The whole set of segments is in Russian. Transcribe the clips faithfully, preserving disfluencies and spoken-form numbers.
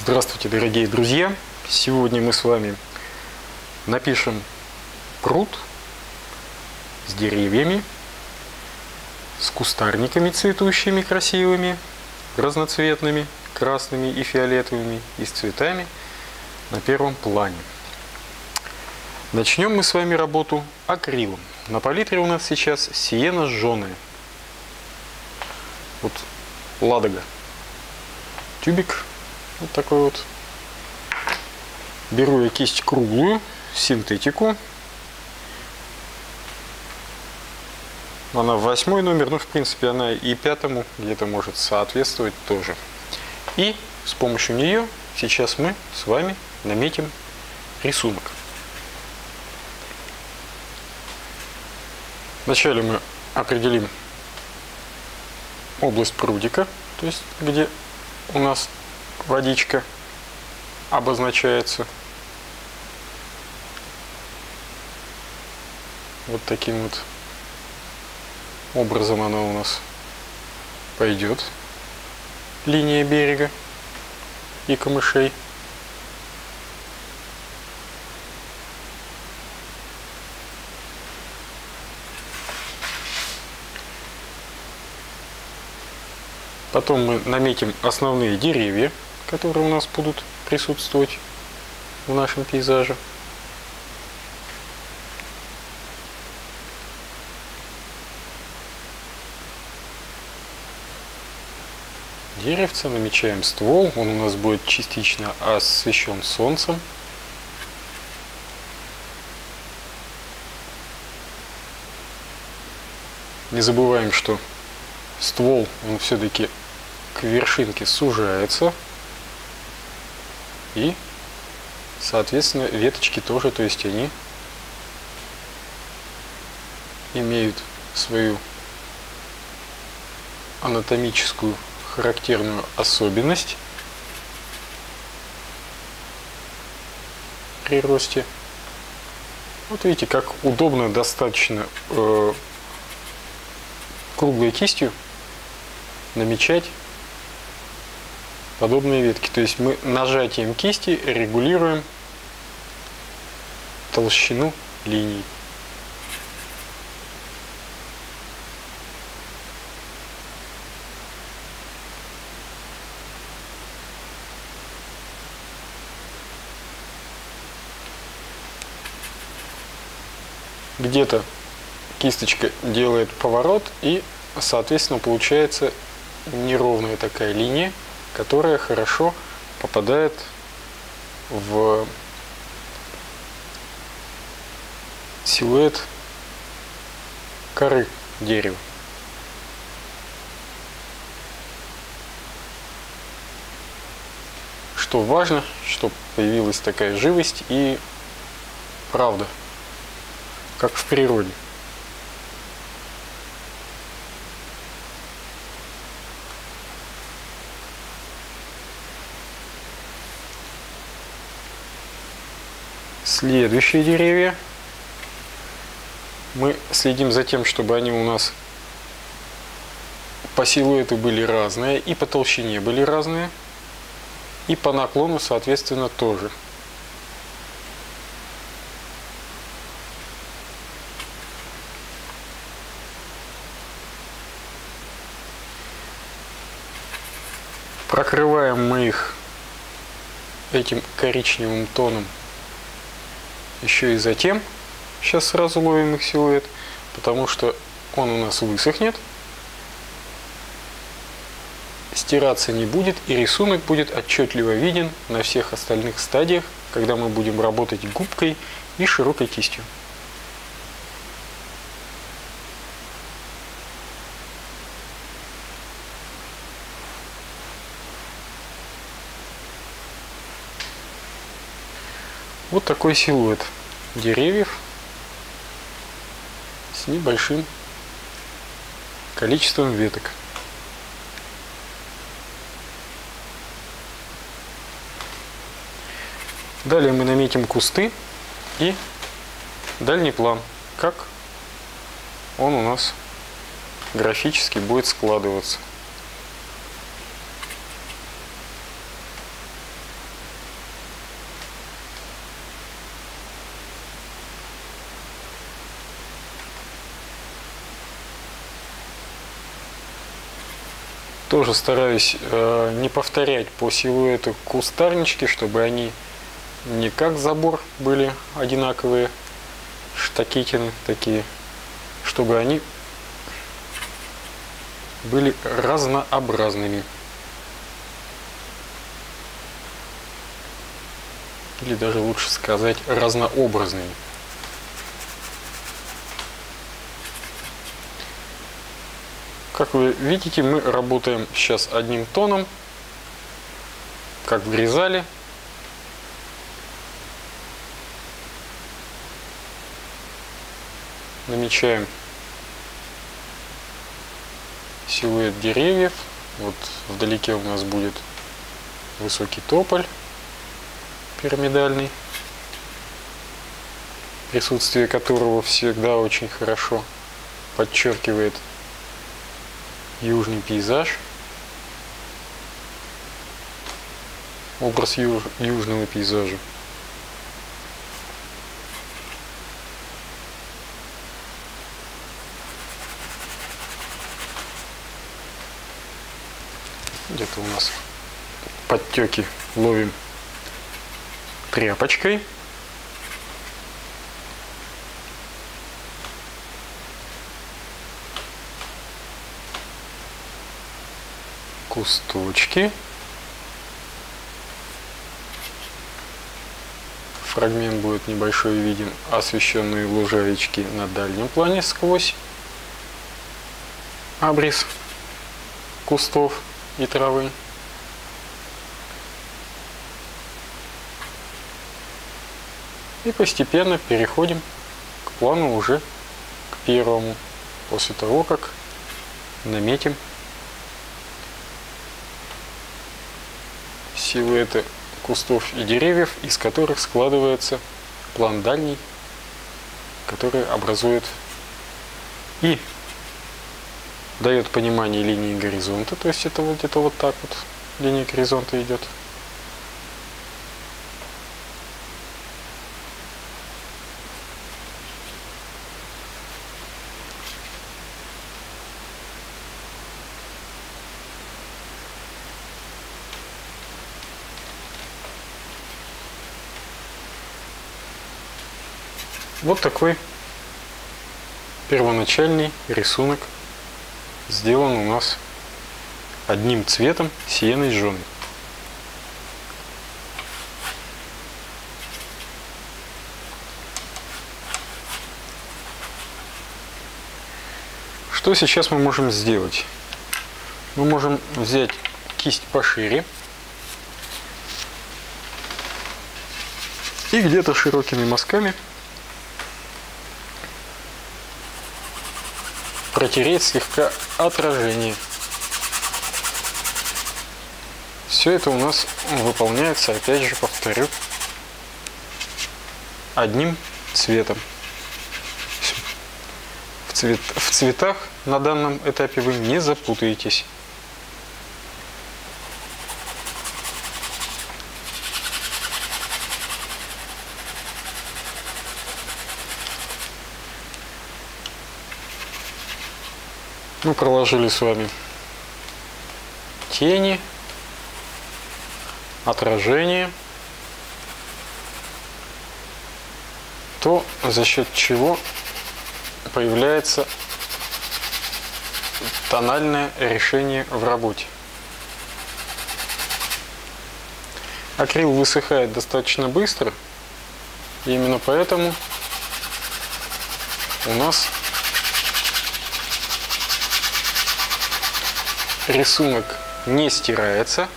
Здравствуйте, дорогие друзья! Сегодня мы с вами напишем пруд с деревьями, с кустарниками цветущими, красивыми, разноцветными, красными и фиолетовыми, и с цветами на первом плане. Начнем мы с вами работу акрилом. На палитре у нас сейчас сиена жженая. Вот ладога. Тюбик. Вот такой вот. Беру я кисть круглую, синтетику. Она восьмой номер, ну в принципе она и пятому где-то может соответствовать тоже. И с помощью нее сейчас мы с вами наметим рисунок. Вначале мы определим область прудика, то есть где у нас водичка обозначается вот таким вот образом она у нас пойдет, линия берега и камышей. Потом мы наметим основные деревья, которые у нас будут присутствовать в нашем пейзаже. Деревца, намечаем ствол, он у нас будет частично освещен солнцем. Не забываем, что ствол, он все-таки к вершинке сужается. И, соответственно, веточки тоже, то есть они имеют свою анатомическую характерную особенность при росте. Вот видите, как удобно достаточно э, круглой кистью намечать подобные ветки. То есть мы нажатием кисти регулируем толщину линий. Где-то кисточка делает поворот, и, соответственно, получается неровная такая линия, которая хорошо попадает в силуэт коры дерева. Что важно, чтобы появилась такая живость и правда, как в природе. Следующие деревья. Мы следим за тем, чтобы они у нас по силуэту были разные, и по толщине были разные, и по наклону, соответственно, тоже. Прокрываем мы их этим коричневым тоном еще и затем, сейчас сразу ловим их силуэт, потому что он у нас высохнет, стираться не будет, и рисунок будет отчетливо виден на всех остальных стадиях, когда мы будем работать губкой и широкой кистью. Вот такой силуэт деревьев с небольшим количеством веток. Далее мы наметим кусты и дальний план, как он у нас графически будет складываться. Тоже стараюсь э, не повторять по силуэту кустарнички, чтобы они не как забор были одинаковые, штакетины такие, чтобы они были разнообразными. Или даже лучше сказать разнообразными. Как вы видите, мы работаем сейчас одним тоном, как врезали. Намечаем силуэт деревьев. Вот вдалеке у нас будет высокий тополь пирамидальный, присутствие которого всегда очень хорошо подчеркивает южный пейзаж, образ юж, южного пейзажа. Где-то у нас подтеки ловим тряпочкой. Кусточки. Фрагмент будет небольшой виден, освещенные лужаечки на дальнем плане сквозь обрез кустов и травы. И постепенно переходим к плану уже к первому, после того, как наметим силуэты кустов и деревьев, из которых складывается план дальний, который образует и дает понимание линии горизонта, то есть это вот где-то вот так вот линия горизонта идет. Вот такой первоначальный рисунок сделан у нас одним цветом сиеной жженой. Что сейчас мы можем сделать? Мы можем взять кисть пошире и где-то широкими мазками протереть слегка отражение. Все это у нас выполняется, опять же повторю, одним цветом. В, цвет, в цветах на данном этапе вы не запутаетесь. Мы проложили с вами тени, отражение, то, за счет чего появляется тональное решение в работе. Акрил высыхает достаточно быстро, и именно поэтому у нас рисунок не стирается.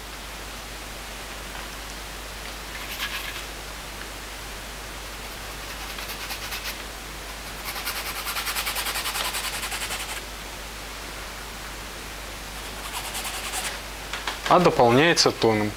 А дополняется тоном.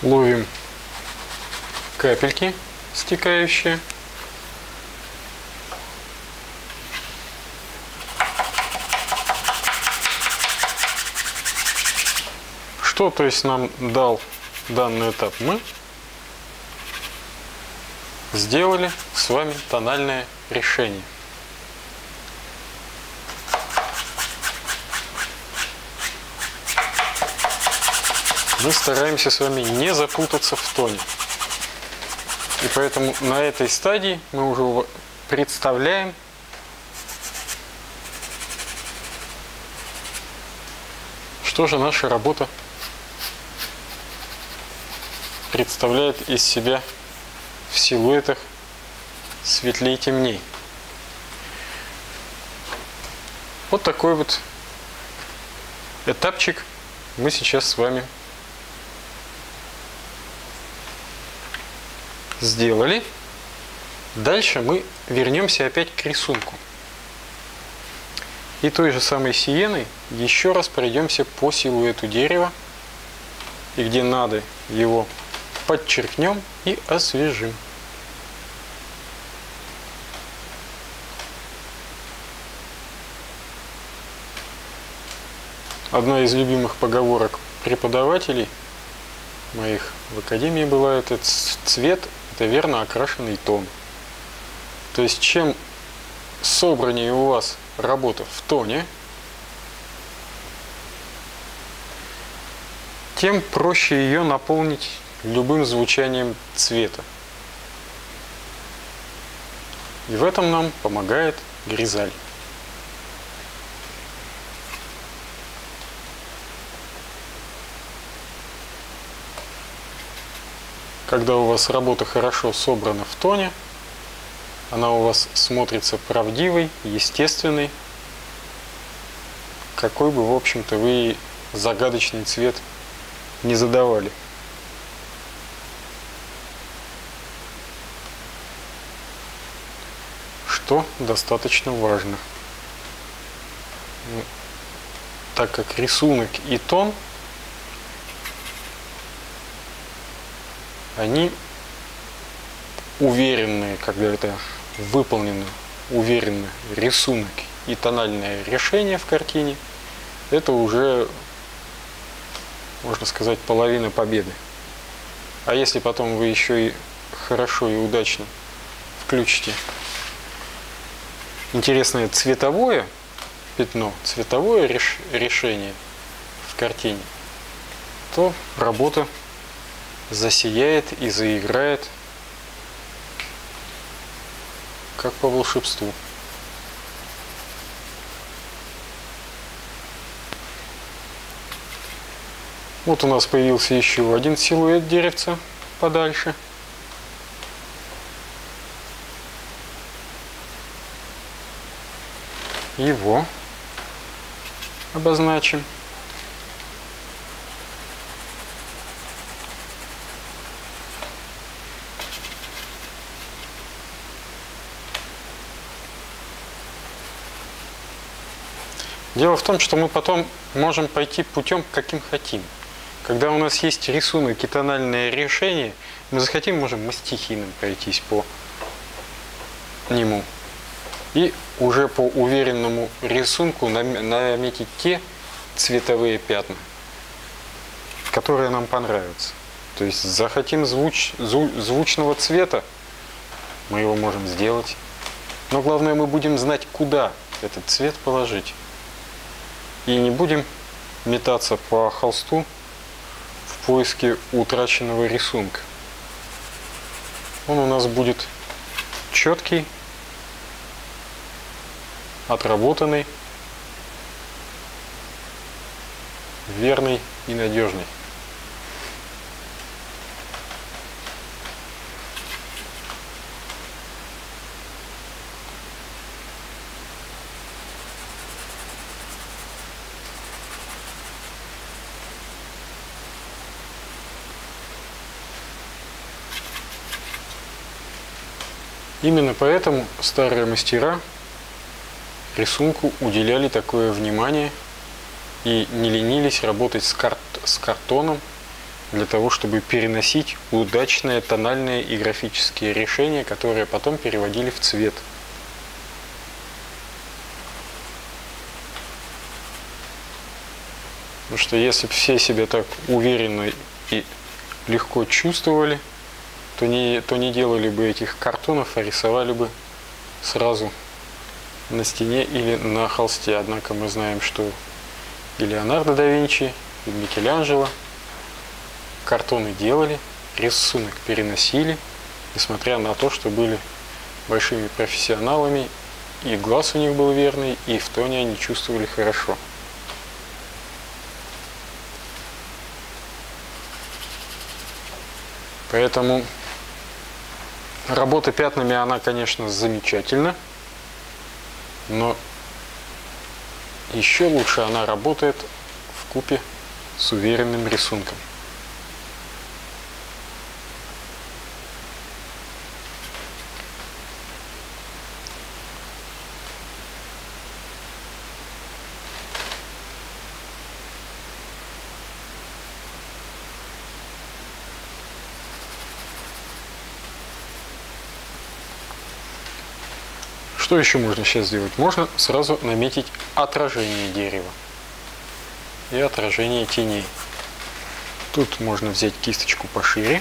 Ловим капельки стекающие. Что, то есть, нам дал данный этап? Мы сделали с вами тональное решение. Мы стараемся с вами не запутаться в тоне. И поэтому на этой стадии мы уже представляем, что же наша работа представляет из себя в силуэтах светлей, темней. Вот такой вот этапчик мы сейчас с вами сделали. Дальше мы вернемся опять к рисунку. И той же самой сиеной еще раз пройдемся по силуэту дерева. И где надо, его подчеркнем и освежим. Одна из любимых поговорок преподавателей моих в академии была: этот цвет – это верно окрашенный тон. То есть чем собраннее у вас работа в тоне, тем проще ее наполнить любым звучанием цвета. И в этом нам помогает Гризаль. Когда у вас работа хорошо собрана в тоне, она у вас смотрится правдивой, естественной, какой бы, в общем-то, вы загадочный цвет не задавали. Что достаточно важно. Так как рисунок и тон, они уверенные, когда это выполнено уверенно рисунок и тональное решение в картине, это уже, можно сказать, половина победы. А если потом вы еще и хорошо и удачно включите интересное цветовое пятно, цветовое реш решение в картине, то работа засияет и заиграет как по волшебству. Вот у нас появился еще один силуэт деревца подальше. Его обозначим. Дело в том, что мы потом можем пойти путем, каким хотим. Когда у нас есть рисунок и тональное решение, мы захотим, можем мастихином пройтись по нему. И уже по уверенному рисунку наметить те цветовые пятна, которые нам понравятся. То есть захотим звуч, зву, звучного цвета, мы его можем сделать. Но главное, мы будем знать, куда этот цвет положить. И не будем метаться по холсту в поиске утраченного рисунка. Он у нас будет четкий, отработанный, верный и надежный. Именно поэтому старые мастера рисунку уделяли такое внимание и не ленились работать с, карт с картоном, для того, чтобы переносить удачные тональные и графические решения, которые потом переводили в цвет. Потому что если бы все себя так уверенно и легко чувствовали, то не, то не делали бы этих картонов, а рисовали бы сразу на стене или на холсте. Однако мы знаем, что и Леонардо да Винчи, и Микеланджело картоны делали, рисунок переносили, несмотря на то, что были большими профессионалами, и глаз у них был верный, и в тоне они чувствовали хорошо. Поэтому работа пятнами, она, конечно, замечательна, но еще лучше она работает вкупе с уверенным рисунком. Что еще можно сейчас сделать? Можно сразу наметить отражение дерева и отражение теней. Тут можно взять кисточку пошире,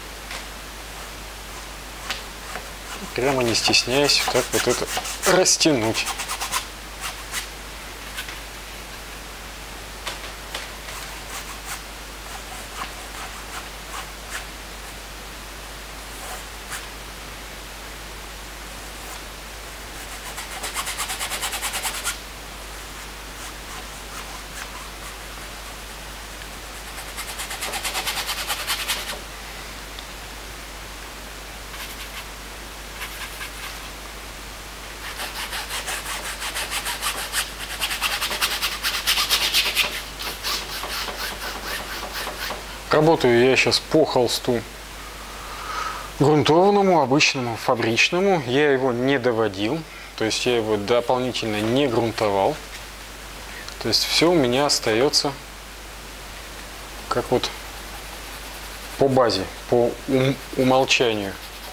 прямо не стесняясь, так вот это растянуть. Работаю я сейчас по холсту грунтованному, обычному, фабричному. Я его не доводил, то есть я его дополнительно не грунтовал. То есть все у меня остается как вот по базе, по ум умолчанию.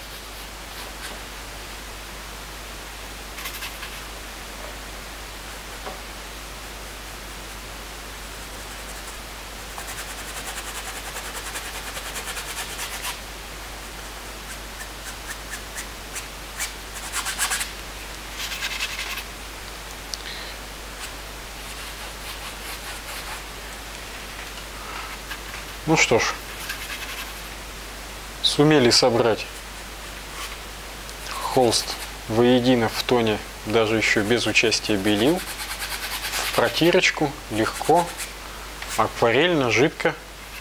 Ну что ж, сумели собрать холст воедино в тоне, даже еще без участия белил, в протирочку, легко, акварельно, жидко.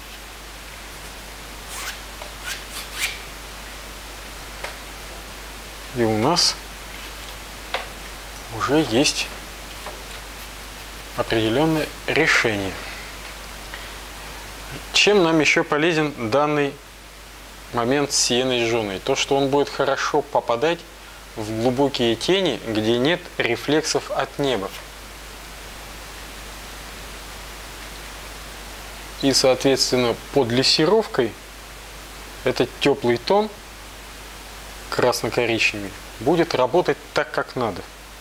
И у нас уже есть определенное решение. Чем нам еще полезен данный момент с сиеной жженой? То, что он будет хорошо попадать в глубокие тени, где нет рефлексов от неба. И, соответственно, под лессировкой этот теплый тон, красно-коричневый, будет работать так, как надо.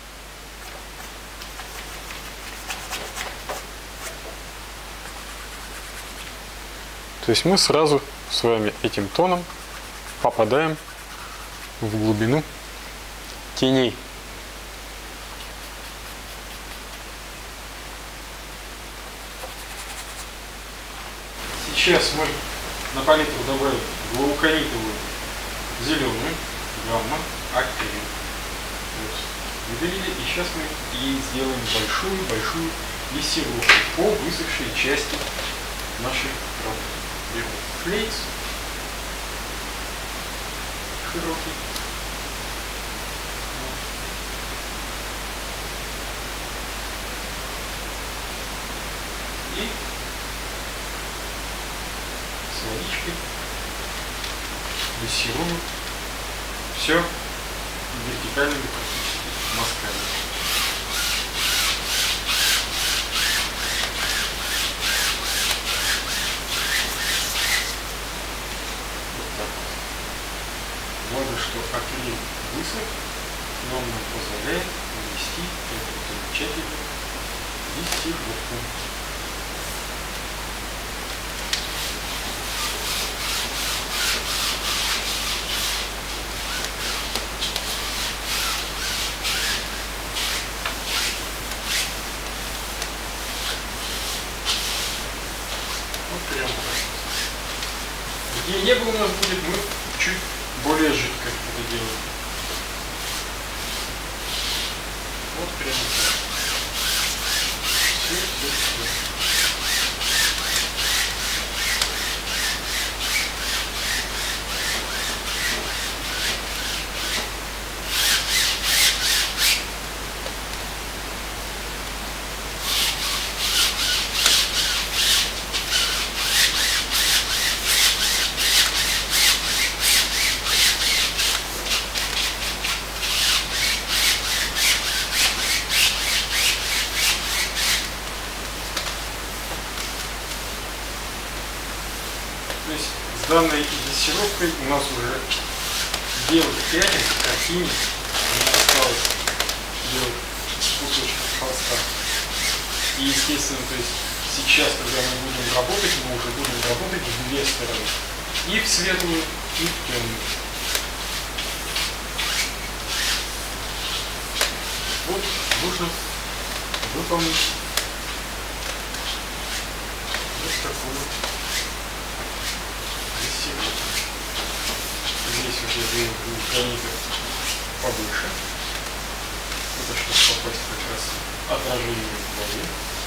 То есть мы сразу с вами этим тоном попадаем в глубину теней. Сейчас мы на палитру добавим глауконитовую зеленую, гамма, акрил. Вот. Выделили, и сейчас мы ей сделаем большую-большую лессировку по высохшей части нашей работы. Беру флейц широкий. И с водичкой лессирую все вертикальными практически мазками. что акрил высох, но он нам позволяет нанести эту замечательную листировку. Где небо у нас будет, мы чуть более жидко это делаем. Вот прямо так. Все, все, все. То есть с данной дрессировкой у нас уже белых пятен в картине не осталось, белых кусочков холста. И естественно, то есть сейчас, когда мы будем работать, мы уже будем работать в две стороны. И в светлую, и в темную. Вот нужно выполнить вот такую дрессировку. Здесь уже берем гранитов повыше. Это чтобы попасть как раз отражение в голове.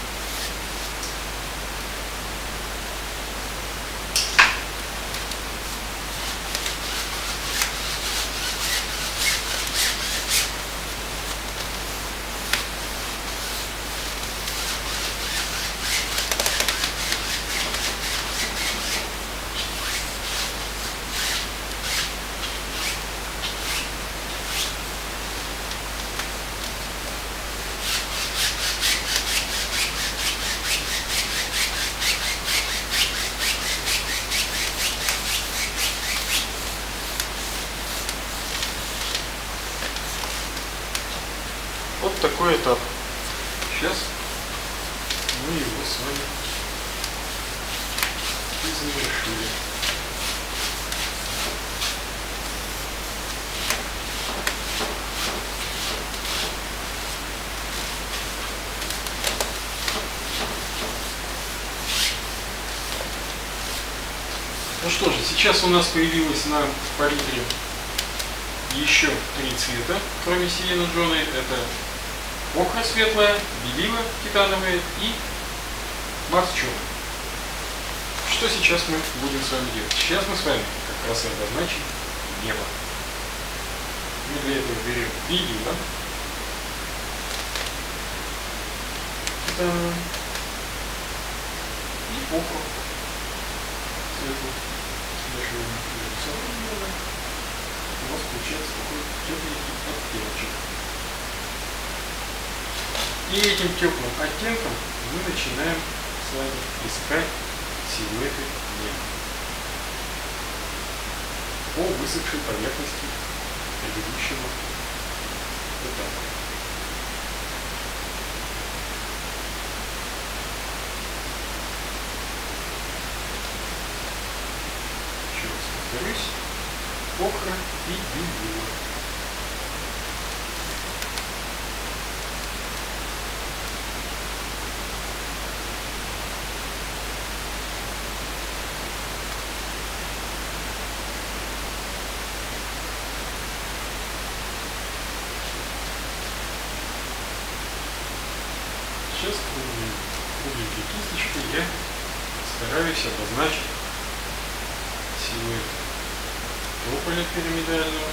Вот такой этап. Сейчас мы его с вами и завершили. Ну что же, сейчас у нас появилось на палитре еще три цвета, кроме Сиена Джоны. Это охра светлая, белила титановая и Марс черный. Что сейчас мы будем с вами делать? Сейчас мы с вами как раз и обозначим небо. Мы для этого берем белила. Это и охру светлую. Смешиваем между собой. У нас получается такой тепленький оттеночек. И этим теплым оттенком мы начинаем с вами искать силуэты неба по высохшей поверхности предыдущего этапа. Еще раз повторюсь. Охра и белила. Сейчас кругленькой кисточкой я стараюсь обозначить силуэт тополя пирамидального.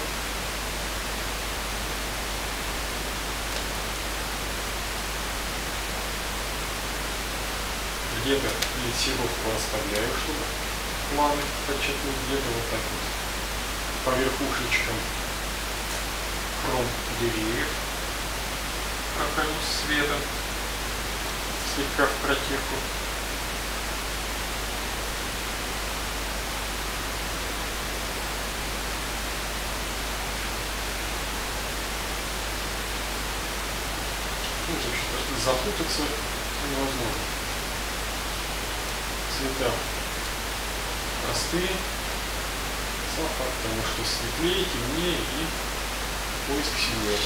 Где-то лессировку оставляю, чтобы планы подчеркнуть, где-то вот так вот по верхушечкам хром деревьев, как они светом слегка в протирку. Ну, в общем, просто запутаться невозможно. Цвета простые, сахар, потому что светлее, темнее и поиск силуэта.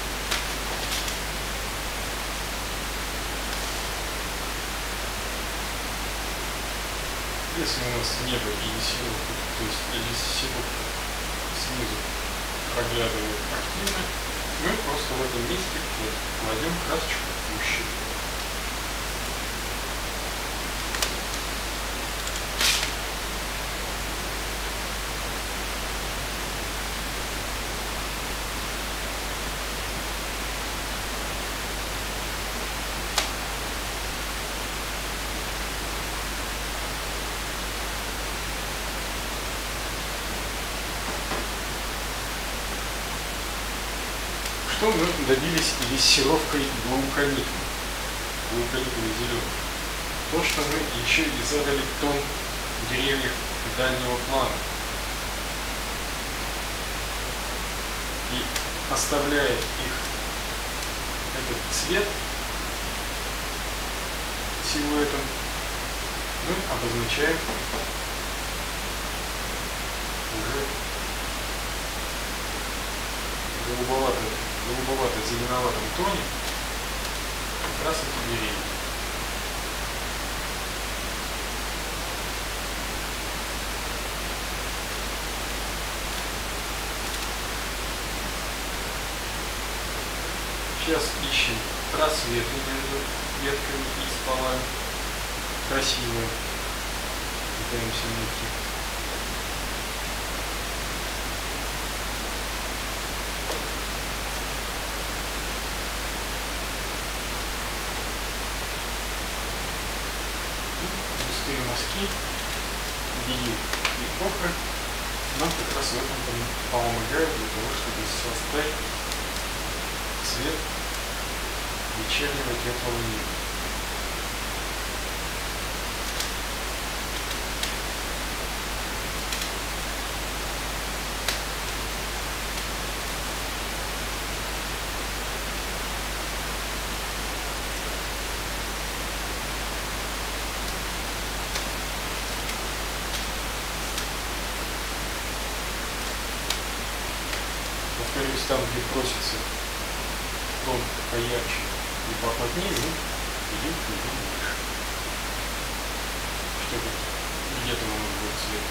Если у нас небо и веселовка, то есть веселовка снизу проглядывает активно, мы просто в этом месте кладем красочку пуще. Что мы добились веселовкой глауконитом, глауконитовой зеленой? То, что мы еще и задали тон деревьев дальнего плана. И оставляя их этот цвет силуэтом, мы обозначаем уже голубоватым, голубовато-зеленоватом тоне как раз эти деревья. Сейчас ищем просветы между ветками и стволами, красивые, пытаемся найти. Густые мазки в виде охры нам как раз в этом помогают для того, чтобы создать цвет вечернего теплого неба. Повторюсь, там, где просится тон поярче и поплотнее, мы идем к нему выше, чтобы где-то у нас был цвет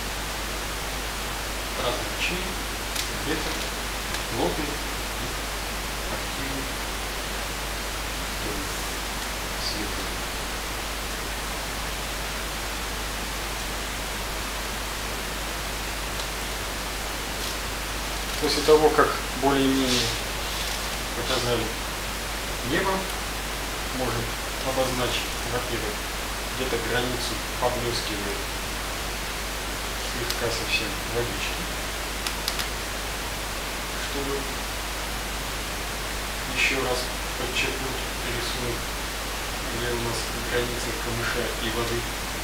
различий, где-то плотный и активный тон света. После того, как более-менее показали небо, можем обозначить, во-первых, где-то границу поблескивает слегка совсем водички, чтобы еще раз подчеркнуть рисунок, где у нас граница камыша и воды.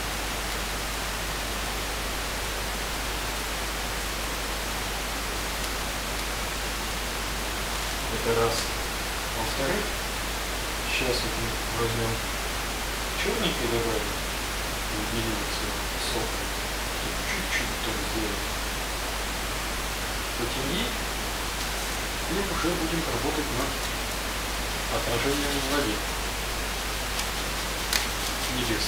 Это раз. Во-вторых, сейчас вот мы возьмем черненький добавим, выделивается сок, чуть-чуть там сделаем потемнее, и уже будем работать над отражением в воде небес.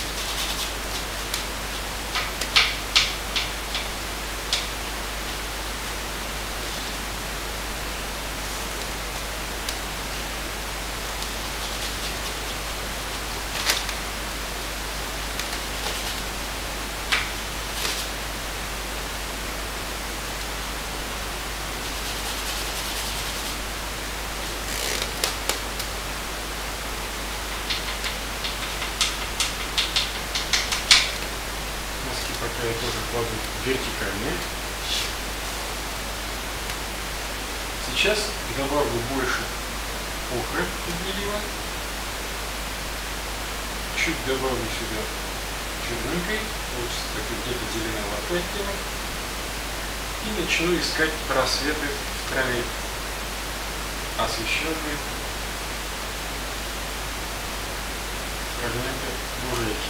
Я тоже кладу вертикальные. Сейчас добавлю больше охры из белила. Чуть добавлю сюда черненькой, получится такой где-то зеленоватый оттенок. И начну искать просветы в траве, освещенные фрагменты лужайки.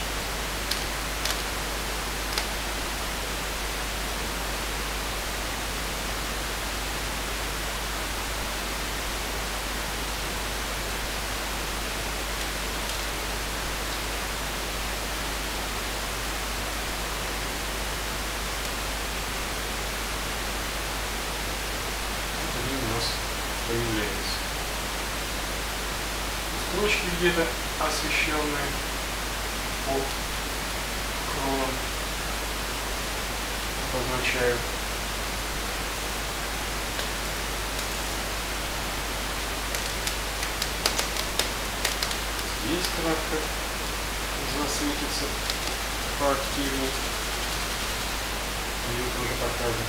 Появляется. Строчки где-то освещенные по кронам обозначают. Здесь кратко засветится поактивнее. Ее тоже покажем.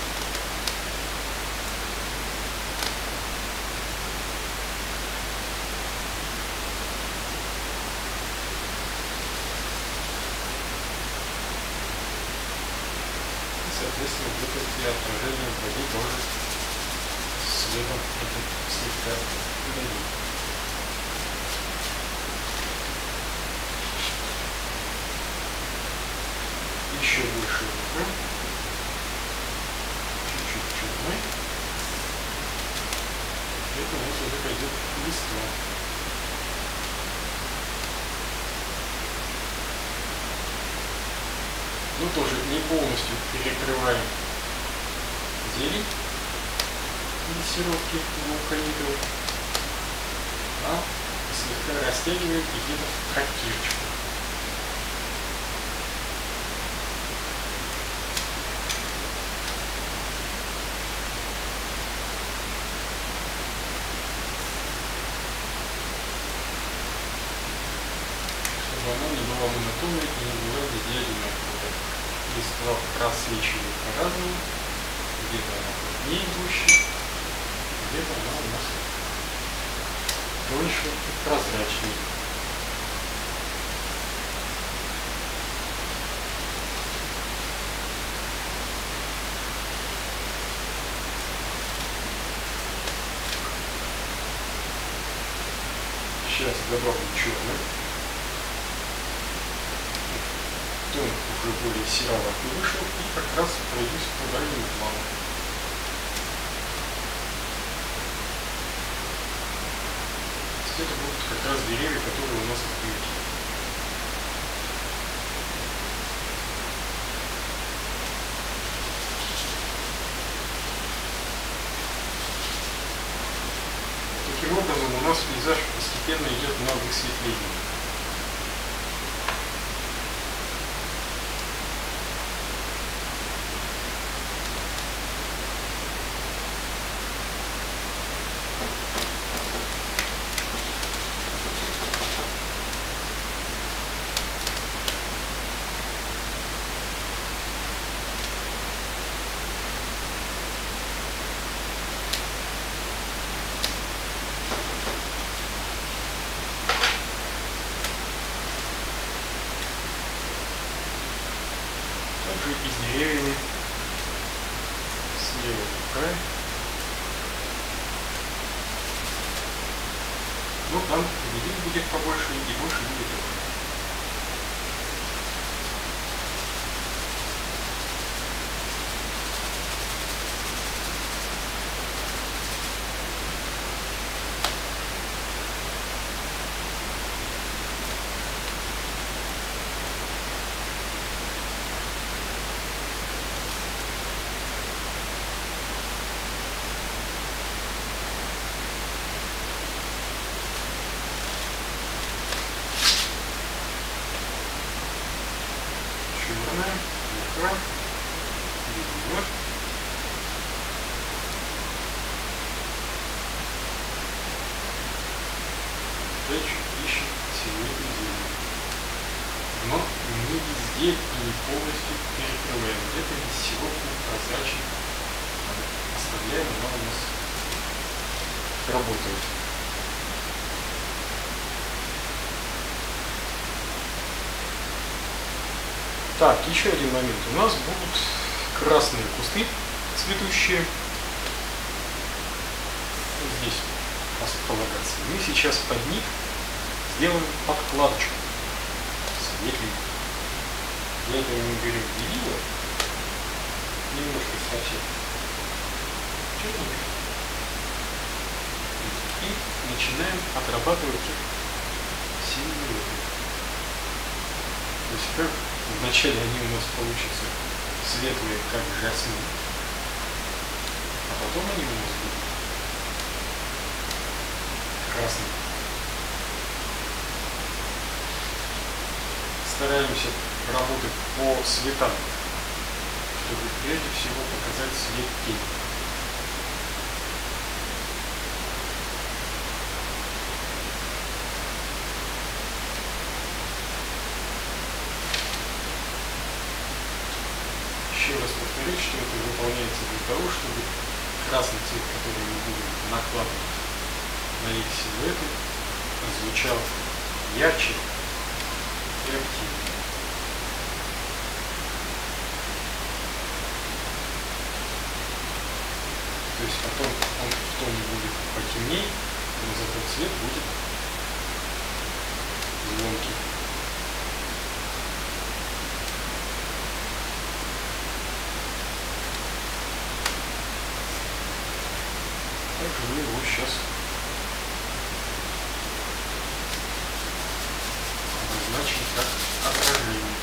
Соответственно, будет и отражение в воде тоже светом это слегка дадит. Еще больше лука. Чуть-чуть черный. Это у нас уже пойдет листва. Ну тоже не полностью перекрываем зелень дрессировки вулканитов, а слегка растягиваем и где-то в трактирчику. Чтобы она не была монотонной и не была везде одинаковой. Листва просвечивает по-разному, где-то она плотнее гуще, где-то она у нас тоньше и прозрачнее. Сейчас добавлю черный. Он уже более сероватый вышел, и как раз пройдусь по дальнему плану. Это будут как раз деревья, которые у нас открыты. Таким образом, у нас пейзаж постепенно идет на высветление. И с деревьями слева край. Ну там видим будет побольше и больше будет тоже. Черная, мука, белая. Опять ищем силуэты зелени. Но не везде и не полностью перекрываем. Где-то сиропный прозрачный оставляем, она у нас работает. Так, еще один момент. У нас будут красные кусты цветущие. Здесь располагаться. Мы сейчас под них сделаем подкладочку. Если для этого мы берем белила, немножко совсем черненько, и начинаем отрабатывать их синими. То есть как вначале они у нас получатся светлые, как жасмин, а потом они у нас будут красные. Стараемся работать по цветам, чтобы прежде всего показать цвет тени. Еще раз повторюсь, что это выполняется для того, чтобы красный цвет, который мы будем накладывать на их силуэты, звучал ярче и активнее. То есть потом он в тоне будет потемнее, но зато цвет будет звонкий. Также мы его сейчас обозначим как отражение.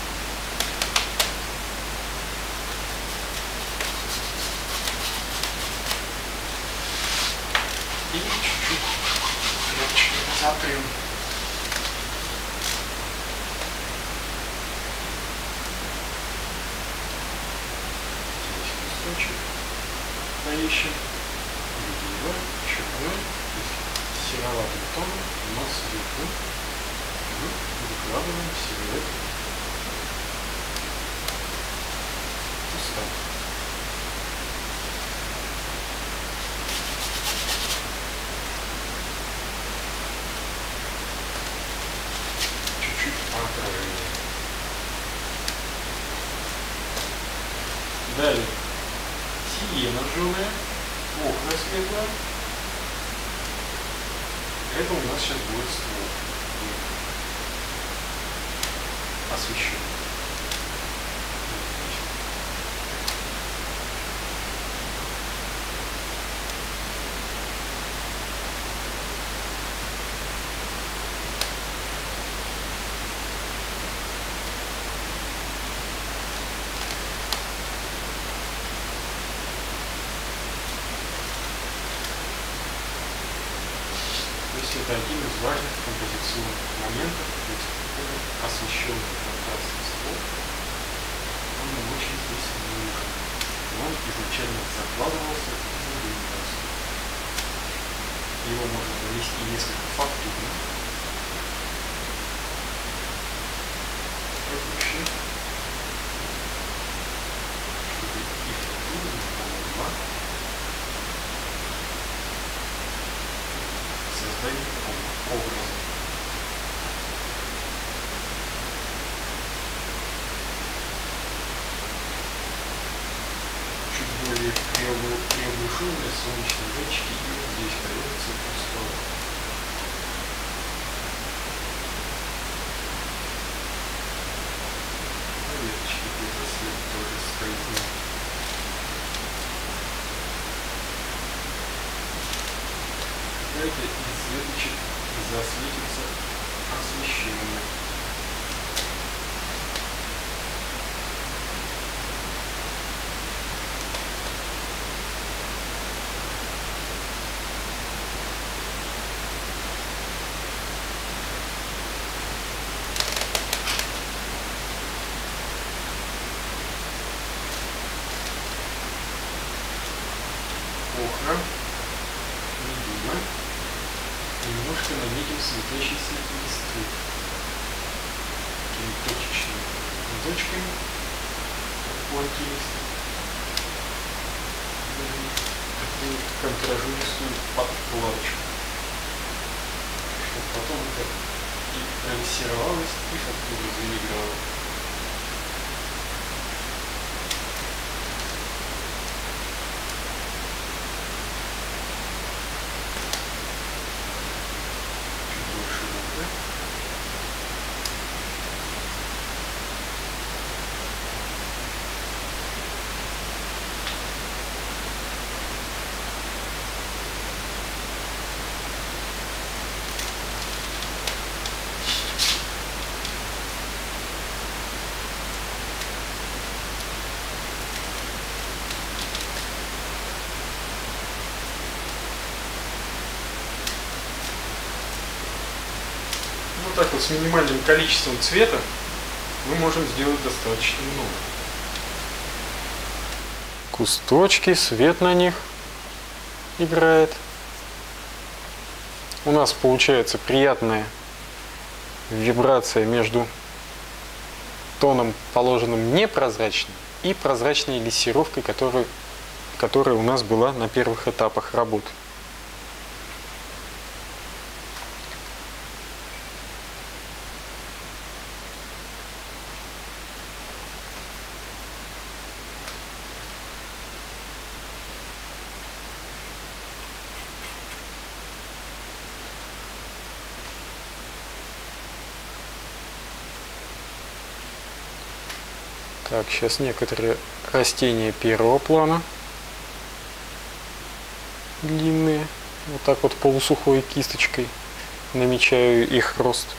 И чуть-чуть ярче затрем. Здесь кусочек поищем. Черной, сероватым тоном, но сверху мы выкладываем силуэт куста. Чуть-чуть поотражение. Далее сиена желтая, окна светлая. Это у нас сейчас будет ствол освещен. Это один из важных композиционных моментов, то есть освещенный контрастный ствол. Он нам очень здесь не нужен. Он изначально закладывался из иллюминации. Его можно нанести несколько фактурно. Как вообще, чтобы и фактура не помогла создание образа. Чуть более приглушенные солнечные зайчики и вот здесь появляется пустого. На веточке где-то свет тоже скользнет. Какая-то из веточек засветится освещение. Охра, медуна. Немножко наметим светящиеся листы такими точечными ниточками, как лист, такую контражистую подкладочку, чтобы потом это и транслировалось, и фактура заиграла. так вот с минимальным количеством цвета мы можем сделать достаточно много. Кусточки, свет на них играет. У нас получается приятная вибрация между тоном, положенным непрозрачным, и прозрачной лессировкой, которая, которая у нас была на первых этапах работы. Так, сейчас некоторые растения первого плана, длинные, вот так вот полусухой кисточкой намечаю их рост.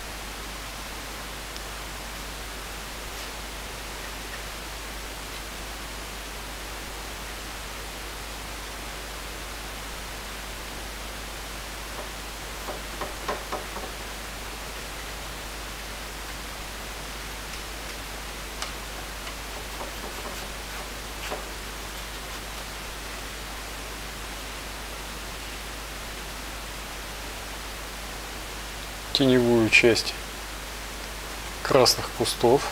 Теневую часть красных кустов,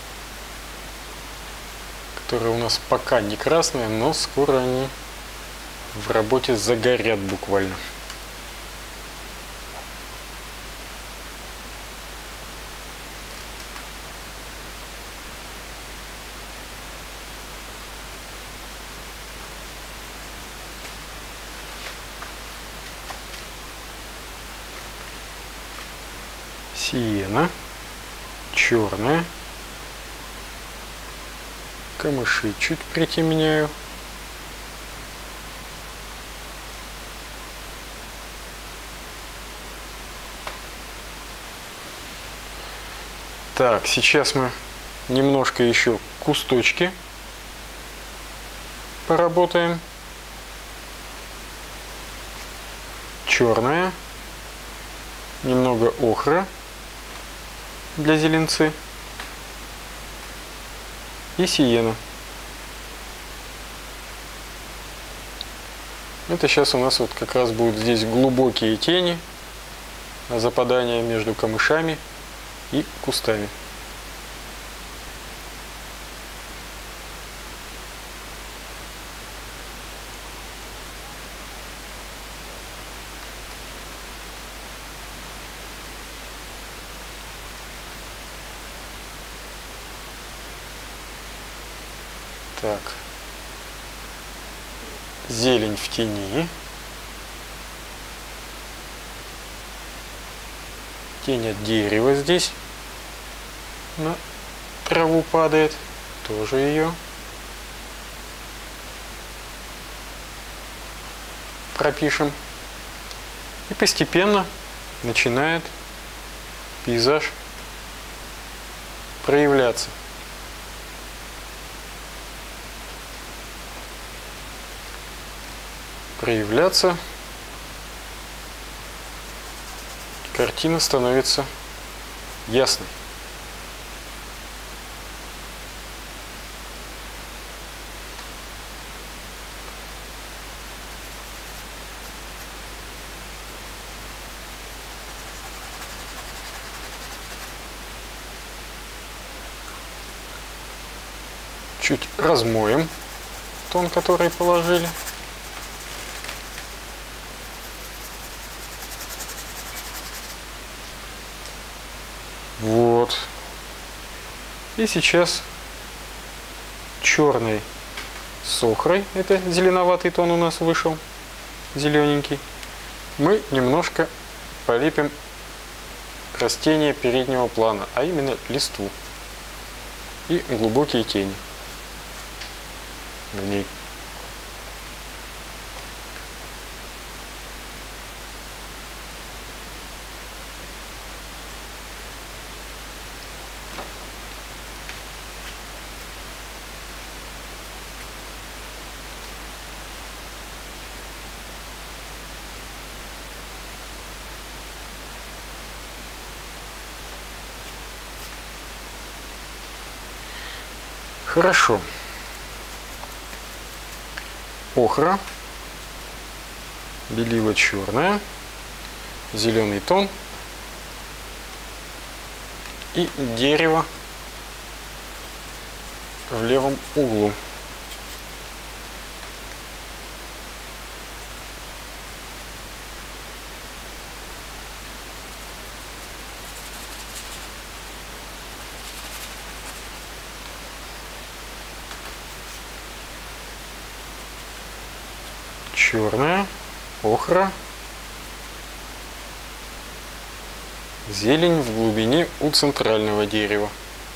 которые у нас пока не красные, но скоро они в работе загорят буквально. Сиена, черная, камыши чуть притемняю. Так, сейчас мы немножко еще кусточки поработаем. Черная, немного охра для зеленцы и сиена. Это сейчас у нас вот как раз будут здесь глубокие тени, западания между камышами и кустами. Так, зелень в тени, тень от дерева здесь на траву падает, тоже ее пропишем, и постепенно начинает пейзаж проявляться. проявляться, картина становится ясной. Чуть размоем тон, который положили. Вот. И сейчас черный с охрой, это зеленоватый тон у нас вышел, зелененький, мы немножко полепим растения переднего плана, а именно листву и глубокие тени в ней. Хорошо. Охра, белила черная, зеленый тон и дерево в левом углу. Черная, охра, зелень в глубине у центрального дерева.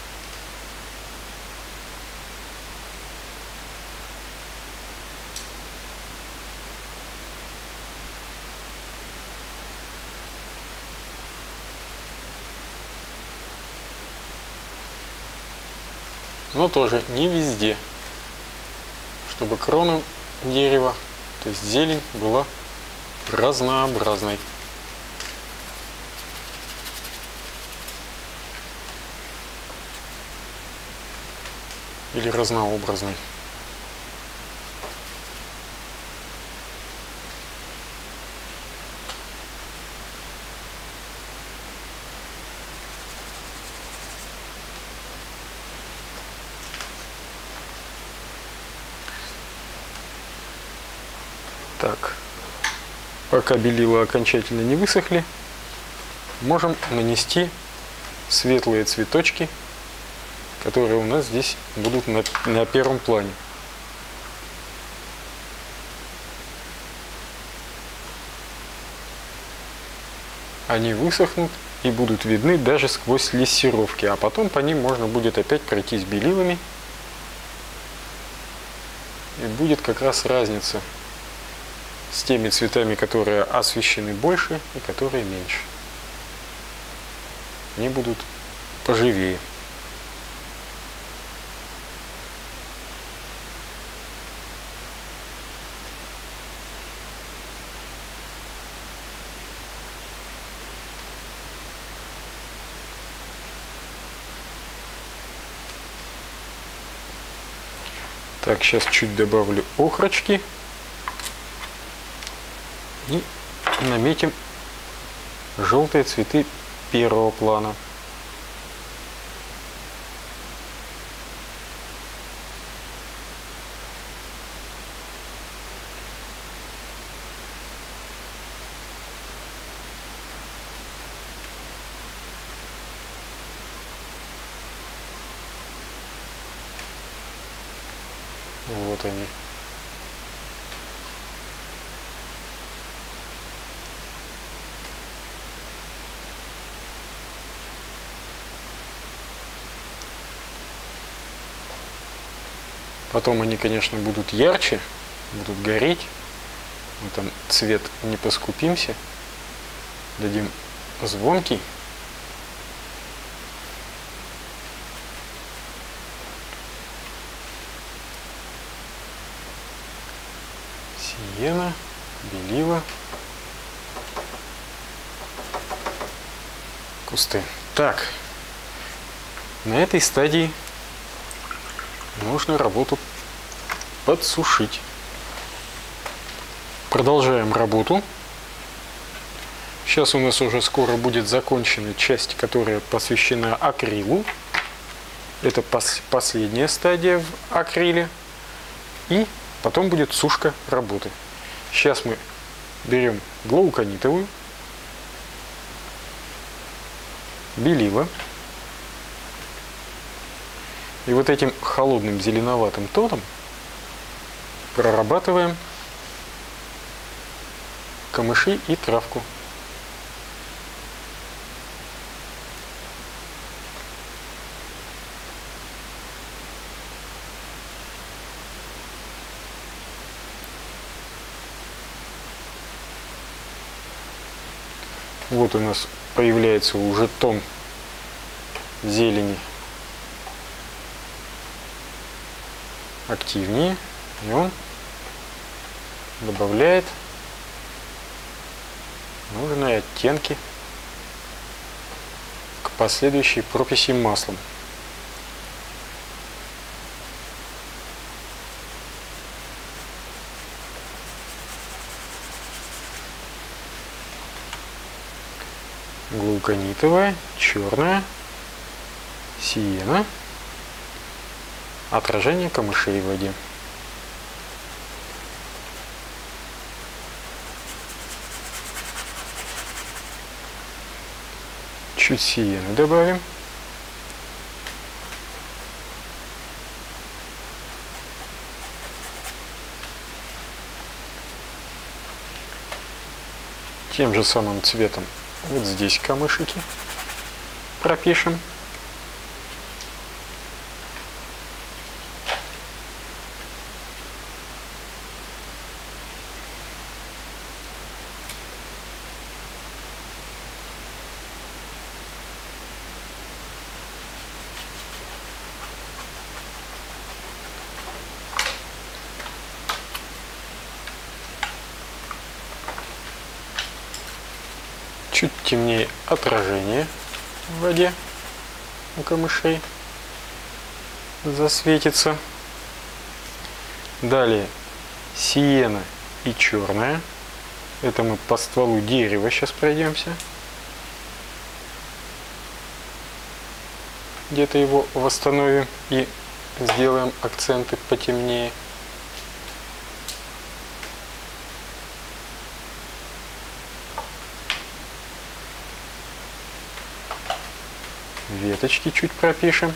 Но тоже не везде, чтобы крона дерева, то есть зелень, была разнообразной. Или разнообразной. Так, пока белила окончательно не высохли, можем нанести светлые цветочки, которые у нас здесь будут на, на первом плане. Они высохнут и будут видны даже сквозь лессировки, а потом по ним можно будет опять пройтись белилами, и будет как раз разница с теми цветами, которые освещены больше и которые меньше. Они будут поживее. Так, сейчас чуть добавлю охрочки. И наметим желтые цветы первого плана. Вот они. Потом они, конечно, будут ярче, будут гореть. Мы там цвет не поскупимся. Дадим звонкий. Сиена, белила, кусты. Так, на этой стадии нужно работу подсушить. Продолжаем работу. Сейчас у нас уже скоро будет закончена часть, которая посвящена акрилу. Это пос последняя стадия в акриле. И потом будет сушка работы. Сейчас мы берем глауконитовую, белила. И вот этим холодным зеленоватым тоном прорабатываем камыши и травку. Вот у нас появляется уже тон зелени активнее, и он добавляет нужные оттенки к последующей прописи маслом. глауконитовая, черная, сиена, отражение камышей в воде. Чуть сиены добавим. Тем же самым цветом вот здесь камышики пропишем. Чуть темнее отражение в воде у камышей засветится. Далее сиена и черная. Это мы по стволу дерева сейчас пройдемся. Где-то его восстановим и сделаем акценты потемнее. Веточки чуть пропишем.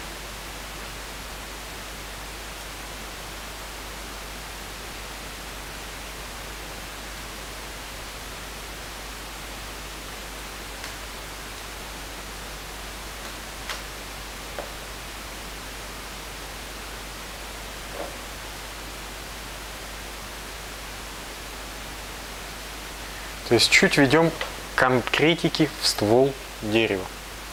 То есть чуть введем конкретики в ствол дерева.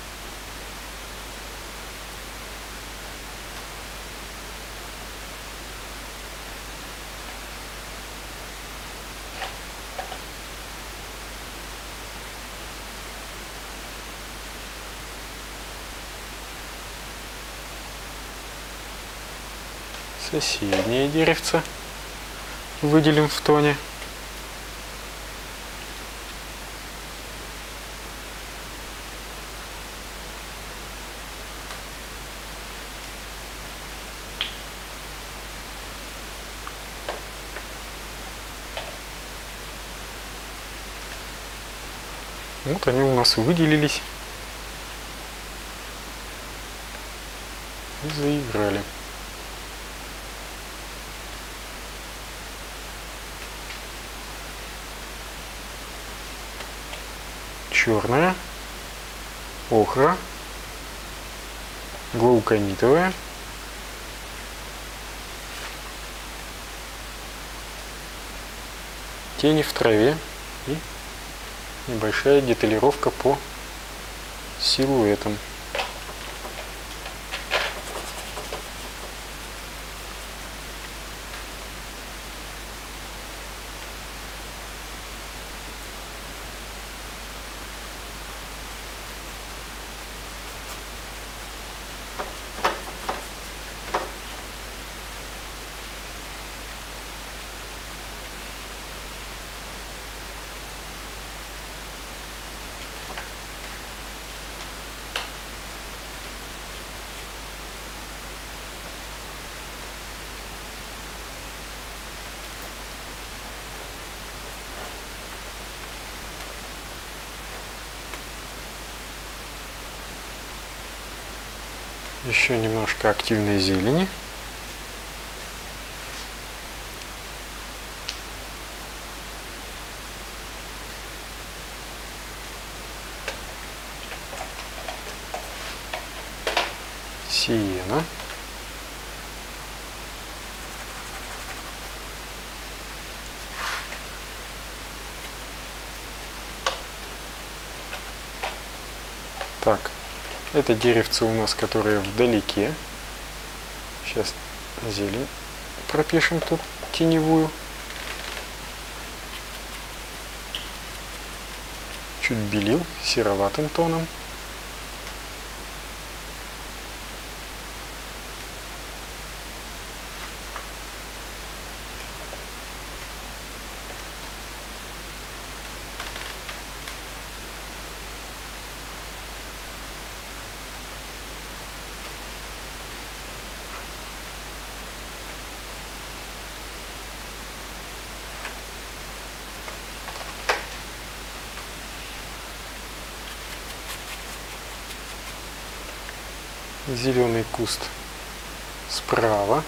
Соседнее деревце выделим в тоне. Вот они у нас выделились и заиграли. Черная, охра, глауконитовая, тени в траве и небольшая деталировка по силуэтам. Еще немножко активной зелени. Сиена. Так. Это деревце у нас, которое вдалеке. Сейчас зелень пропишем тут теневую. Чуть белил сероватым тоном. Зеленый куст справа.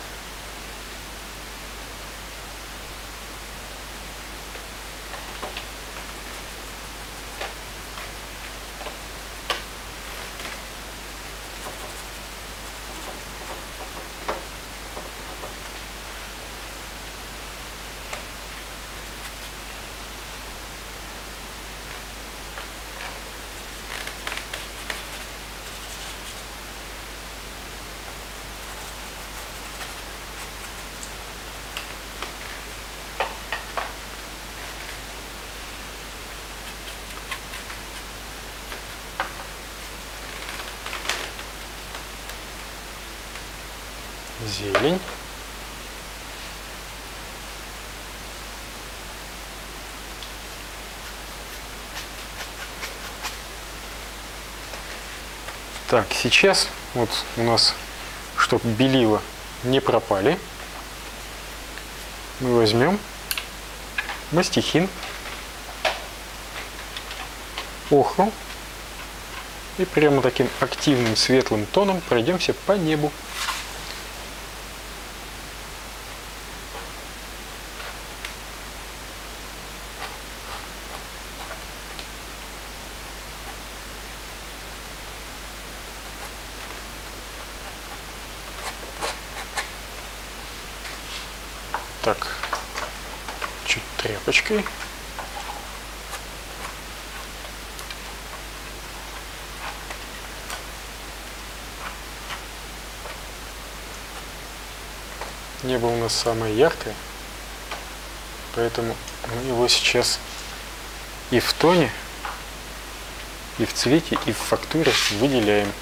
Зелень. Так, сейчас вот у нас, чтобы белила не пропали, мы возьмем мастихин, охру и прямо таким активным светлым тоном пройдемся по небу. Так, чуть тряпочкой. Небо у нас самое яркое, поэтому мы его сейчас и в тоне, и в цвете, и в фактуре выделяем.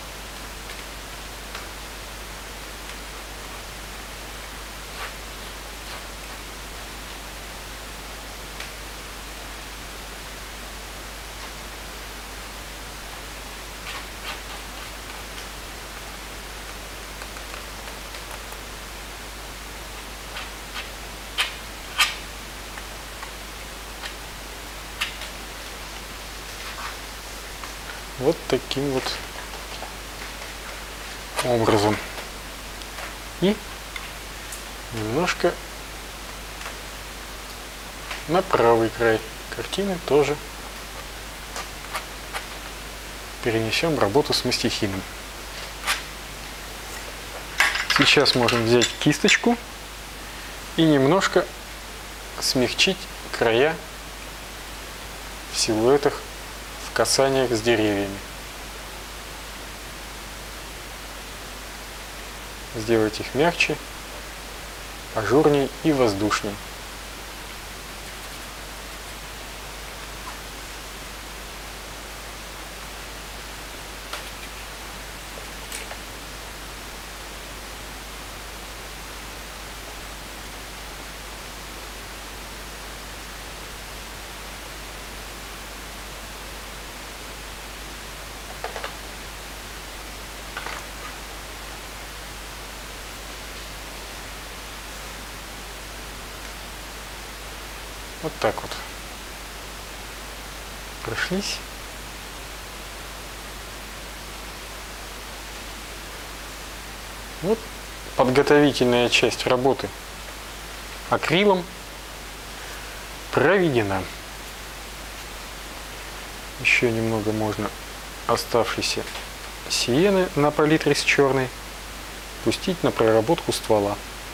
Вот таким вот образом. И немножко на правый край картины тоже перенесем работу с мастихином. Сейчас можно взять кисточку и немножко смягчить края в силуэтах, в касаниях с деревьями. Сделать их мягче, ажурнее и воздушнее. Вот так вот прошлись. Вот подготовительная часть работы акрилом проведена. Еще немного можно оставшейся сиены на палитре с черной пустить на проработку ствола.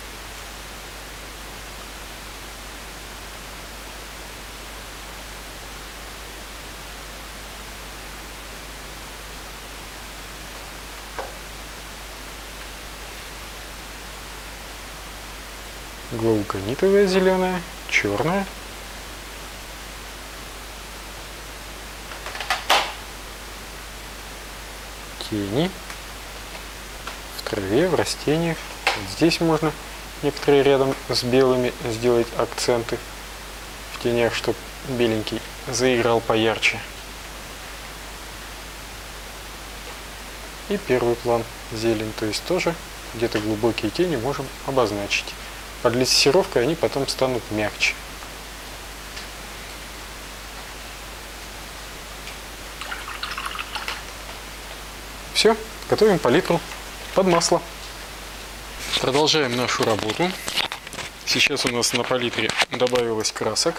Глауконитовая зеленая, черная. Тени в траве, в растениях. Вот здесь можно некоторые рядом с белыми сделать акценты в тенях, чтобы беленький заиграл поярче. И первый план зелень, то есть тоже где-то глубокие тени можем обозначить. Под лессировкой они потом станут мягче. Все, готовим палитру под масло. Продолжаем нашу работу. Сейчас у нас на палитре добавилось красок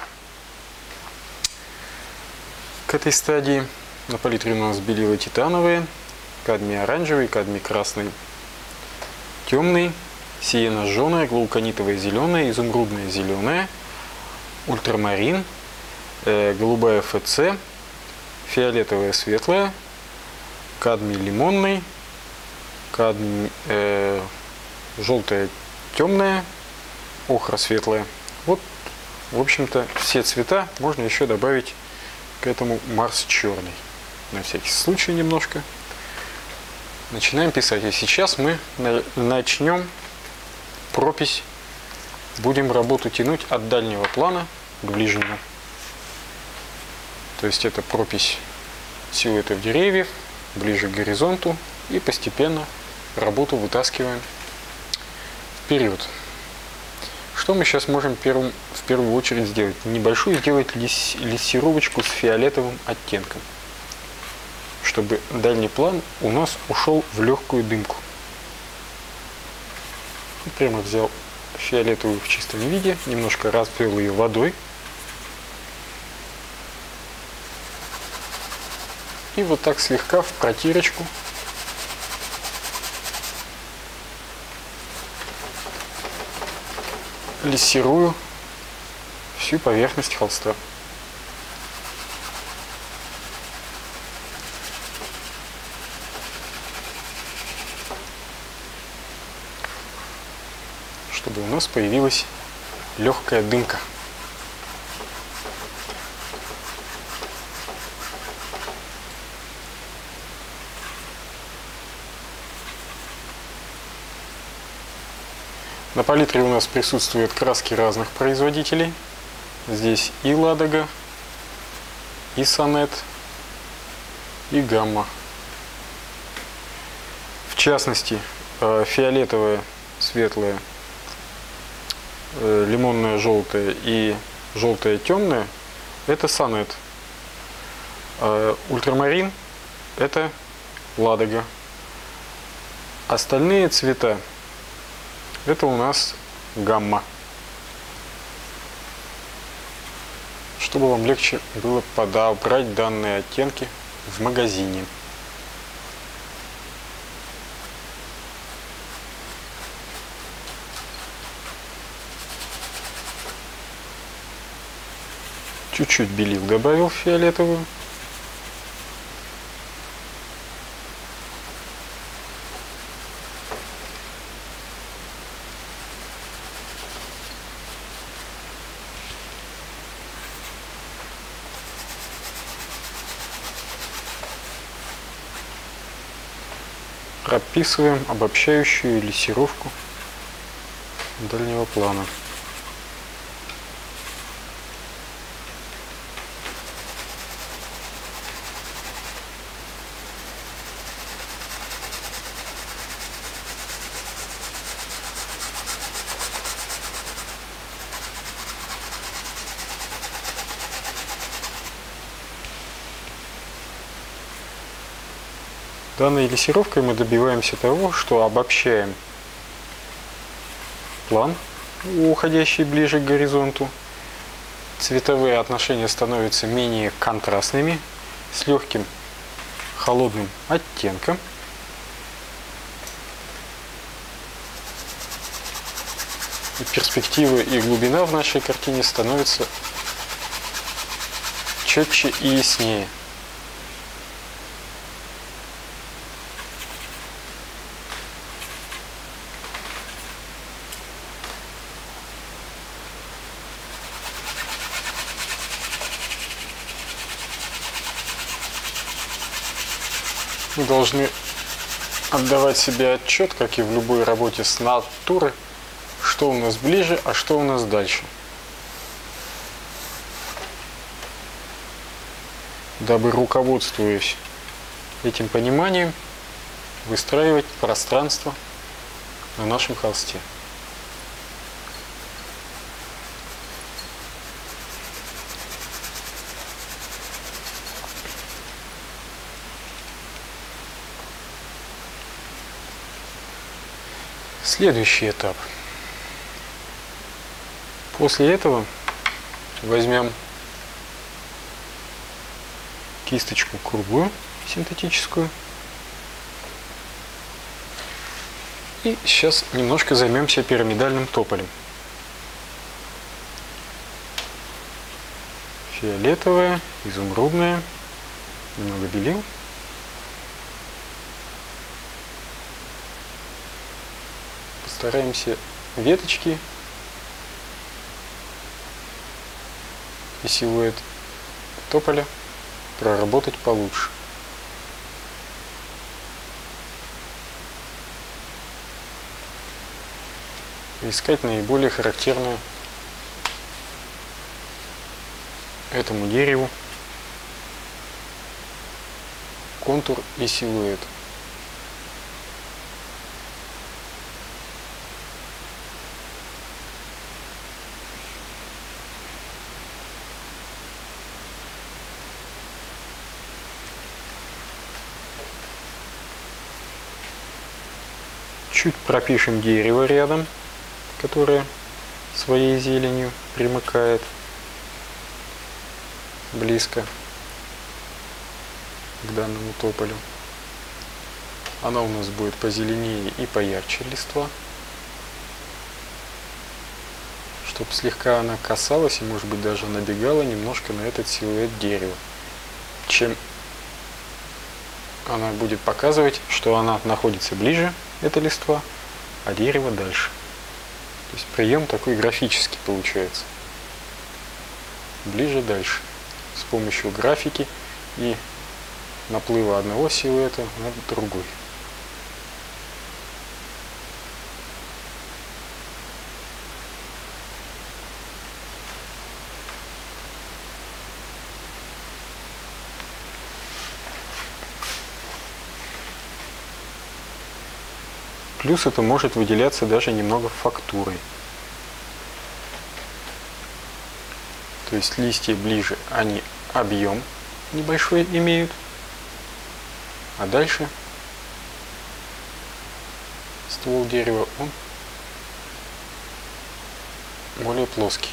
к этой стадии. На палитре у нас белила титановые, кадмий оранжевый, кадмий красный, темный, сиена жженая, глауконитовая зеленая, изумрудная зеленая, ультрамарин, э, голубая эф цэ, фиолетовая светлая, кадмий лимонный, кадмий э, желтая темная, охра светлая. Вот, в общем-то, все цвета можно еще добавить к этому Марс черный. На всякий случай немножко. Начинаем писать. И сейчас мы начнем пропись. Будем работу тянуть от дальнего плана к ближнему. То есть это пропись силуэтов деревьев, ближе к горизонту. И постепенно работу вытаскиваем вперед. Что мы сейчас можем первым, в первую очередь сделать? Небольшую сделать лис, лессировочку с фиолетовым оттенком, чтобы дальний план у нас ушел в легкую дымку. Прямо взял фиолетовую в чистом виде, немножко развел ее водой. И вот так слегка в протирочку лессирую всю поверхность холста. Чтобы у нас появилась легкая дымка. На палитре у нас присутствуют краски разных производителей. Здесь и Ладога, и Сонет, и Гамма. В частности, фиолетовая, светлая, лимонная, желтая и желтая, темная — это Сонет. Ультрамарин — это Ладога. Остальные цвета — это у нас Гамма. Чтобы вам легче было подобрать данные оттенки в магазине. Чуть-чуть белил добавил фиолетовую. Прописываем обобщающую лессировку дальнего плана. Данной лессировкой мы добиваемся того, что обобщаем план, уходящий ближе к горизонту. Цветовые отношения становятся менее контрастными, с легким холодным оттенком. И перспектива и глубина в нашей картине становятся четче и яснее. Мы должны отдавать себе отчет, как и в любой работе с натурой, что у нас ближе, а что у нас дальше. Дабы, руководствуясь этим пониманием, выстраивать пространство на нашем холсте. Следующий этап. После этого возьмем кисточку круглую, синтетическую. И сейчас немножко займемся пирамидальным тополем. Фиолетовая, изумрудная, немного белил. Постараемся веточки и силуэт тополя проработать получше. Искать наиболее характерную этому дереву контур и силуэт. Чуть пропишем дерево рядом, которое своей зеленью примыкает близко к данному тополю. Она у нас будет позеленее и поярче листва, чтобы слегка она касалась и, может быть, даже набегала немножко на этот силуэт дерева. Чем она будет показывать, что она находится ближе, эта листва, а дерево дальше. То есть прием такой графический получается. Ближе, дальше. С помощью графики и наплыва одного силуэта на другой. Плюс это может выделяться даже немного фактурой. То есть листья ближе, они объем небольшой имеют, а дальше ствол дерева, он более плоский.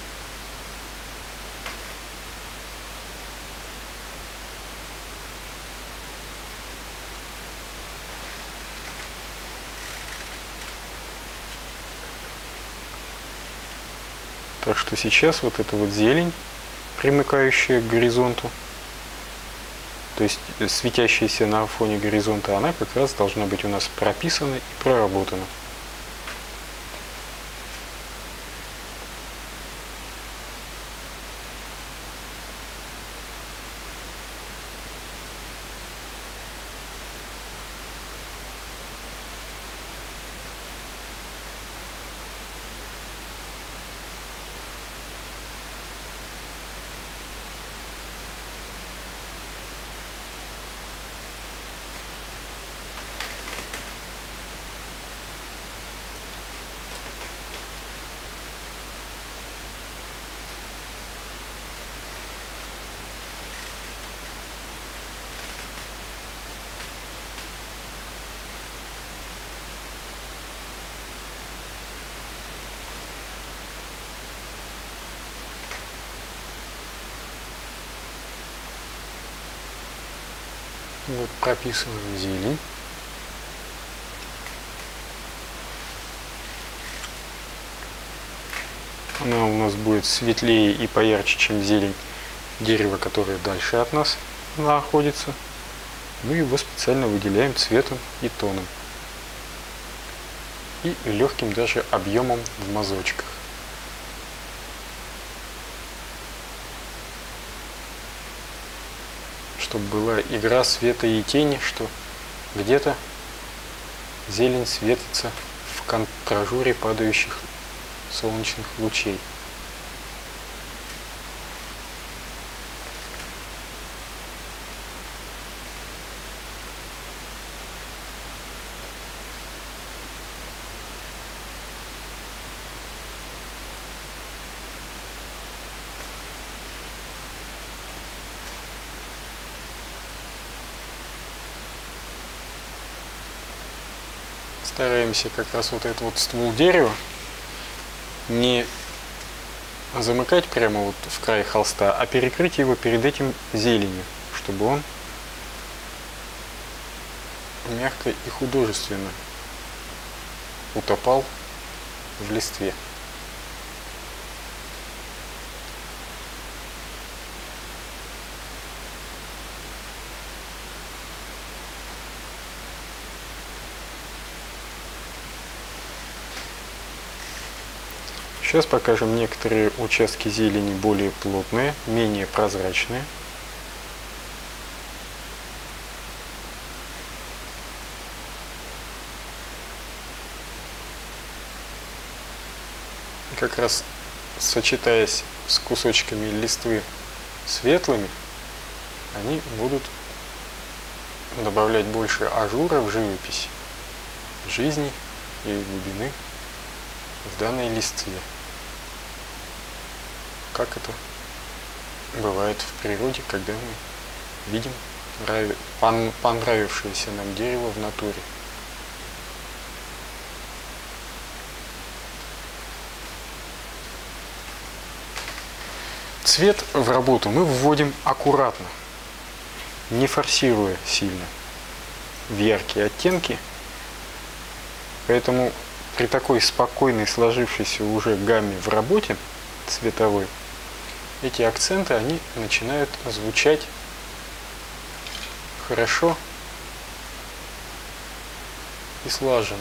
Так что сейчас вот эта вот зелень, примыкающая к горизонту, то есть светящаяся на фоне горизонта, она как раз должна быть у нас прописана и проработана. Вот прописываем зелень. Она у нас будет светлее и поярче, чем зелень дерева, которое дальше от нас находится. Мы его специально выделяем цветом и тоном. И легким даже объемом в мазочках. Чтобы была игра света и тени, что где-то зелень светится в контражуре падающих солнечных лучей. Стараемся как раз вот этот вот ствол дерева не замыкать прямо вот в край холста, а перекрыть его перед этим зеленью, чтобы он мягко и художественно утопал в листве. Сейчас покажем некоторые участки зелени более плотные, менее прозрачные. Как раз сочетаясь с кусочками листвы светлыми, они будут добавлять больше ажура в живопись, жизни и глубины в данной листве. Как это бывает в природе, когда мы видим понравившееся нам дерево в натуре. Цвет в работу мы вводим аккуратно, не форсируя сильно в яркие оттенки, поэтому при такой спокойной сложившейся уже гамме в работе цветовой, эти акценты, они начинают звучать хорошо и слаженно.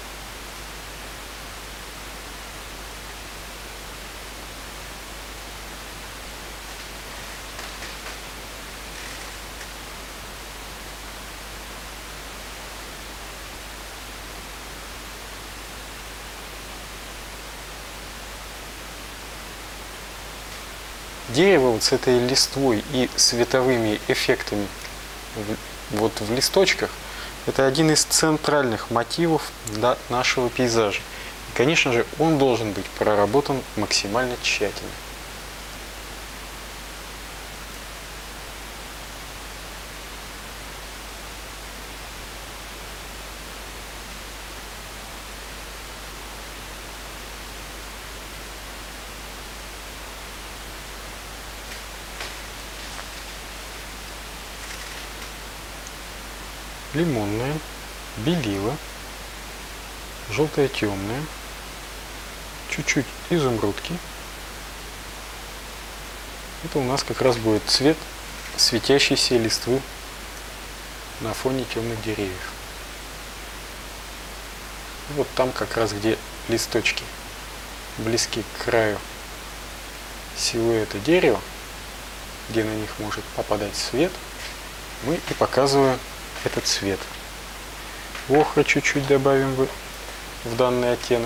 Дерево вот с этой листвой и световыми эффектами в, вот в листочках – это один из центральных мотивов для нашего пейзажа. И, конечно же, он должен быть проработан максимально тщательно. Лимонная, белила, желтая темная, чуть-чуть изумрудки. Это у нас как раз будет цвет светящейся листвы на фоне темных деревьев. И вот там как раз, где листочки близки к краю силуэта дерева, где на них может попадать свет, мы и показываем этот цвет. Охра чуть-чуть добавим в, в данный оттенок.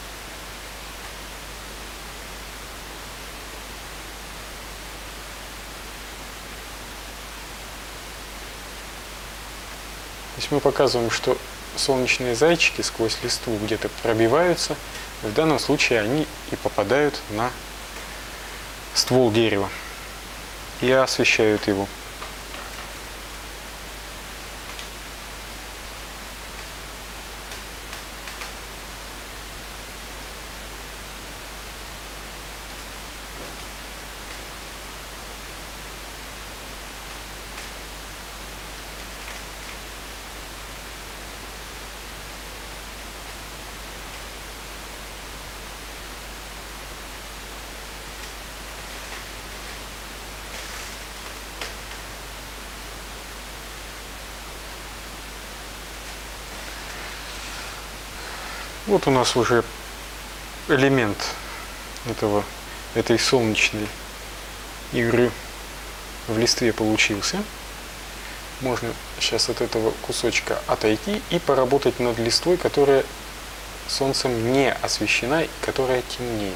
То есть мы показываем, что солнечные зайчики сквозь листву где-то пробиваются. В данном случае они и попадают на ствол дерева и освещают его. Вот у нас уже элемент этого, этой солнечной игры в листве получился. Можно сейчас от этого кусочка отойти и поработать над листвой, которая солнцем не освещена и которая темнее.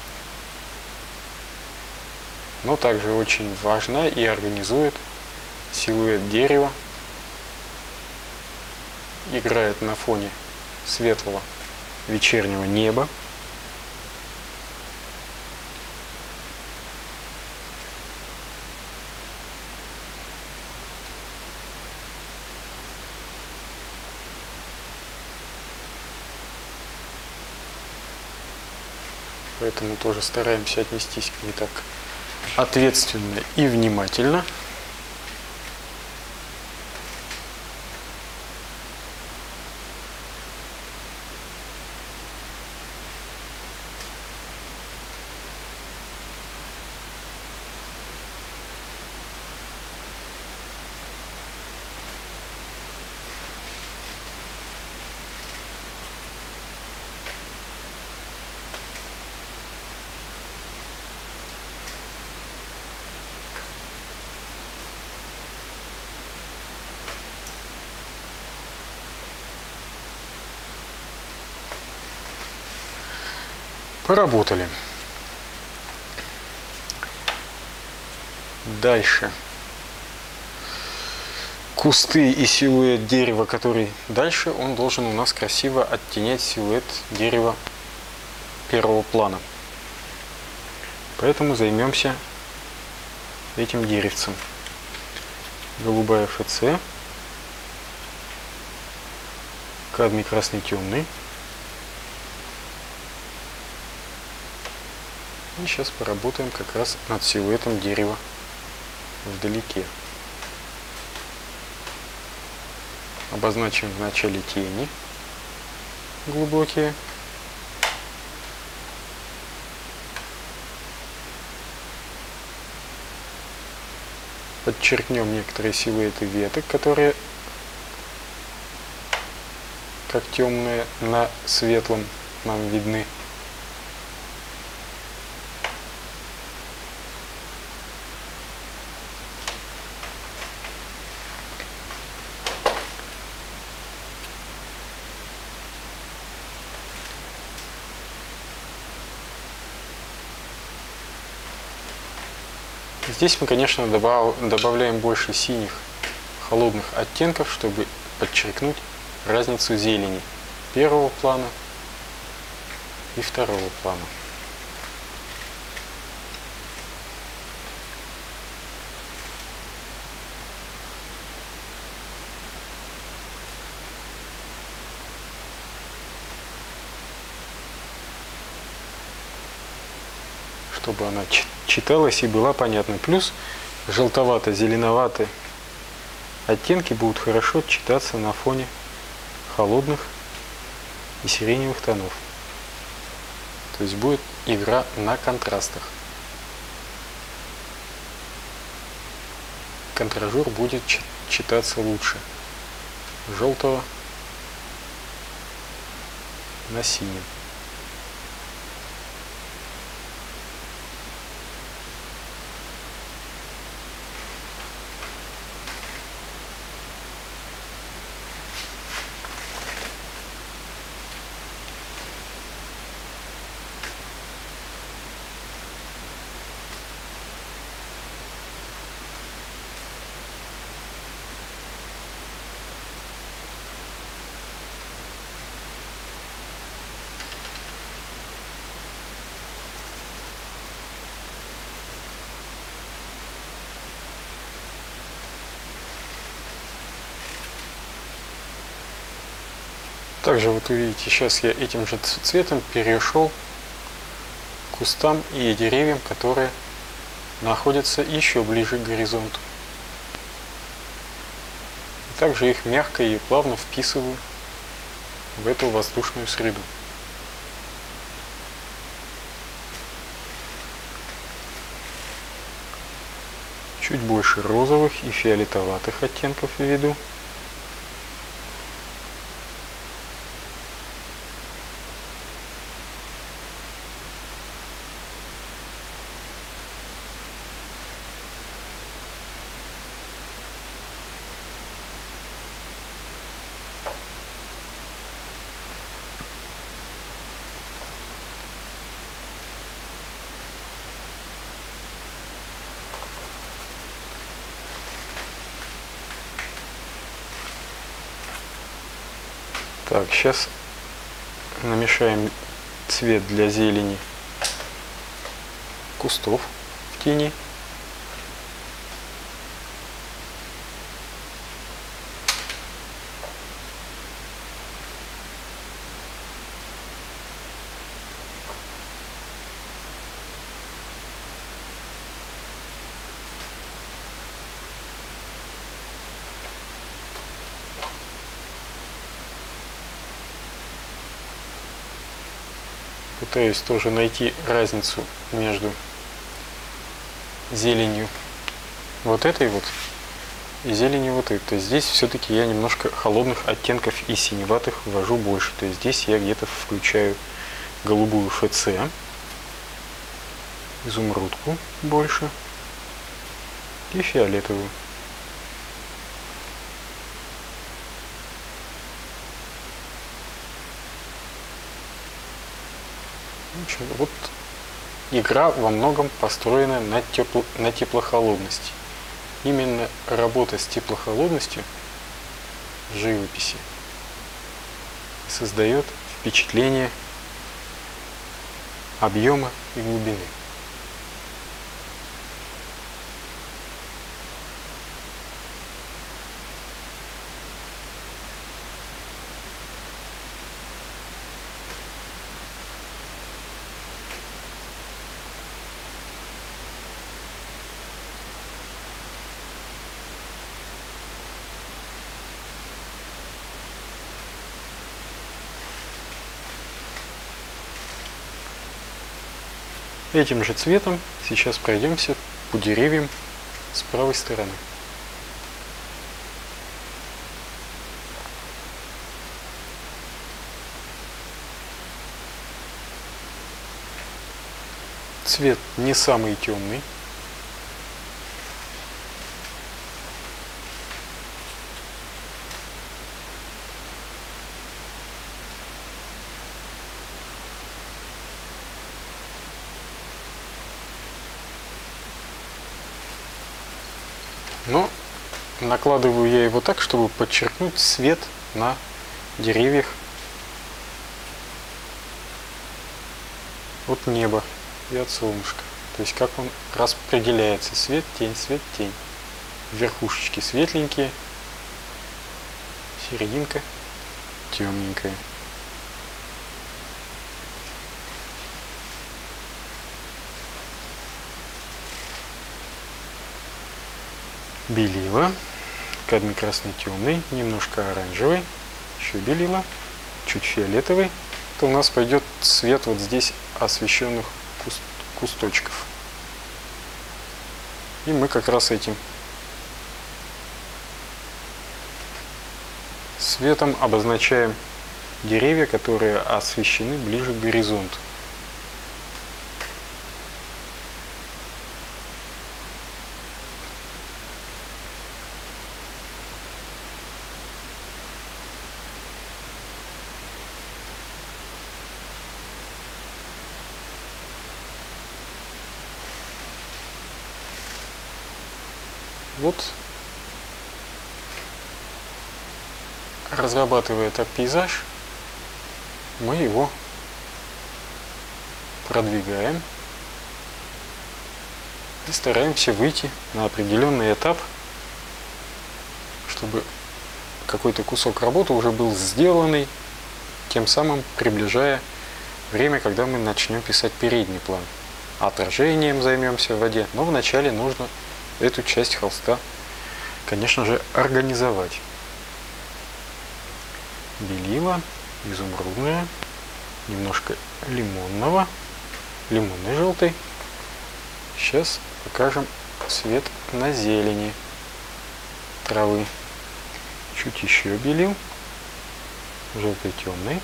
Но также очень важна и организует силуэт дерева, играет на фоне светлого вечернего неба. Поэтому тоже стараемся отнестись к ней так ответственно и внимательно. Поработали. Дальше. Кусты и силуэт дерева, который дальше, он должен у нас красиво оттенять силуэт дерева первого плана. Поэтому займемся этим деревцем. Голубая эф цэ, кадмий красный темный. И сейчас поработаем как раз над силуэтом дерева вдалеке. Обозначим в начале тени глубокие. Подчеркнем некоторые силуэты веток, которые как темные на светлом нам видны. Здесь мы, конечно, добавляем больше синих холодных оттенков, чтобы подчеркнуть разницу зелени первого плана и второго плана. Чтобы она читалась и была понятна. Плюс желтовато-зеленоватые оттенки будут хорошо читаться на фоне холодных и сиреневых тонов. То есть будет игра на контрастах. Контражур будет читаться лучше желтого на синем. Также вот увидите, сейчас я этим же цветом перешел к кустам и деревьям, которые находятся еще ближе к горизонту. И также их мягко и плавно вписываю в эту воздушную среду. Чуть больше розовых и фиолетоватых оттенков введу. Так, сейчас намешаем цвет для зелени кустов в тени. Пытаюсь тоже найти разницу между зеленью вот этой вот и зеленью вот этой. То есть здесь все-таки я немножко холодных оттенков и синеватых ввожу больше. То есть здесь я где-то включаю голубую эф цэ, изумрудку больше и фиолетовую. В общем, вот игра во многом построена на, тепло, на теплохолодности. Именно работа с теплохолодностью в живописи создает впечатление объема и глубины. Этим же цветом сейчас пройдемся по деревьям с правой стороны. Цвет не самый темный. Но накладываю я его так, чтобы подчеркнуть свет на деревьях от неба и от солнышка. То есть как он распределяется. Свет, тень, свет, тень. Верхушечки светленькие, серединка темненькая. Белила, кадмий красный темный, немножко оранжевый, еще белила, чуть фиолетовый. То у нас пойдет цвет вот здесь освещенных куст кусточков. И мы как раз этим светом обозначаем деревья, которые освещены ближе к горизонту. Вот, разрабатывая так пейзаж, мы его продвигаем и стараемся выйти на определенный этап, чтобы какой-то кусок работы уже был сделанный, тем самым приближая время, когда мы начнем писать передний план. Отражением займемся в воде, но вначале нужно эту часть холста, конечно же, организовать. Белила, изумрудная, немножко лимонного, лимонный желтый. Сейчас покажем цвет на зелени травы. Чуть еще белил, желтый темный.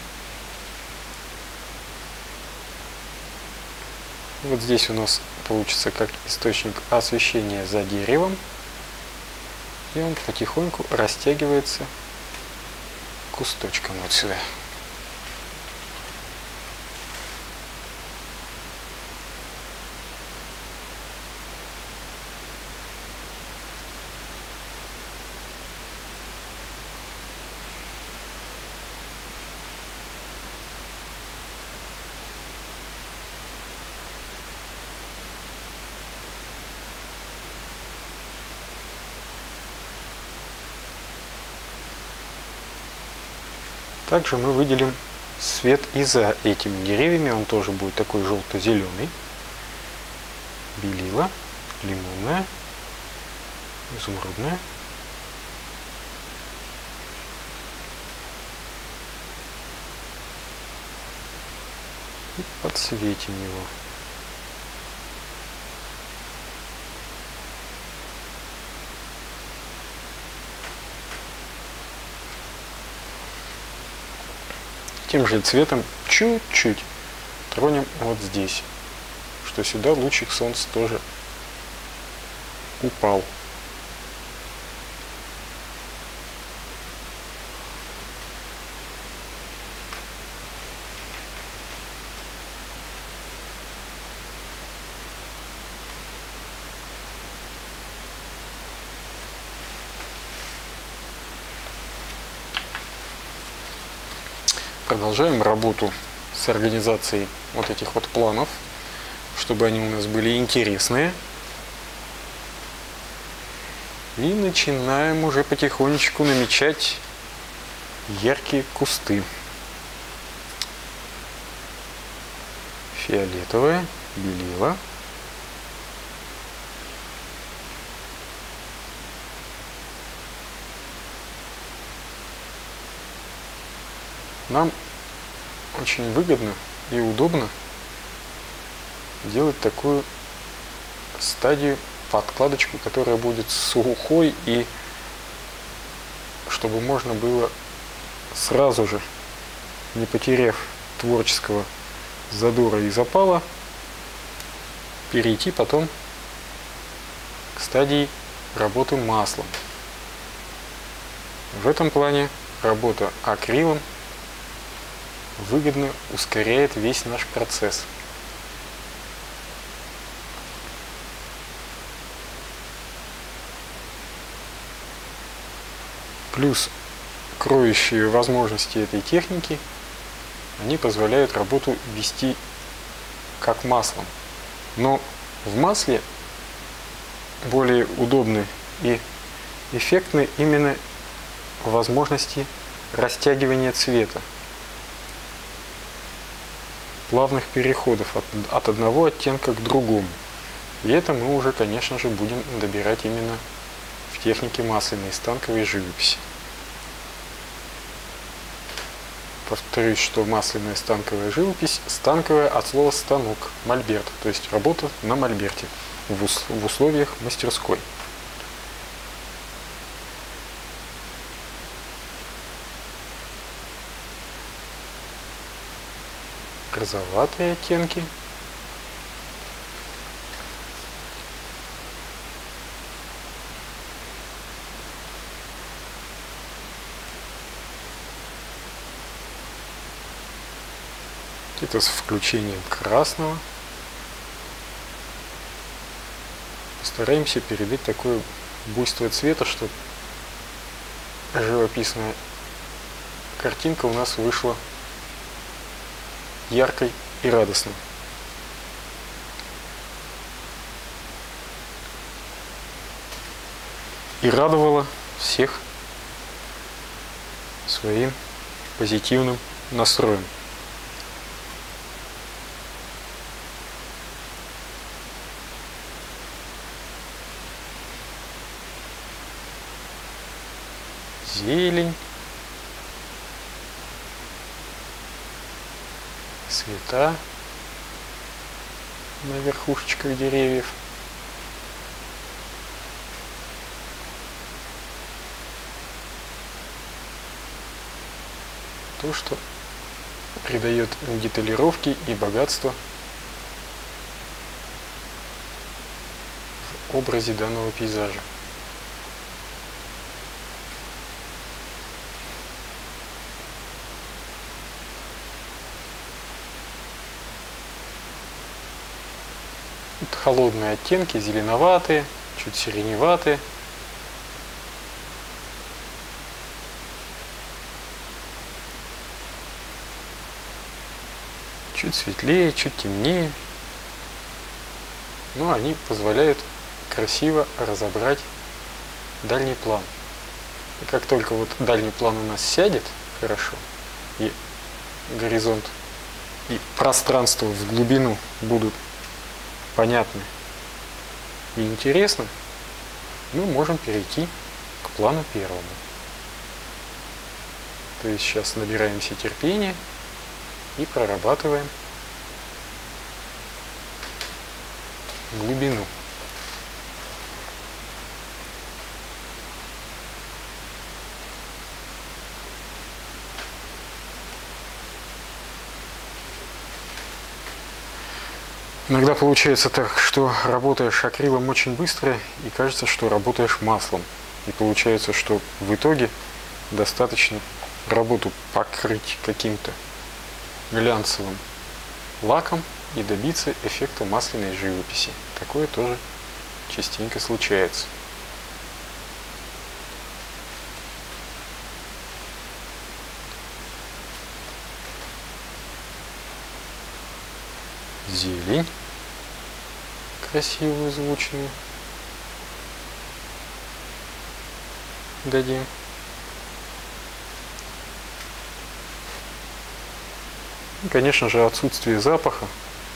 Вот здесь у нас получится как источник освещения за деревом, и он потихоньку растягивается кусточком вот сюда. Также мы выделим свет и за этими деревьями, он тоже будет такой желто-зеленый. Белила, лимонная, изумрудная. И подсветим его. Тем же цветом чуть-чуть тронем вот здесь, что сюда лучик солнца тоже упал. Продолжаем работу с организацией вот этих вот планов, чтобы они у нас были интересные. И начинаем уже потихонечку намечать яркие кусты. Фиолетовое, белила. Нам очень выгодно и удобно делать такую стадию, подкладочку, которая будет сухой, и чтобы можно было сразу же, не потеряв творческого задора и запала, перейти потом к стадии работы маслом. В этом плане работа акрилом выгодно ускоряет весь наш процесс. Плюс кроющие возможности этой техники, они позволяют работу вести как маслом. Но в масле более удобны и эффектны именно возможности растягивания цвета, плавных переходов от, от одного оттенка к другому. И это мы уже, конечно же, будем добирать именно в технике масляной станковой живописи. Повторюсь, что масляная станковая живопись, станковая от слова станок, мольберт, то есть работа на мольберте в, ус, в условиях мастерской. Розоватые оттенки. Это с включением красного. Постараемся передать такое буйство цвета, чтобы живописная картинка у нас вышла яркой и радостной. И радовала всех своим позитивным настроем. Зелень, цвета на верхушечках деревьев. То, что придает деталировки и богатство в образе данного пейзажа. Холодные оттенки, зеленоватые, чуть сиреневатые. Чуть светлее, чуть темнее. Но они позволяют красиво разобрать дальний план. И как только вот дальний план у нас сядет хорошо, и горизонт, и пространство в глубину будут понятны и интересны, мы можем перейти к плану первому. То есть сейчас набираемся терпения и прорабатываем глубину. Иногда получается так, что работаешь акрилом очень быстро и кажется, что работаешь маслом. И получается, что в итоге достаточно работу покрыть каким-то глянцевым лаком и добиться эффекта масляной живописи. Такое тоже частенько случается. Зелень красивую, звучную дадим. И, конечно же, отсутствие запаха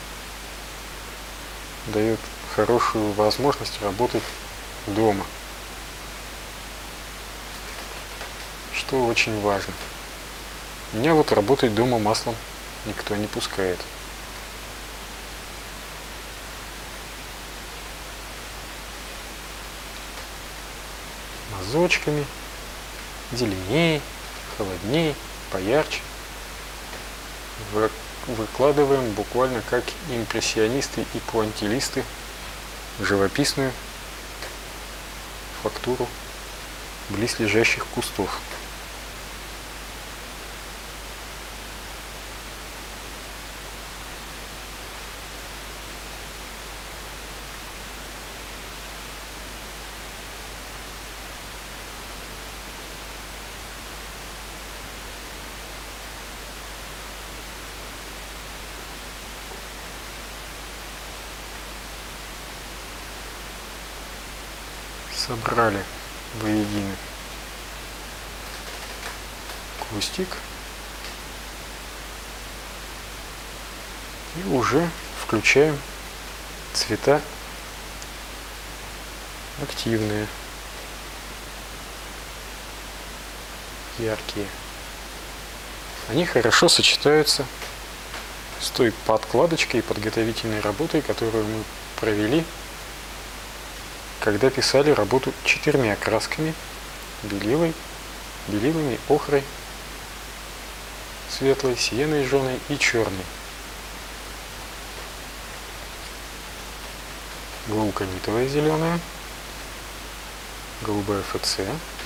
дает хорошую возможность работать дома, что очень важно. Меня вот работать дома маслом никто не пускает. Мазочками, зеленее, холоднее, поярче. Выкладываем буквально как импрессионисты и пуантилисты живописную фактуру близлежащих кустов. Собрали воедино кустик и уже включаем цвета активные, яркие. Они хорошо сочетаются с той подкладочкой и подготовительной работой, которую мы провели, когда писали работу четырьмя красками: белилой, белилами, охрой, светлой, сиеной, жженой и черной. Глауконитовая зеленая, голубая эф цэ,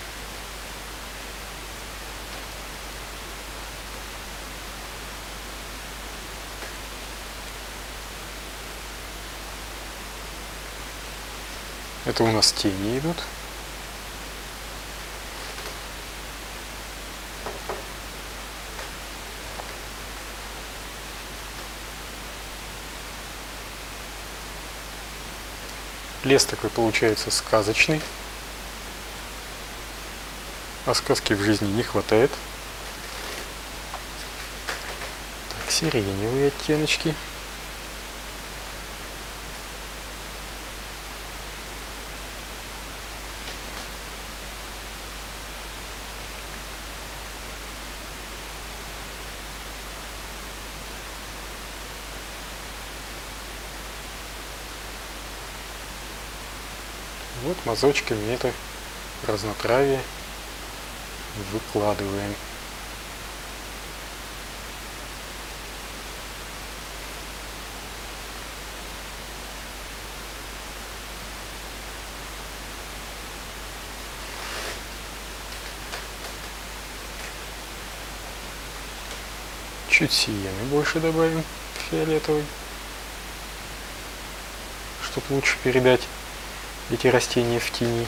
это у нас тени идут. Лес такой получается сказочный, а сказки в жизни не хватает. Так, сиреневые оттеночки. Вот мазочками это разнотравие выкладываем. Чуть сиены больше добавим, фиолетовый, чтобы лучше передать эти растения в тени.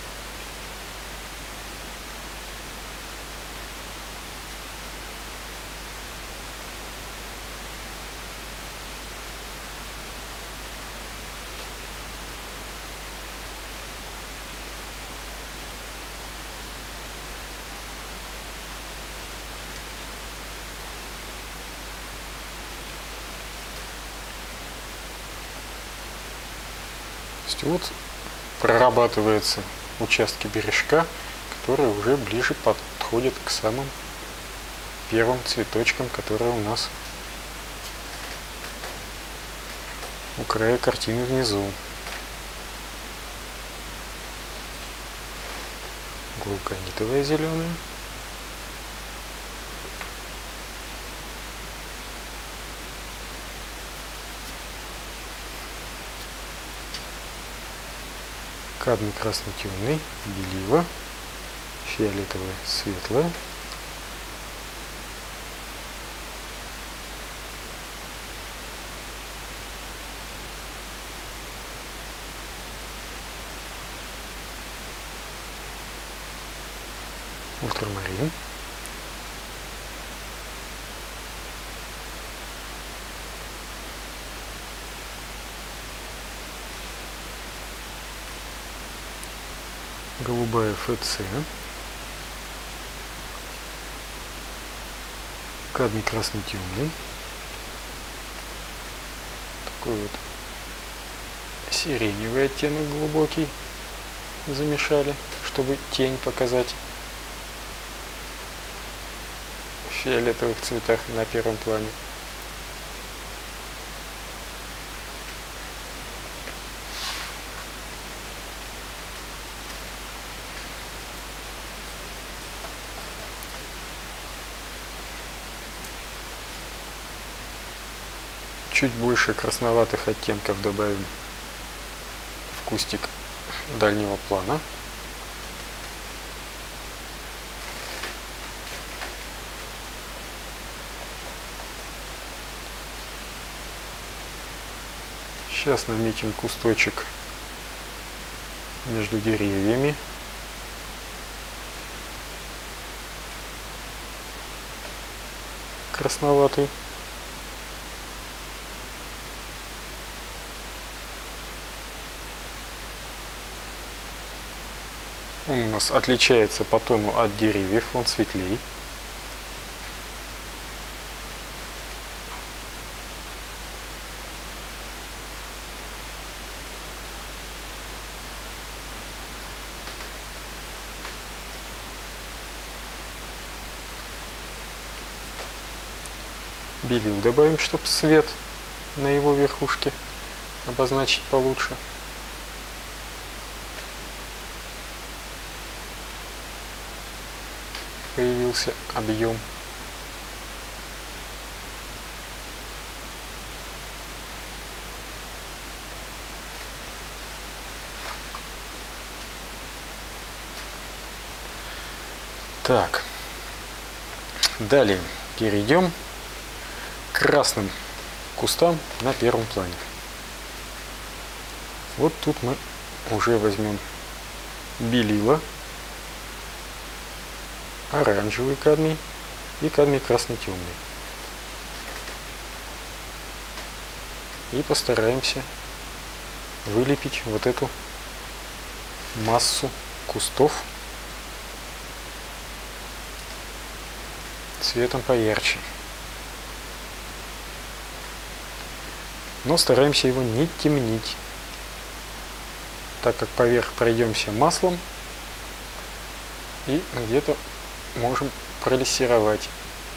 То есть вот прорабатываются участки бережка, которые уже ближе подходят к самым первым цветочкам, которые у нас у края картины внизу. Глуконитовая зеленая. Кадмий красно-темный, белила, фиолетовая, светлая. Ультрамарин. Голубая ФЦ. Кадмий красно-темный. Такой вот сиреневый оттенок глубокий замешали, чтобы тень показать в фиолетовых цветах на первом плане. Чуть больше красноватых оттенков добавим в кустик дальнего плана. Сейчас наметим кусточек между деревьями. Красноватый. Он у нас отличается по тону от деревьев, он светлее. Белил добавим, чтобы свет на его верхушке обозначить получше. Появился объем. Так, далее перейдем к красным кустам на первом плане. Вот тут мы уже возьмем белила, оранжевый кадмий и кадмий красно-темный. И постараемся вылепить вот эту массу кустов цветом поярче. Но стараемся его не темнить, так как поверх пройдемся маслом и где-то можем пролессировать,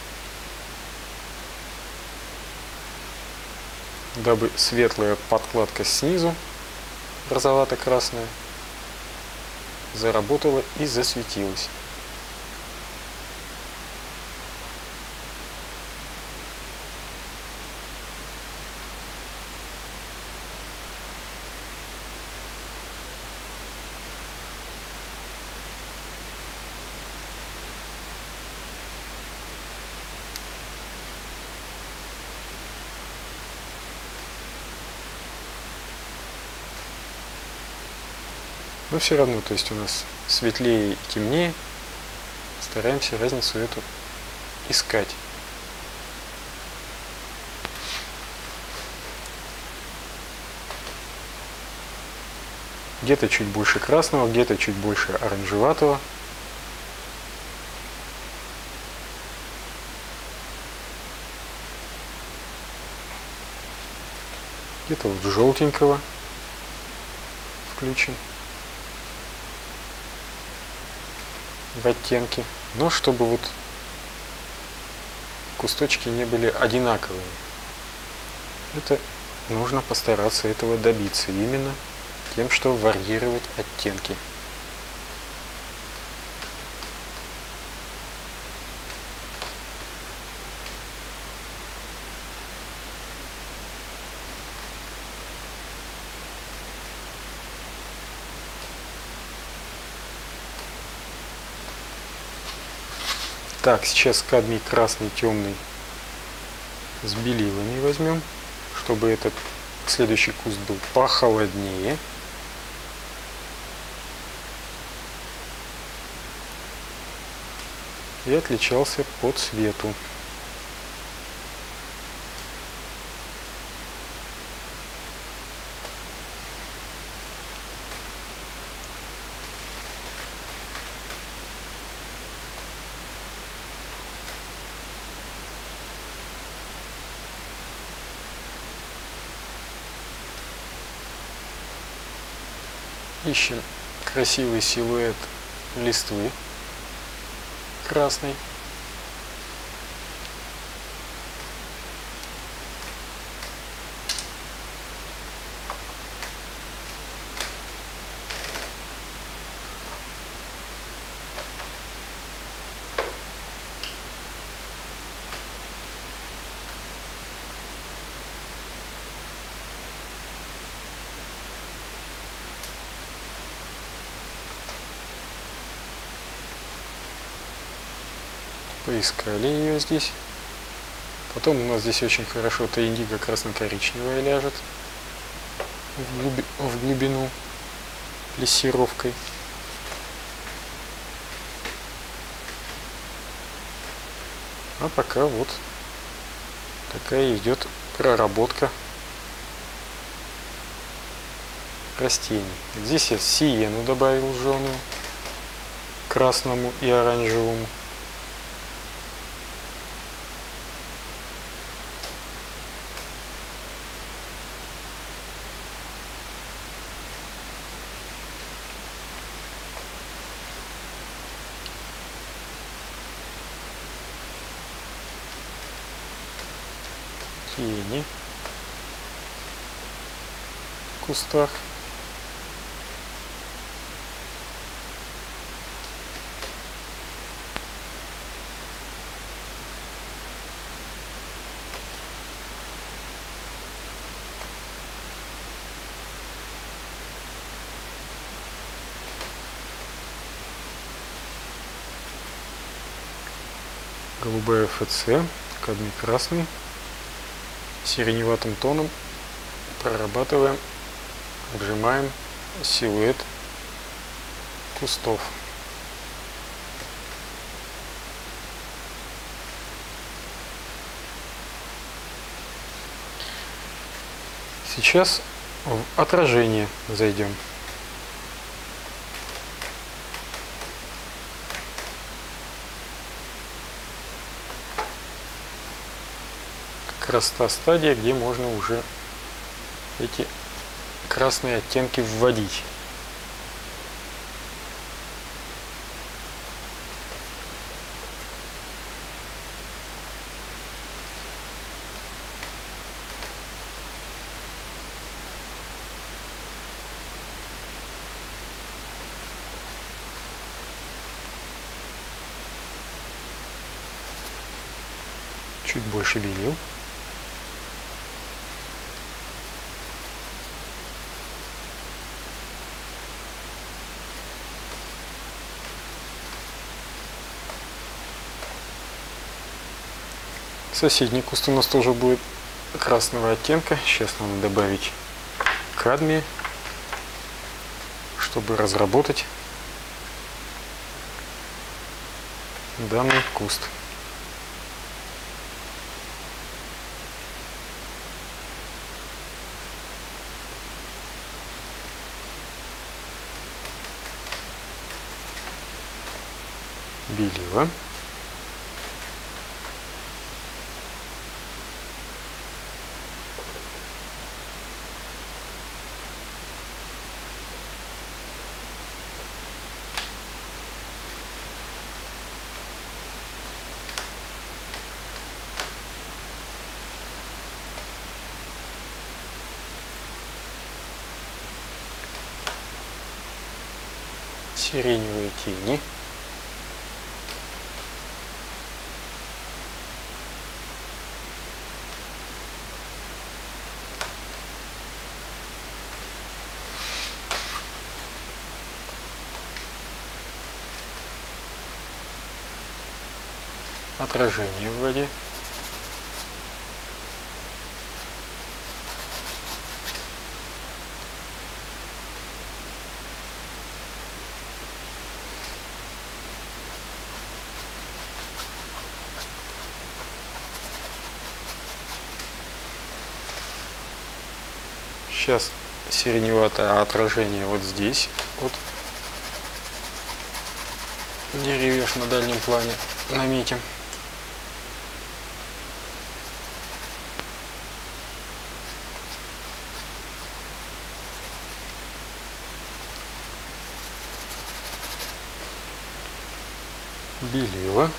дабы светлая подкладка снизу, розовато-красная, заработала и засветилась. Но все равно, то есть у нас светлее и темнее, стараемся разницу эту искать. Где-то чуть больше красного, где-то чуть больше оранжеватого. Где-то вот желтенького включим в оттенки, но чтобы вот кусточки не были одинаковыми. Это нужно постараться этого добиться именно тем, что варьировать оттенки. Так, сейчас кадмий красный темный с белилами возьмем, чтобы этот следующий куст был похолоднее. И отличался по цвету. Ищем красивый силуэт листвы красной. Поискали ее здесь. Потом у нас здесь очень хорошо индиго красно-коричневая ляжет в, глуби, в глубину плессировкой. А пока вот такая идет проработка растений. Здесь я сиену добавил жженую, красному и оранжевому. Тени в кустах. Голубая эф цэ, кадмий красный. Сиреневатым тоном прорабатываем, обжимаем силуэт кустов. Сейчас в отражение зайдем. Как раз та стадия, где можно уже эти красные оттенки вводить. Чуть больше белил. Соседний куст у нас тоже будет красного оттенка. Сейчас надо добавить кадмия, чтобы разработать данный куст. Белила. сиреневые тени. Отражение в воде. Сейчас сиреневатое отражение вот здесь, вот деревьев на дальнем плане наметим. Белила.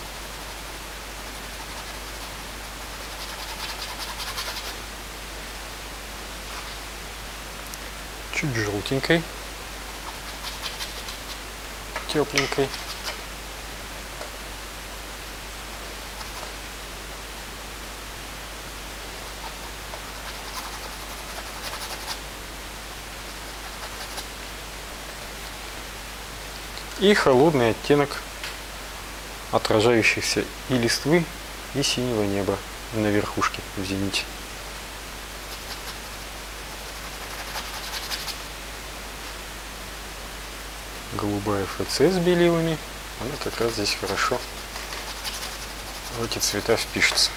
Чуть желтенькой, тепленькой. И холодный оттенок отражающихся и листвы, и синего неба на верхушке в зените. Голубая эф цэ с белилами, она как раз здесь хорошо в эти цвета впишется.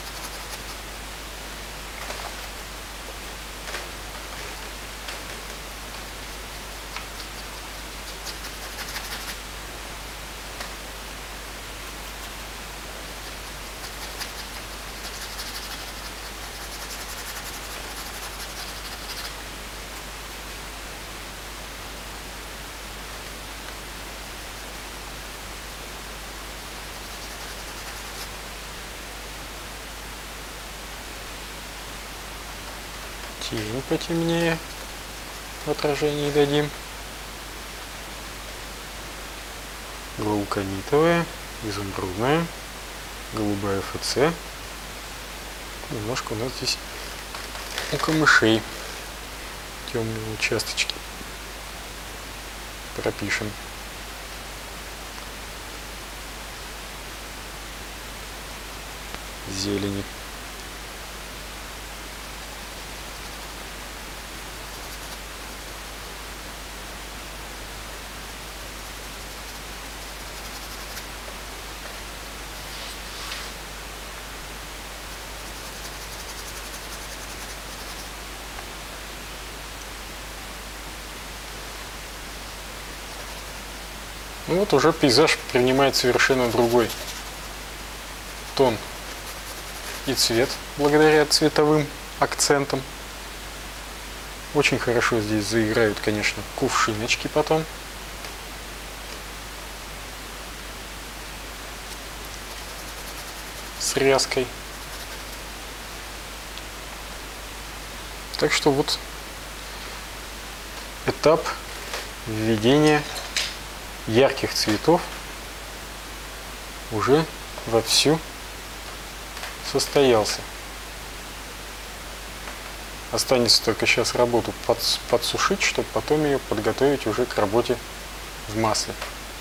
Тень потемнее в отражении дадим. Глауконитовая, изумрудная, голубая эф цэ. Немножко у нас здесь у камышей темные участочки пропишем. Зелени. Ну вот уже пейзаж принимает совершенно другой тон и цвет, благодаря цветовым акцентам. Очень хорошо здесь заиграют, конечно, кувшиночки потом. С ряской. Так что вот этап введения ярких цветов уже вовсю состоялся. Останется только сейчас работу подсушить, чтобы потом ее подготовить уже к работе в масле.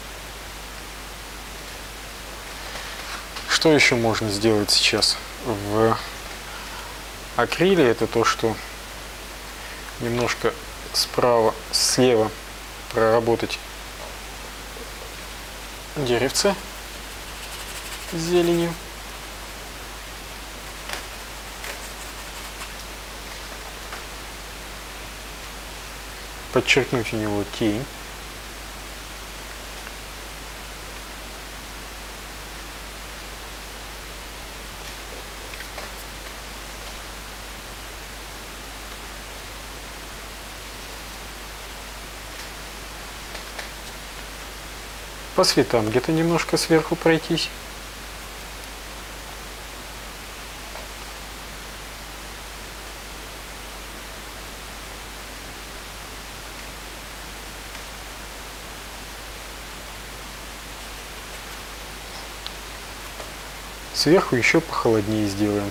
Что еще можно сделать сейчас в акриле? Это то, что немножко справа, слева проработать деревце с зеленью. Подчеркнуть у него тень. По цветам где-то немножко сверху пройтись. Сверху еще похолоднее сделаем.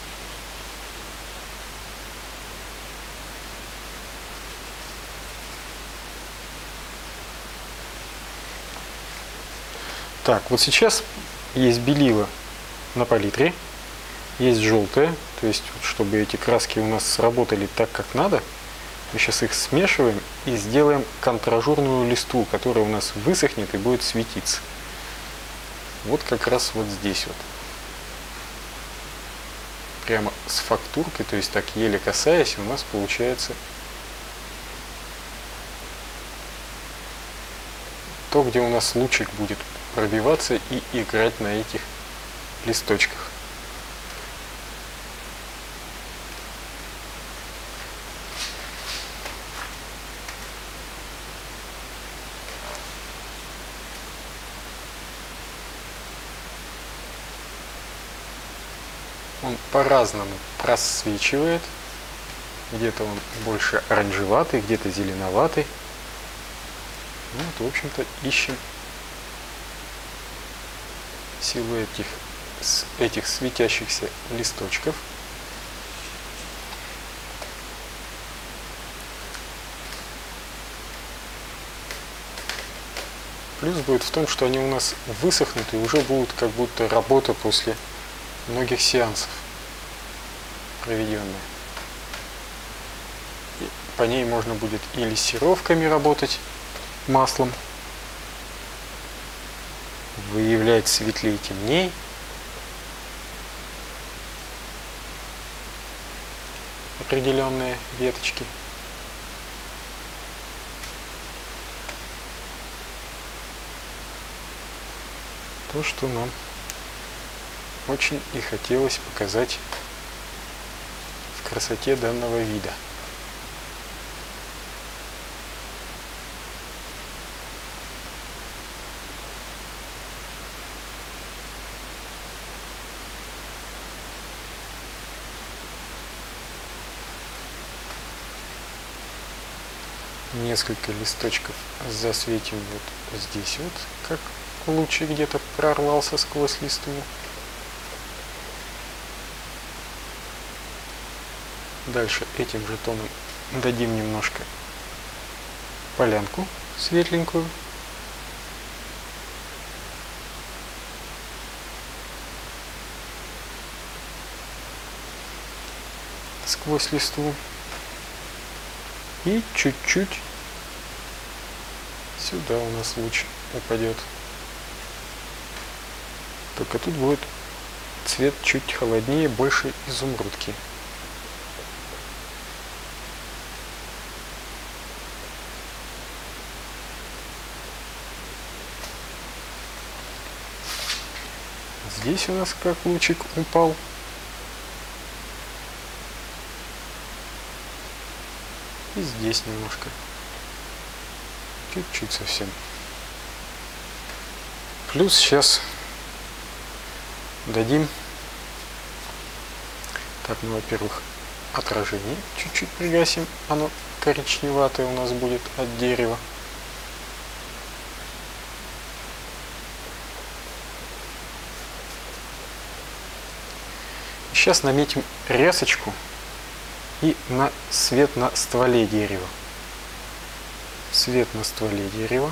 Так, вот сейчас есть белила на палитре, есть желтое, то есть, чтобы эти краски у нас сработали так, как надо, мы сейчас их смешиваем и сделаем контражурную листву, которая у нас высохнет и будет светиться. Вот как раз вот здесь вот. Прямо с фактуркой, то есть так еле касаясь, у нас получается то, где у нас лучик будет пробиваться и играть на этих листочках. Он по-разному просвечивает. Где-то он больше оранжеватый, где-то зеленоватый. Ну, вот, в общем-то, ищем силу этих, этих светящихся листочков. Плюс будет в том, что они у нас высохнут и уже будут как будто работа после многих сеансов проведенная. И по ней можно будет и лессировками работать маслом, выявлять светлее, темней. Определенные веточки. То, что нам очень и хотелось показать в красоте данного вида. Несколько листочков засветим вот здесь вот, как лучик где-то прорвался сквозь листву. Дальше этим же тоном дадим немножко полянку светленькую. Сквозь листву. И чуть-чуть сюда у нас луч упадет. Только тут будет цвет чуть холоднее, больше изумрудки. Здесь у нас как лучик упал. И здесь немножко. Чуть-чуть совсем. Плюс сейчас дадим, так, ну, во-первых, отражение чуть-чуть пригасим. Оно коричневатое у нас будет от дерева. Сейчас наметим рясочку и на свет на стволе дерева. Свет на стволе дерева.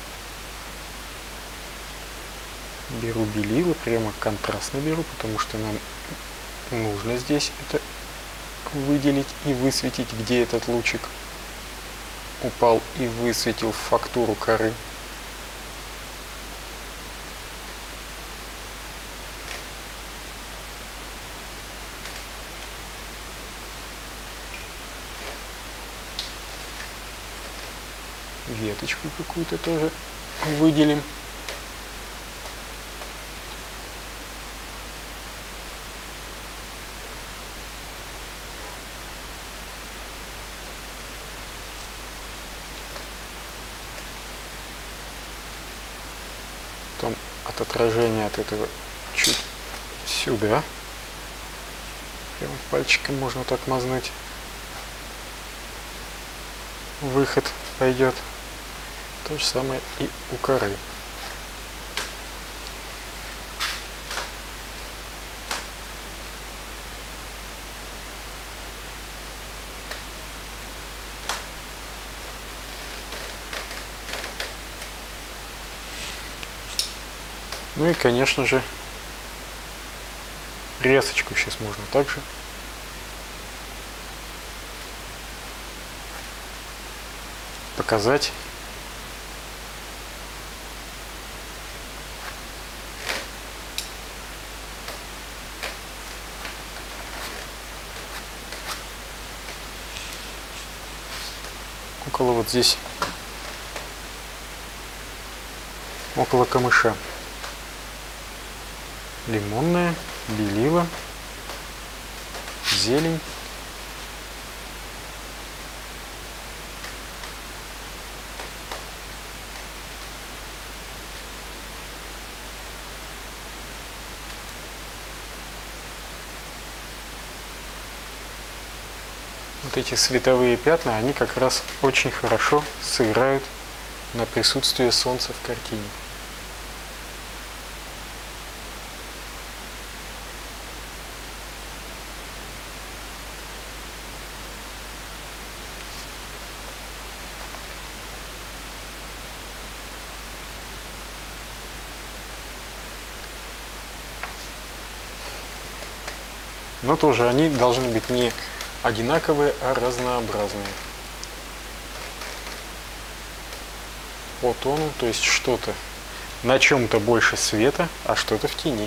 Беру белила, прямо контрастно беру, потому что нам нужно здесь это выделить и высветить, где этот лучик упал и высветил фактуру коры. Веточку какую-то тоже выделим. Потом от отражения от этого чуть сюда. Прям пальчиком можно так мазнуть. Выход пойдет. То же самое и у коры. Ну и, конечно же, резочку сейчас можно также показать. Около вот здесь, около камыша. Лимонная, белила, зелень. Вот эти световые пятна, они как раз очень хорошо сыграют на присутствие солнца в картине. Но тоже они должны быть не одинаковые, а разнообразные. По тону, то есть что-то на чем-то больше света, а что-то в тени.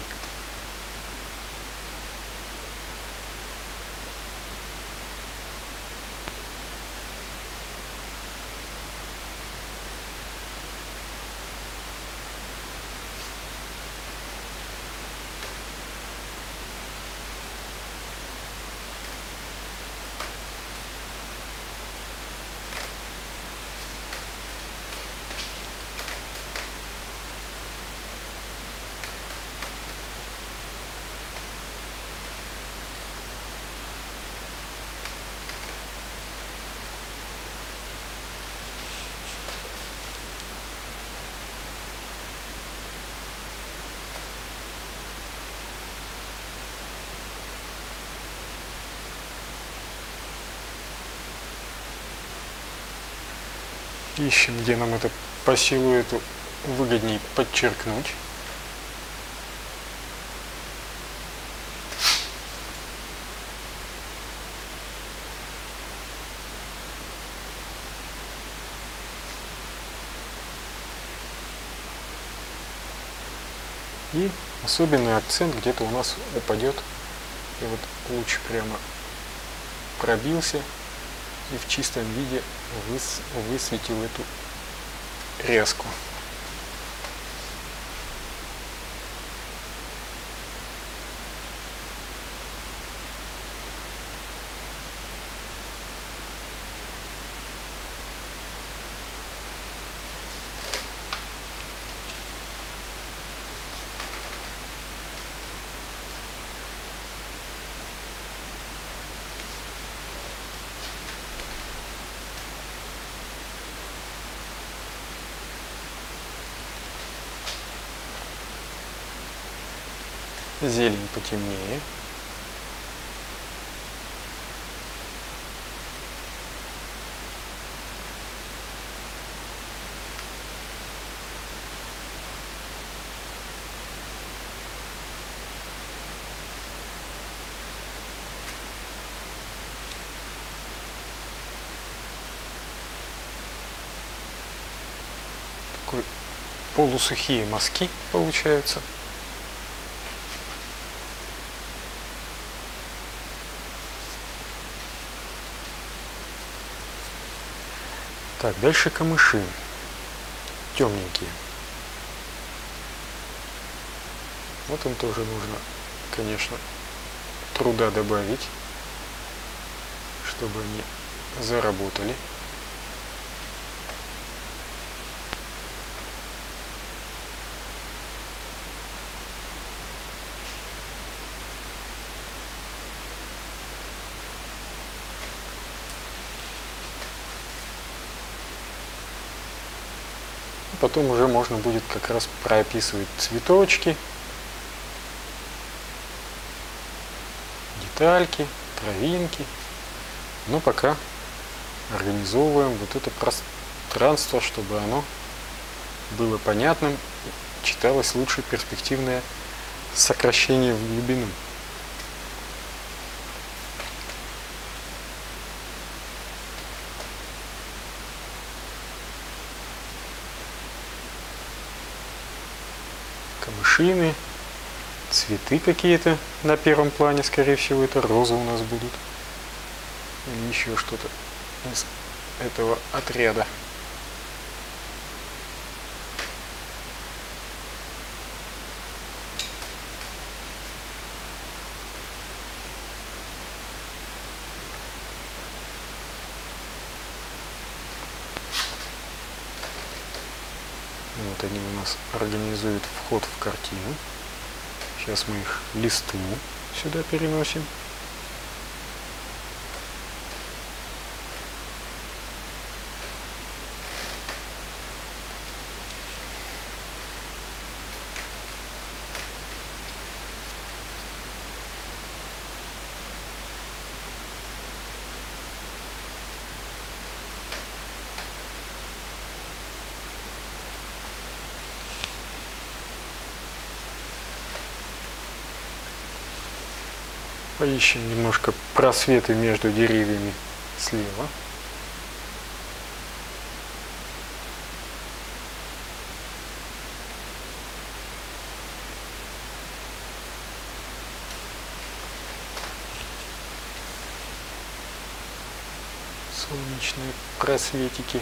Ищем, где нам это по силуэту выгоднее подчеркнуть. И особенный акцент где-то у нас упадет. И вот луч прямо пробился и в чистом виде выс высветил эту резку. Зелень потемнее. Такой полусухие мазки получаются. Так, дальше камыши. Темненькие. Вот им тоже нужно, конечно, труда добавить, чтобы они заработали. Потом уже можно будет как раз прописывать цветочки, детальки, травинки. Но пока организовываем вот это пространство, чтобы оно было понятным, читалось лучше перспективное сокращение в глубину. Камышины, цветы какие-то на первом плане, скорее всего, это розы у нас будут. Или еще что-то из этого отряда. Вот они у нас организуют вход в картину. Сейчас мы их листву сюда переносим. Поищем немножко просветы между деревьями слева. Солнечные просветики.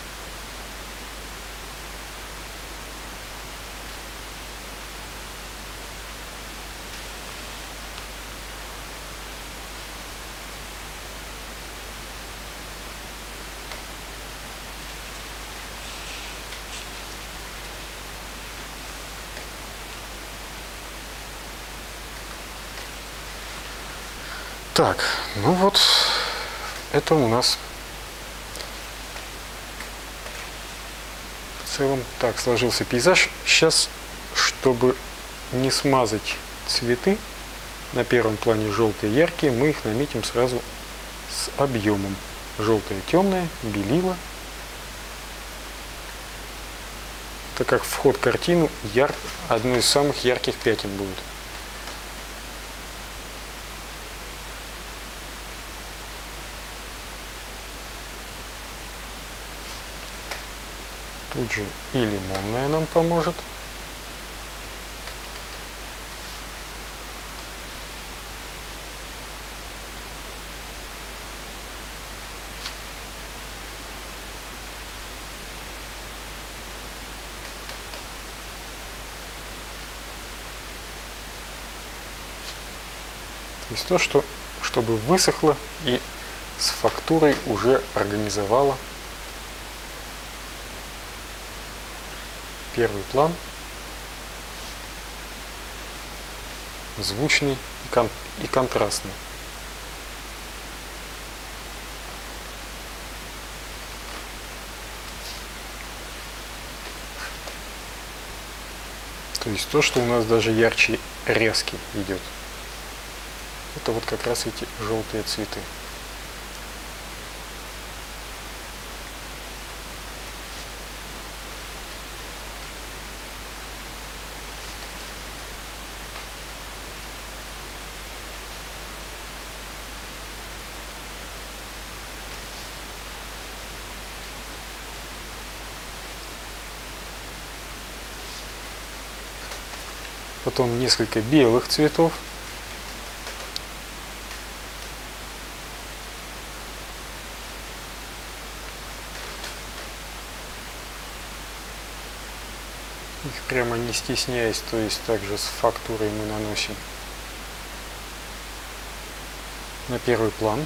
Так, ну вот, это у нас в целом так сложился пейзаж. Сейчас, чтобы не смазать цветы, на первом плане желтые яркие, мы их наметим сразу с объемом. Желтое темное, белила. Так как вход в картину яр... одно из самых ярких пятен будет. Тут же и лимонная нам поможет. То есть то, что, чтобы высохло и с фактурой уже организовало первый план, звучный и, кон и контрастный. То есть то, что у нас даже ярче резкий идет. Это вот как раз эти желтые цветы. Потом несколько белых цветов. Их прямо не стесняясь, то есть также с фактурой мы наносим на первый план.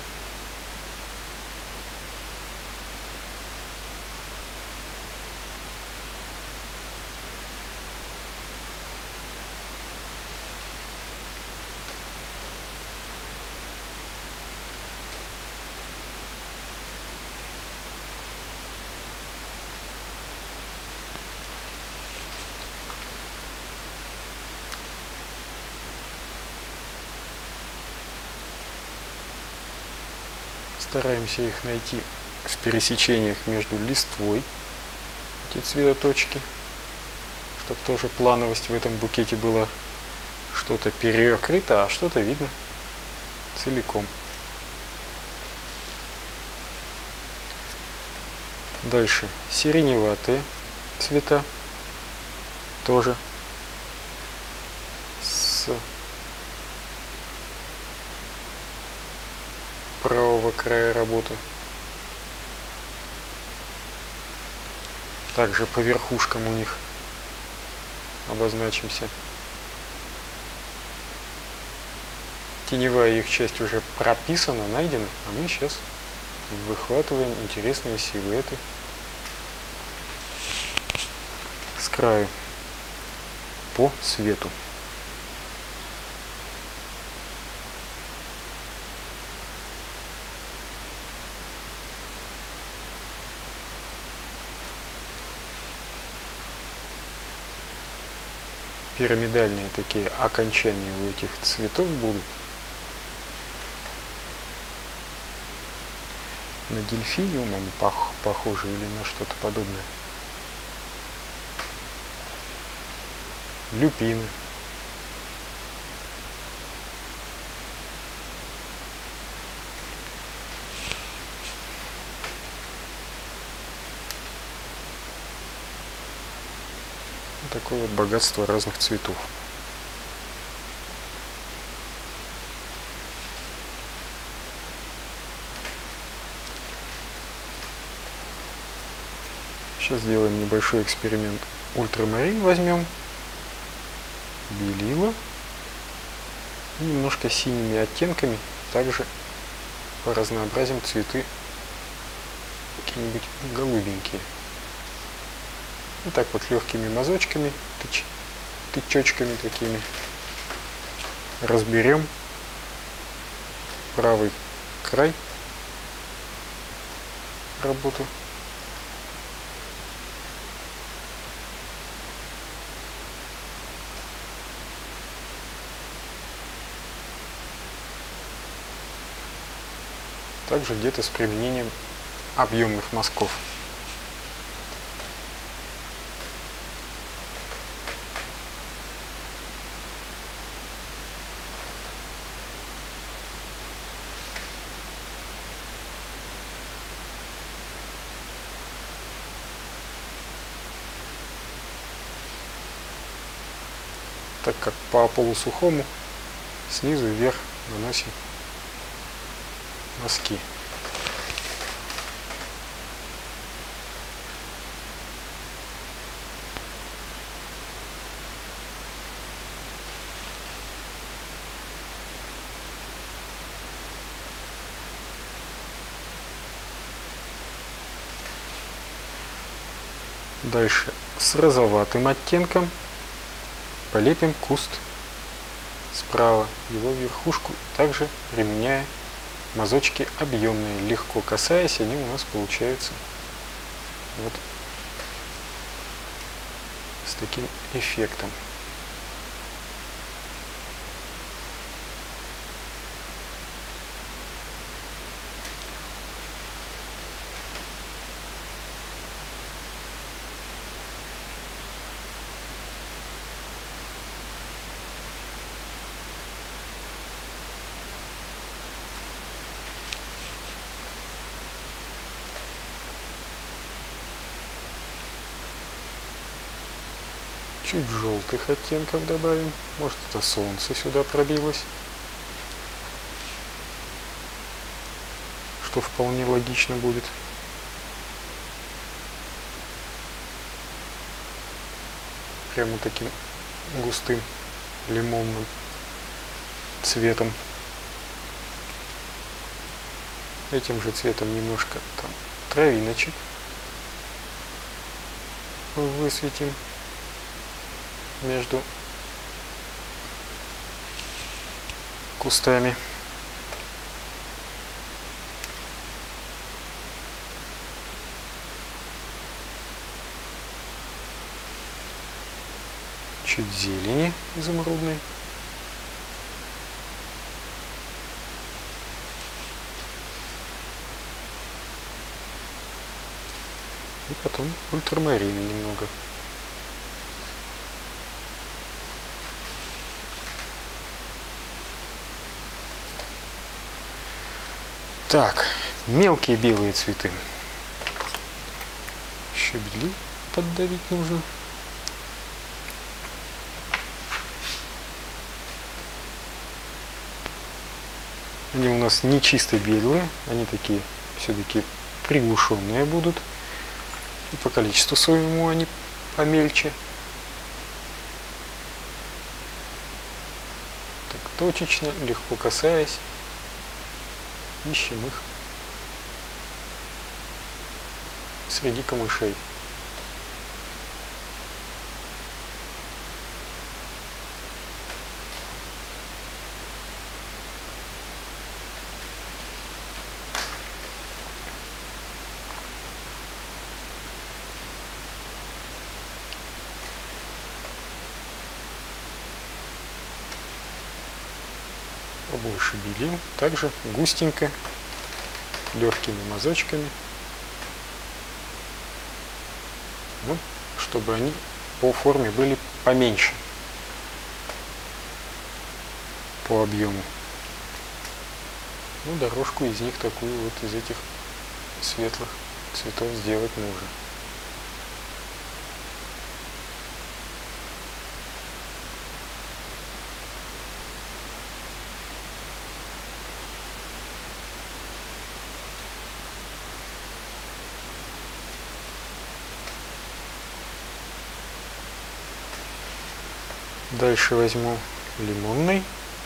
Стараемся их найти в пересечениях между листвой, эти цветоточки, чтобы тоже плановость в этом букете была. Что-то перекрыто, а что-то видно целиком. Дальше сиреневатые цвета. Тоже с правого края работы. Также по верхушкам у них обозначимся. Теневая их часть уже прописана, найдена, а мы сейчас выхватываем интересные силуэты с краю по свету. Пирамидальные такие окончания у этих цветов будут. На дельфиниум они пох похожи или на что-то подобное. Люпины. Вот такое вот богатство разных цветов. Сейчас сделаем небольшой эксперимент. Ультрамарин возьмем, белила и немножко синими оттенками также поразнообразим цветы, какие-нибудь голубенькие. И так вот легкими мазочками, тыч, тычочками такими разберем правый край работы. Также где-то с применением объемных мазков. Так как по полусухому снизу вверх наносим мазки. Дальше с розоватым оттенком полепим куст справа, его верхушку, также применяя мазочки объемные, легко касаясь, они у нас получаются вот с таким эффектом. Чуть желтых оттенков добавим. Может, это солнце сюда пробилось. Что вполне логично будет. Прямо таким густым лимонным цветом. Этим же цветом немножко там травиночек высветим между кустами. Чуть зелени изумрудной. И потом ультрамарина немного. Так, мелкие белые цветы. Щебли поддавить нужно. Они у нас не чисто белые, они такие все-таки приглушенные будут. И по количеству своему они помельче. Так, точечно, легко касаясь, ищем их среди камышей. Побольше белил, также густенько, легкими мазочками, ну, чтобы они по форме были поменьше по объему. Ну, дорожку из них такую вот из этих светлых цветов сделать можно. Дальше возьму лимонный,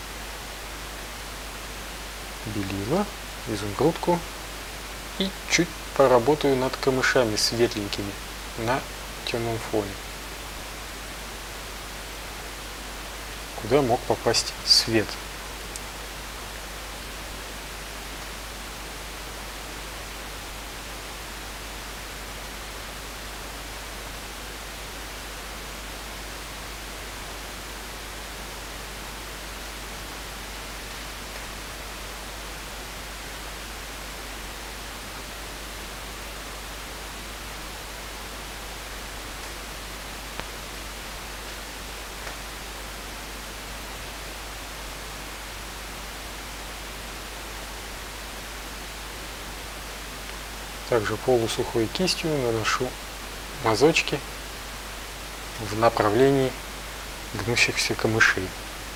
белила, изумрудку и чуть поработаю над камышами светленькими на темном фоне, куда мог попасть свет. Также полусухой кистью наношу мазочки в направлении гнущихся камышей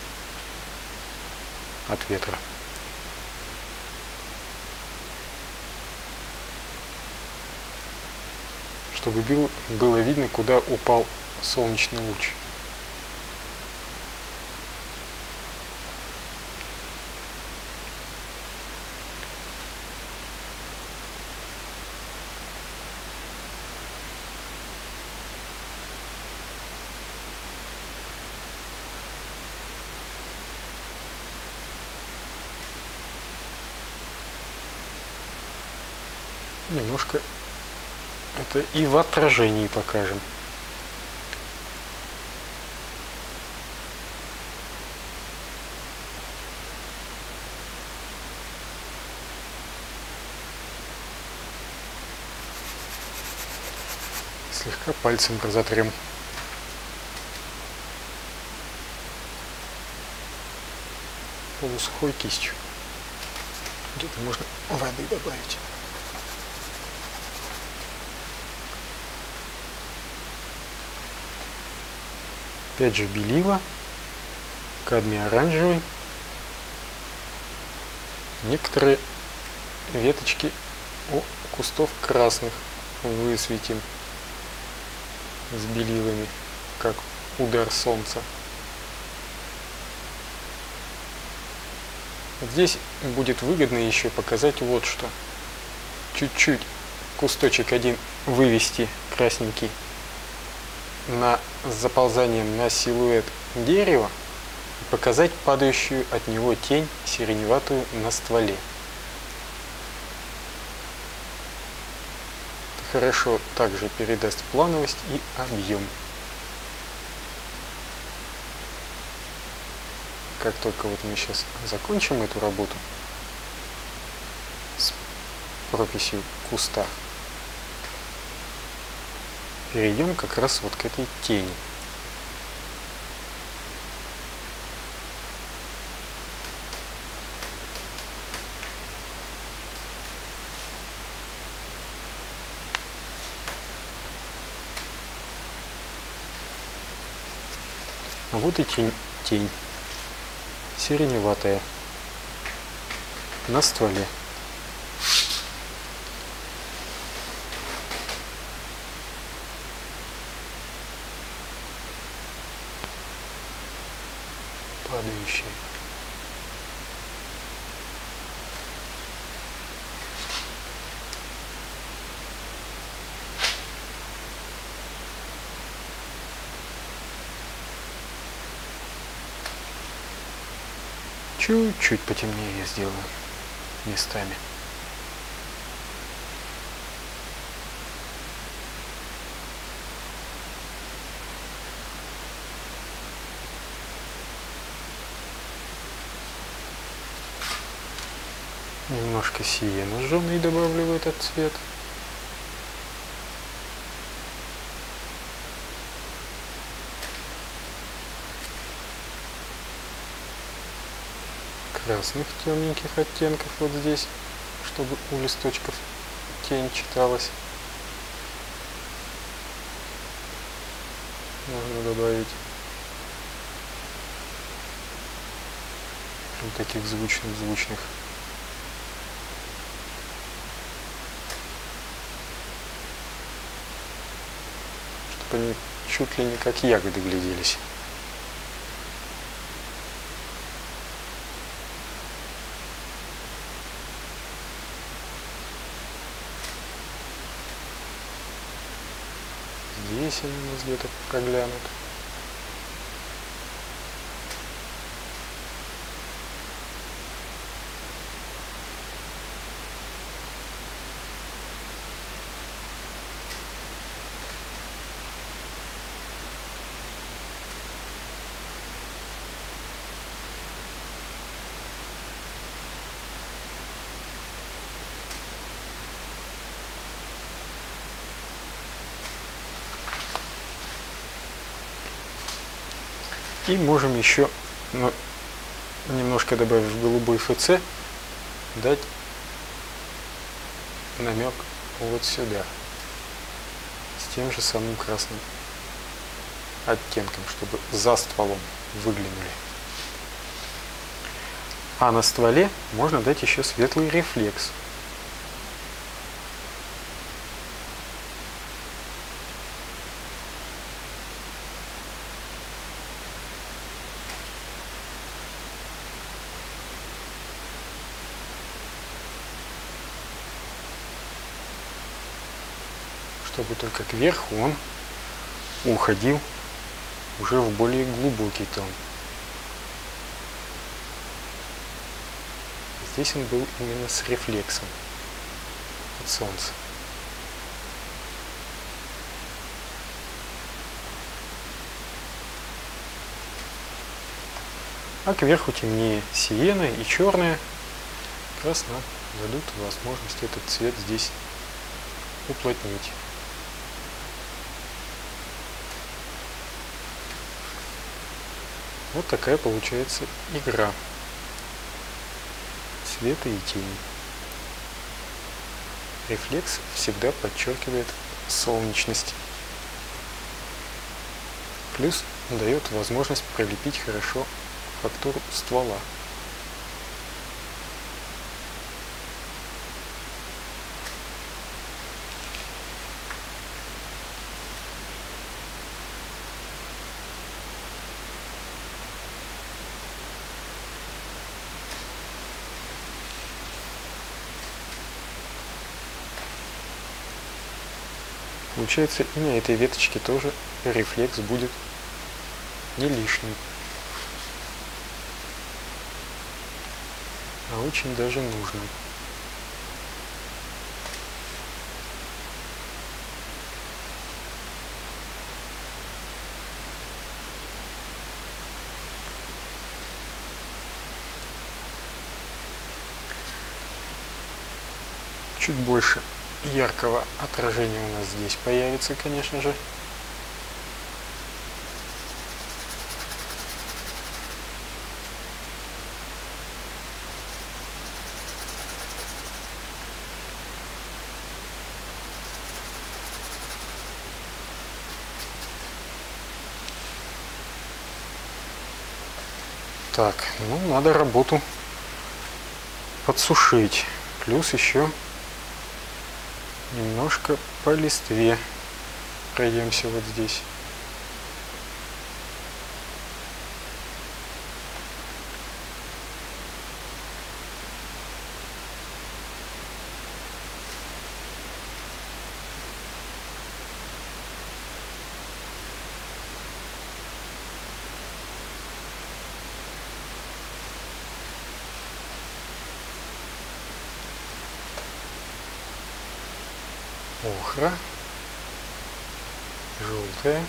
от ветра. Чтобы было видно, куда упал солнечный луч. Немножко это и в отражении покажем. Слегка пальцем разотрем. Полусухой кистью. Где-то можно воды добавить. Опять же белила, кадмий оранжевый. Некоторые веточки у кустов красных высветим с белилами, как удар солнца. Здесь будет выгодно еще показать вот что. Чуть-чуть кусточек один вывести красненький на, с заползанием на силуэт дерева и показать падающую от него тень сиреневатую на стволе. Это хорошо также передаст плановость и объем. Как только вот мы сейчас закончим эту работу с прописью куста, перейдем как раз вот к этой тени. А вот и тень, тень сиреневатая на стволе. Падающая. Чуть-чуть потемнее я сделаю местами. Немножко сиена жженый добавлю в этот цвет. Красных темненьких оттенков вот здесь, чтобы у листочков тень читалась. Можно добавить вот таких звучных-звучных. Чтобы они чуть ли не как ягоды гляделись. Здесь они у нас где-то проглянут. И можем еще, ну, немножко добавив голубой ФЦ, дать намек вот сюда, с тем же самым красным оттенком, чтобы за стволом выглянули. А на стволе можно дать еще светлый рефлекс. Чтобы только кверху он уходил уже в более глубокий тон. Здесь он был именно с рефлексом от солнца. А кверху темнее сиена и черная как раз нам дадут возможность этот цвет здесь уплотнить. Вот такая получается игра света и тени. Рефлекс всегда подчеркивает солнечность. Плюс дает возможность пролепить хорошо фактуру ствола. Получается, и на этой веточке тоже рефлекс будет не лишний, а очень даже нужный. Чуть больше яркого отражения у нас здесь появится, конечно же. Так, ну надо работу подсушить. Плюс еще немножко по листве пройдемся вот здесь. Охра, желтая,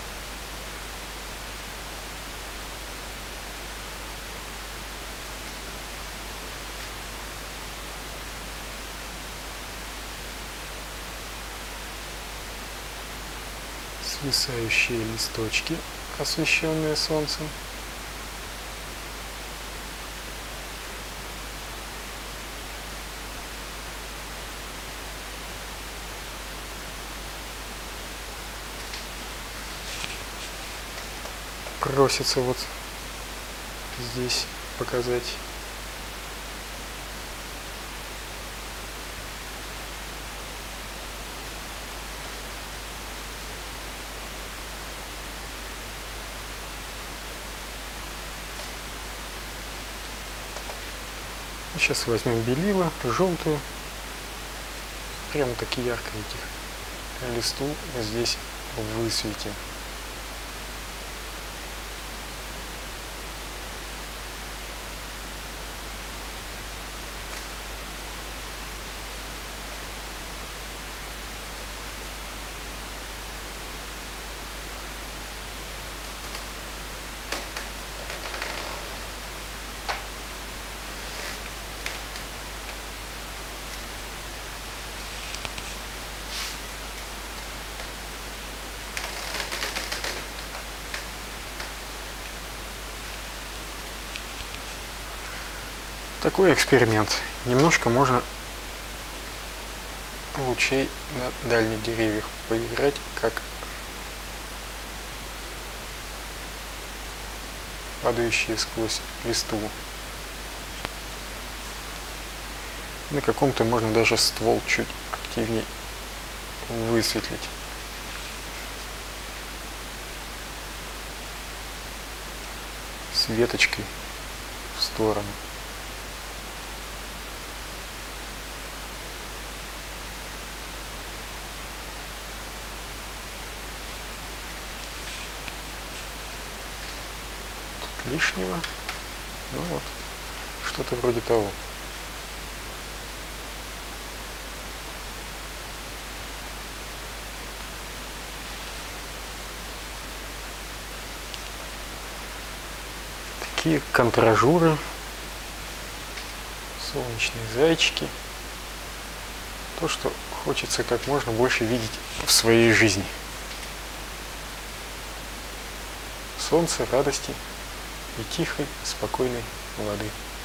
свисающие листочки, освещенные солнцем. Просится вот здесь показать. Сейчас возьмем белила, желтую, прямо таки ярко этих листу здесь высветим. Такой эксперимент. Немножко можно лучей на дальних деревьях поиграть, как падающие сквозь листву. На каком-то можно даже ствол чуть активнее высветлить. С веточкой в сторону. Лишнего, ну вот, что-то вроде того. Такие контражуры, солнечные зайчики, то, что хочется как можно больше видеть в своей жизни. Солнце, радости и тихой, спокойной воды.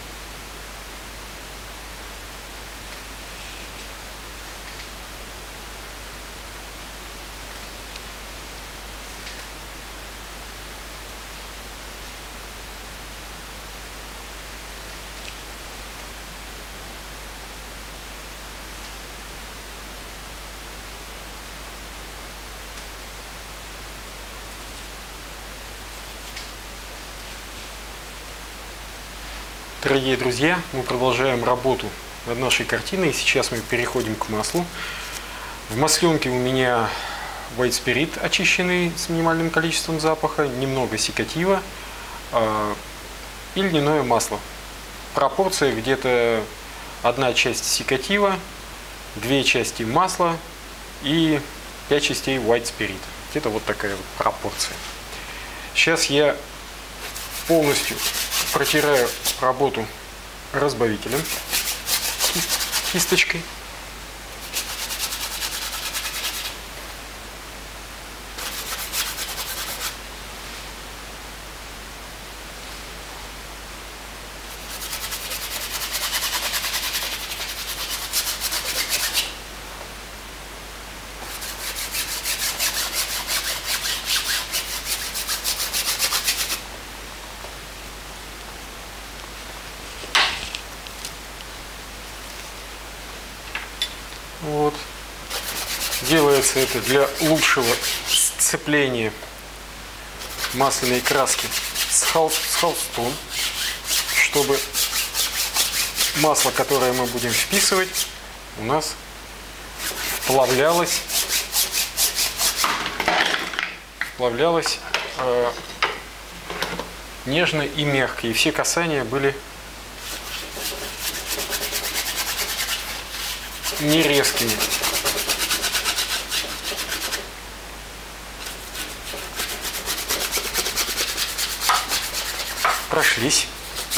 Дорогие друзья, мы продолжаем работу над нашей картиной. Сейчас мы переходим к маслу. В масленке у меня White Spirit очищенный с минимальным количеством запаха, немного секатива э, и льняное масло. Пропорция где-то одна часть секатива, две части масла и пять частей White Spirit. Где-то вот такая вот пропорция. Сейчас я полностью протираю работу разбавителем кисточкой. Делается это для лучшего сцепления масляной краски с, хол с холстом, чтобы масло, которое мы будем вписывать, у нас вплавлялось, вплавлялось э, нежно и мягко, и все касания были не резкими. Прошлись.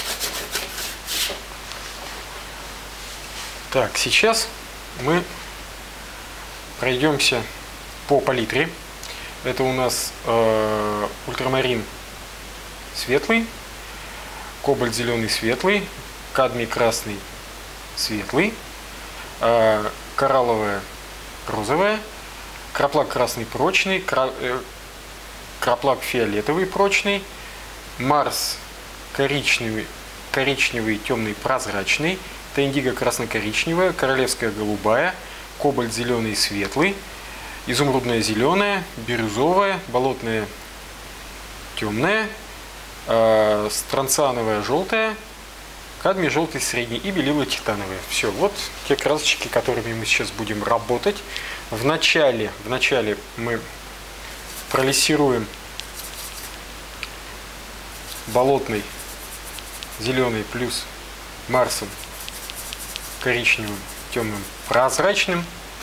Так, сейчас мы пройдемся по палитре. Это у нас э, ультрамарин светлый, кобальт зеленый светлый, кадмий красный светлый, э, коралловая розовая, краплак красный прочный, кра, э, краплак фиолетовый прочный, Марс коричневый, коричневый темный прозрачный, индиго красно-коричневая, королевская голубая, кобальт зеленый светлый, изумрудная зеленая, бирюзовая, болотная темная, э, странциановая желтая, кадмий желтый средний и белила титановая. Все, вот те красочки, которыми мы сейчас будем работать. В начале, в начале мы пролессируем болотный зеленый плюс Марсом коричневым, темным, прозрачным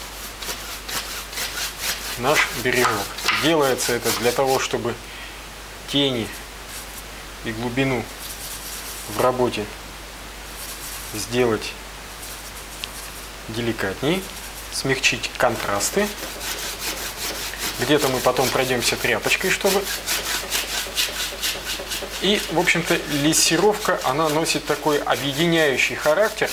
наш бережок. Делается это для того, чтобы тени и глубину в работе сделать деликатней, смягчить контрасты. Где-то мы потом пройдемся тряпочкой, чтобы... И, в общем-то, лессировка, она носит такой объединяющий характер.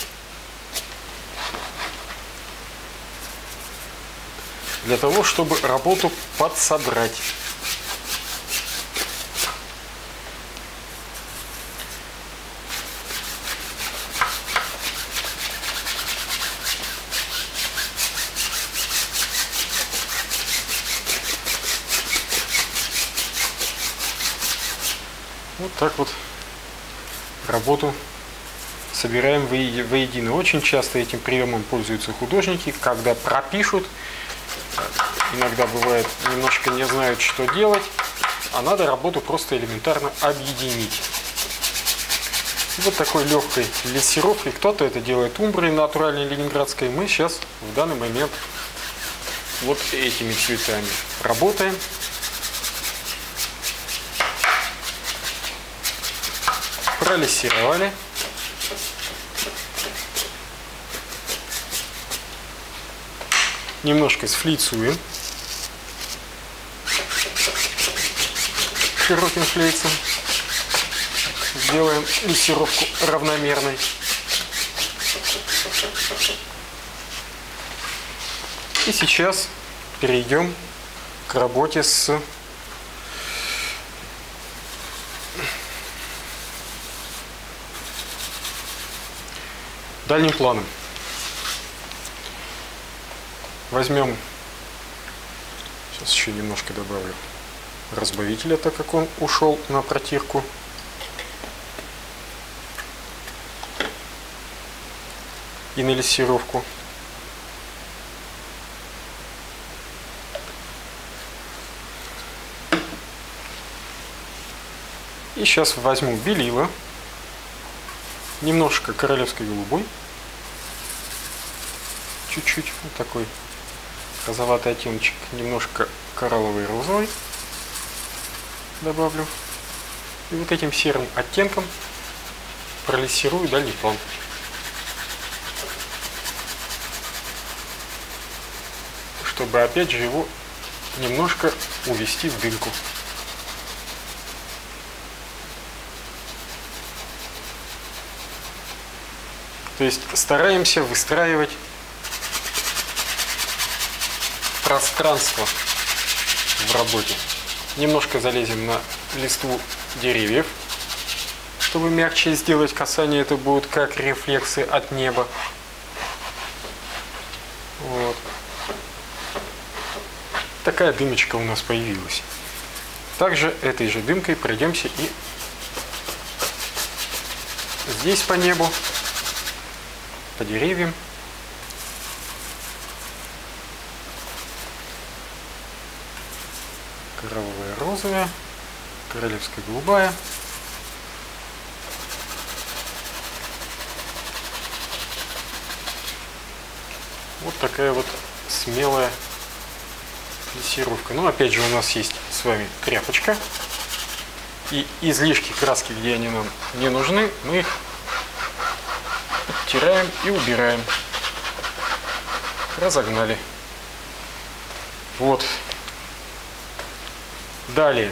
Для того, чтобы работу подсодрать. Вот так вот работу собираем воедино. Очень часто этим приемом пользуются художники, когда пропишут. Иногда бывает, немножко не знают, что делать, а надо работу просто элементарно объединить. И вот такой легкой лессировкой, кто-то это делает умброй натуральной ленинградской, мы сейчас в данный момент вот этими цветами работаем. Пролессировали. Немножко сфлицуем широким флейцем. Сделаем лессировку равномерной. И сейчас перейдем к работе с дальним планом. Возьмем, сейчас еще немножко добавлю разбавителя, так как он ушел на протирку. И на лессировку. И сейчас возьму белила, немножко королевской голубой, чуть-чуть, вот такой розоватый оттеночек, немножко коралловый розовый добавлю. И вот этим серым оттенком пролессирую дальний план. Чтобы опять же его немножко увести в дымку. То есть стараемся выстраивать пространство в работе. Немножко залезем на листву деревьев, чтобы мягче сделать касание. Это будут как рефлексы от неба. Вот. такая дымочка у нас появилась. Также этой же дымкой пройдемся и здесь по небу, по деревьям. Коровая розовая, королевская голубая. Вот такая вот смелая фиксировка. Ну, опять же, у нас есть с вами тряпочка. И излишки краски, где они нам не нужны, мы их оттираем и убираем. Разогнали. Вот. Далее.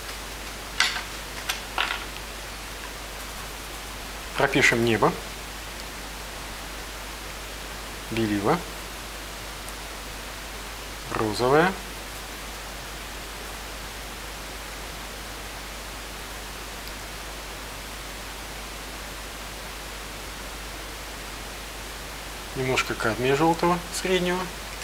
Пропишем небо. Белила. Розовая. Немножко кадмия желтого среднего.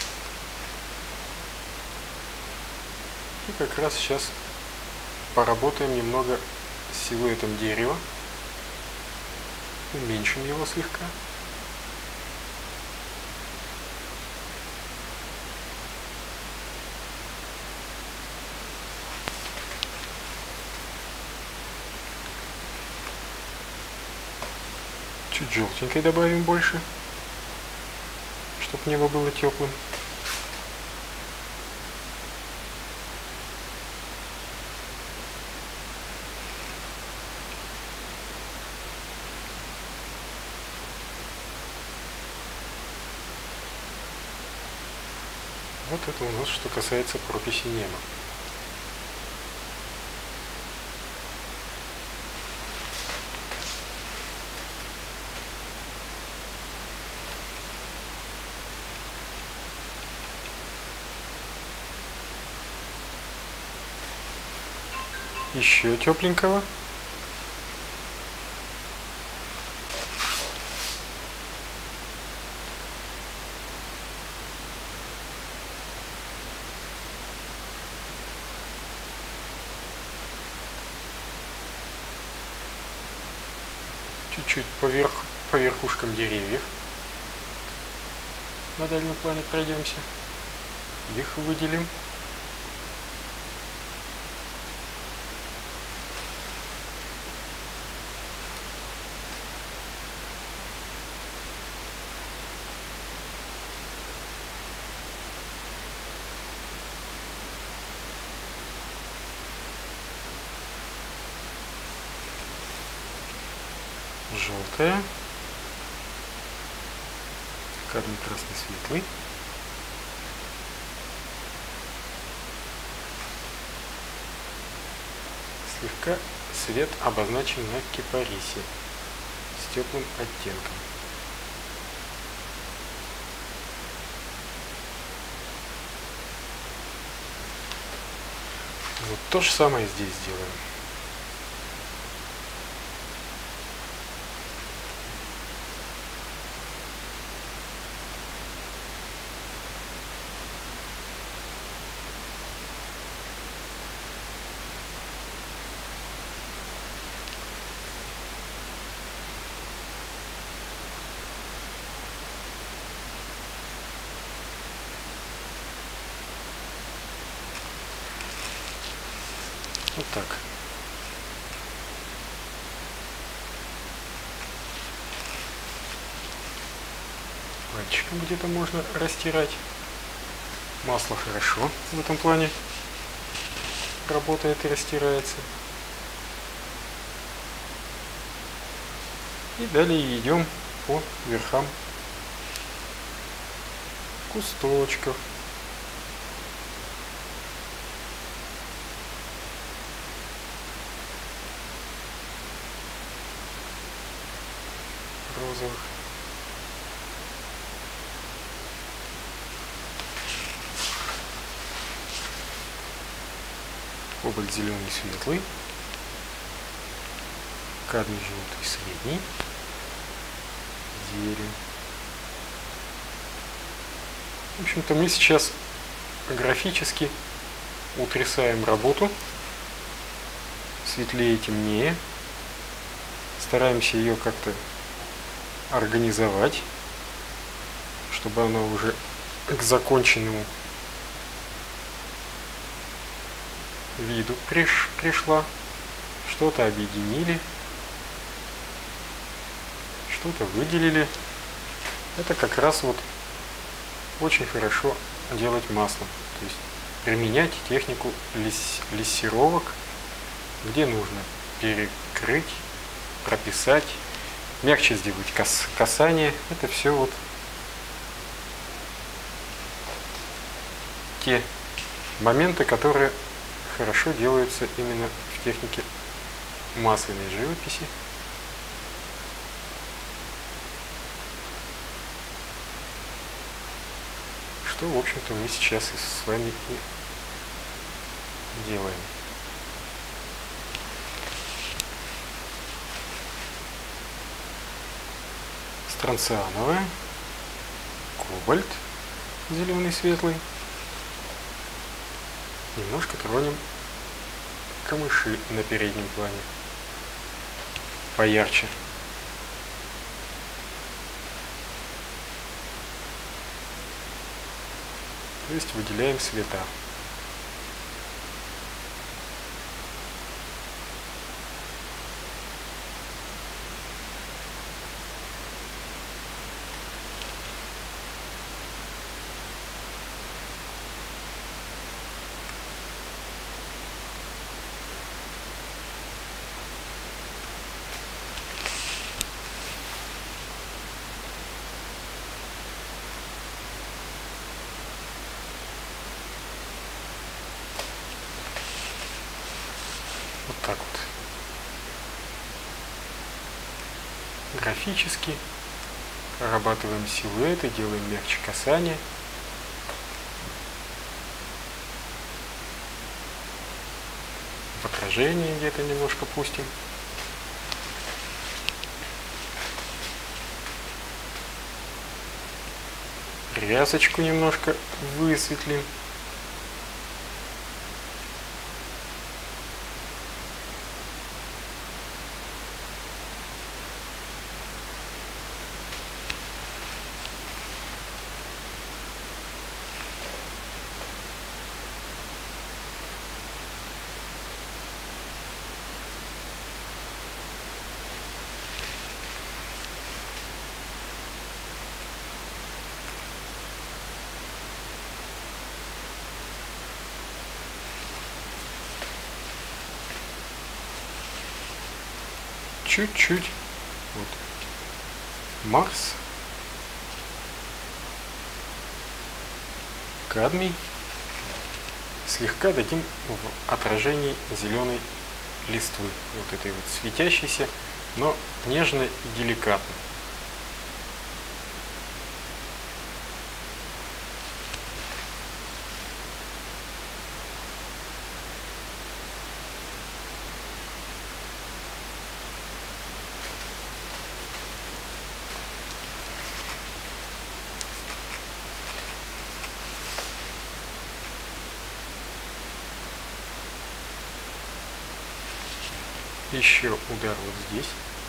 И как раз сейчас поработаем немного с силуэтом дерева. Уменьшим его слегка. Чуть желтенькой добавим больше, чтобы небо было теплым. Вот это у нас что касается прописи неба. Еще тепленького. Чуть-чуть поверх, по верхушкам деревьев. На дальнем плане пройдемся. Их выделим. Желтая, кадмий красный светлый, слегка свет обозначен на кипарисе с теплым оттенком. Вот то же самое здесь делаем. Вот так. Пальчиком где-то можно растирать. Масло хорошо в этом плане работает и растирается. И далее идем по верхам кусточков. Розовых. Кобальт зеленый светлый. Кадмий желтый средний. Зелень. В общем-то, мы сейчас графически утрясаем работу, светлее, темнее, стараемся ее как-то организовать, чтобы она уже к законченному виду приш, пришла. Что-то объединили, что-то выделили. Это как раз вот очень хорошо делать маслом. То есть применять технику лис, лессировок, где нужно перекрыть, прописать, мягче сделать кас, касание. Это все вот те моменты, которые хорошо делаются именно в технике масляной живописи. Что, в общем-то, мы сейчас и с вами и делаем. Стронциановая, кобальт, зеленый, светлый. Немножко тронем камыши на переднем плане. Поярче. То есть выделяем цвета. Вот так вот. Графически прорабатываем силуэты, делаем мягче касание. В отражении где-то немножко пустим. Рясочку немножко высветлим. Чуть-чуть. Вот. Марс. Кадмий. Слегка дадим в отражении зеленой листвы. Вот этой вот светящейся, но нежно и деликатно. Еще удар вот здесь,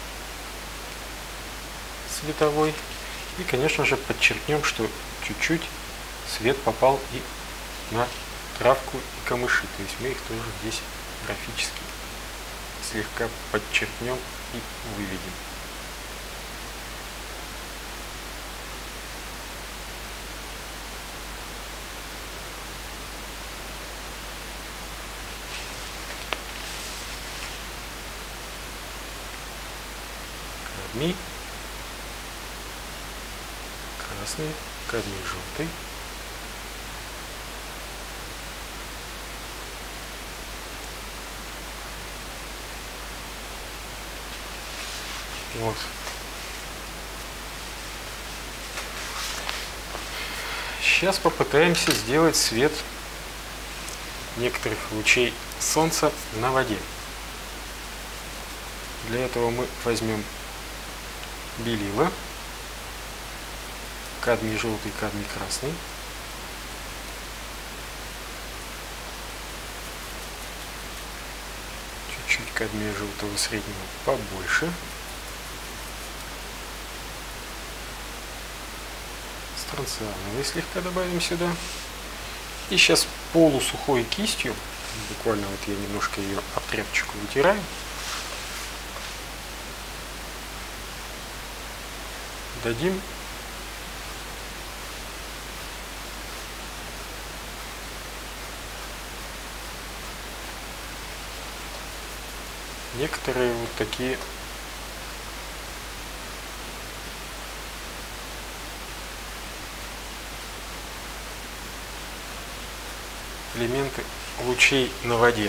световой. И, конечно же, подчеркнем, что чуть-чуть свет попал и на травку и камыши. То есть мы их тоже здесь графически слегка подчеркнем и выведем. Кадмий, красный, кадмий желтый. Вот. Сейчас попытаемся сделать свет некоторых лучей солнца на воде. Для этого мы возьмем белила, кадмий желтый, кадмий красный. чуть кадмия желтого среднего побольше. Стронциановой слегка добавим сюда. И сейчас полусухой кистью, буквально вот я немножко ее об тряпочку вытираю, дадим некоторые вот такие элементы лучей на воде.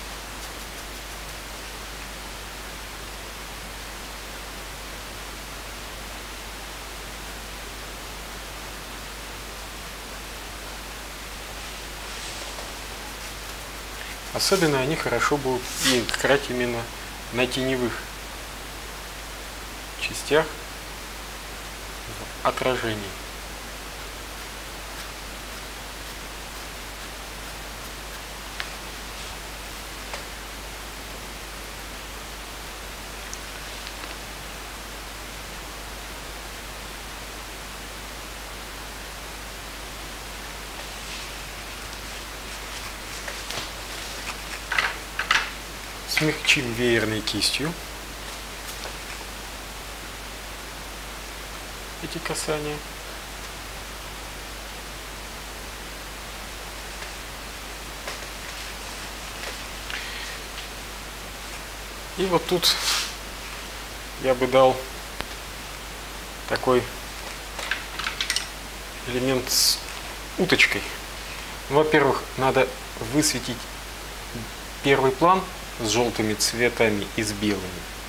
Особенно они хорошо будут играть именно на теневых частях в отражении. Смягчим веерной кистью эти касания. И вот тут я бы дал такой элемент с уточкой. Во-первых, надо высветить первый план с желтыми цветами и с белыми,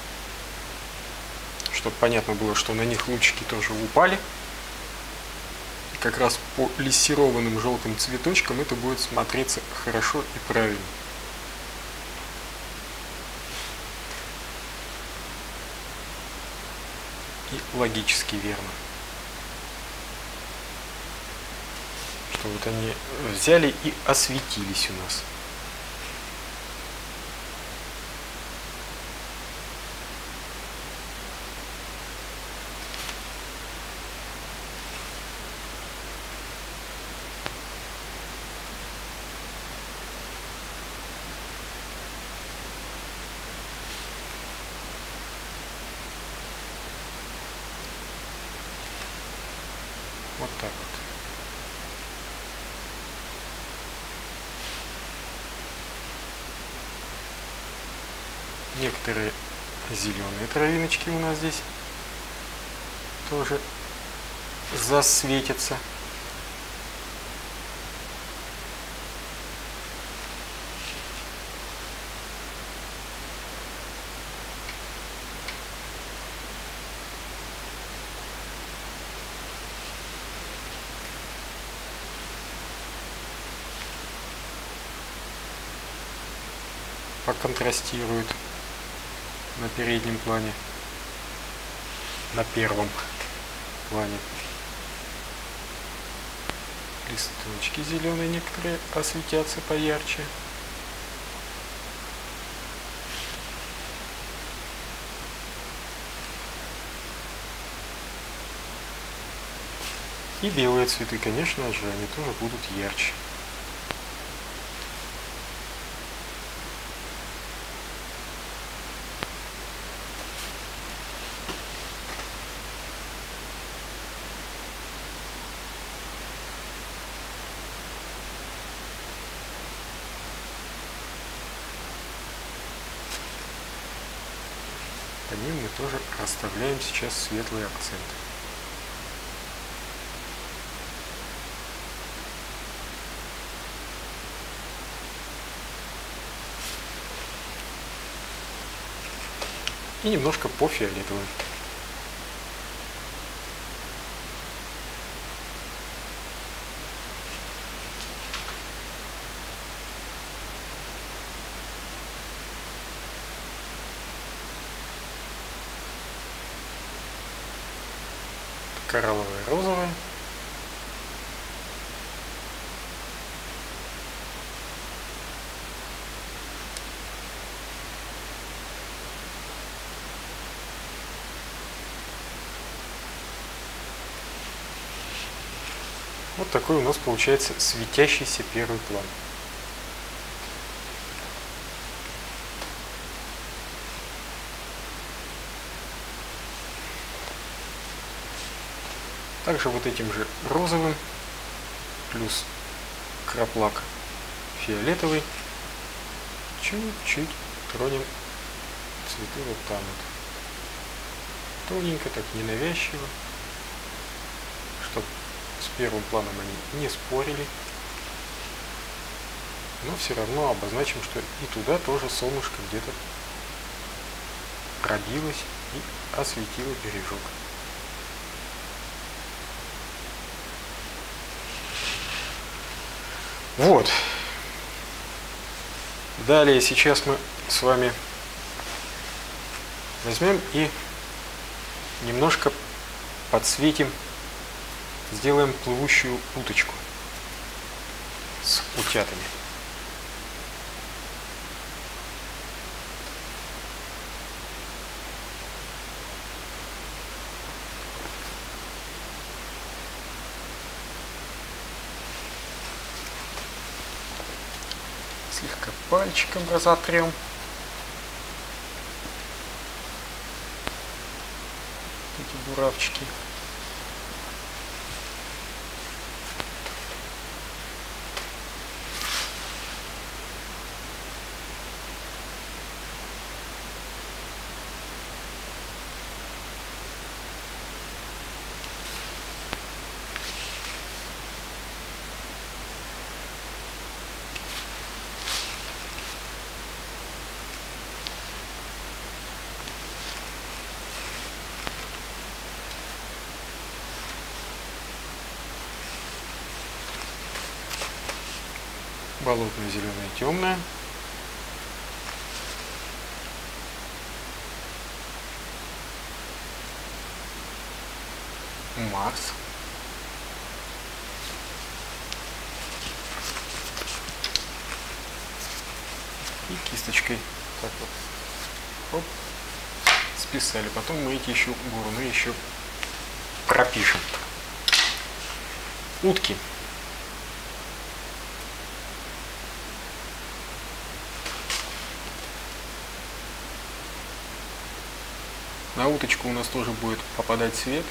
чтобы понятно было, что на них лучики тоже упали. И как раз по лессированным желтым цветочкам это будет смотреться хорошо и правильно. И логически верно. Что вот они взяли и осветились у нас. Вот так вот. Некоторые зеленые травиночки у нас здесь тоже засветятся. Поконтрастируют на переднем плане, на первом плане. Листочки зеленые некоторые осветятся поярче. И белые цветы, конечно же, они тоже будут ярче. По ним мы тоже расставляем сейчас светлые акценты. И немножко по фиолетовым. Коралловые розовые. Вот такой у нас получается светящийся первый план. Также вот этим же розовым плюс краплак фиолетовый чуть-чуть тронем цветы вот там вот. Тоненько, так ненавязчиво, чтобы с первым планом они не спорили. Но все равно обозначим, что и туда тоже солнышко где-то пробилось и осветило бережок. Вот. Далее сейчас мы с вами возьмем и немножко подсветим, сделаем плывущую уточку с утятами. Слегка пальчиком разотрем. Эти буравчики. Болотная зеленая темная. Марс. И кисточкой так вот. Оп. Списали. Потом мы эти еще буруны еще пропишем. Утки. На уточку у нас тоже будет попадать свет.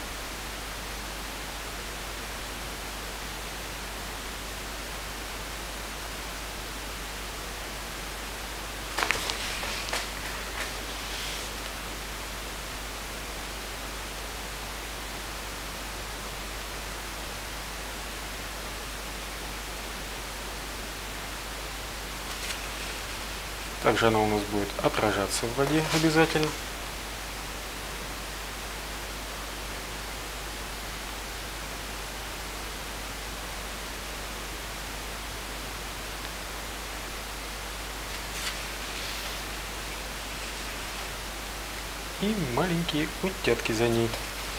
Также она у нас будет отражаться в воде обязательно. И маленькие утятки за ней.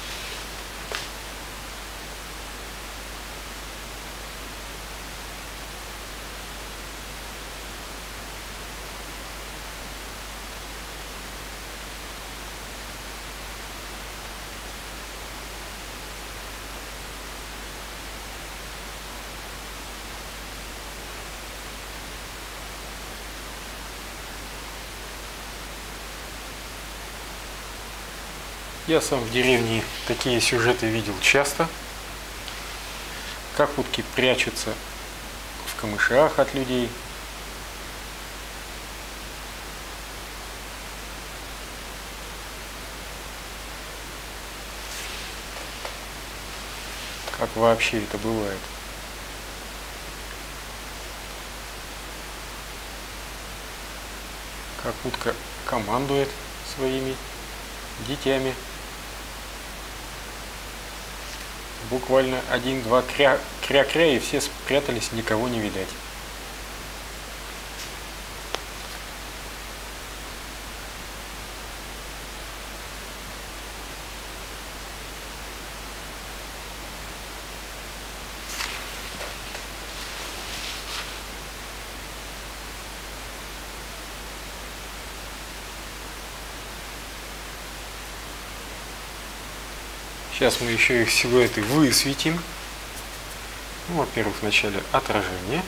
Я сам в деревне такие сюжеты видел часто, как утки прячутся в камышах от людей. Как вообще это бывает. Как утка командует своими детьми. Буквально один-два кря-кря, и все спрятались, никого не видать. Сейчас мы еще их силуэты высветим. Ну, во-первых, в начале отражение.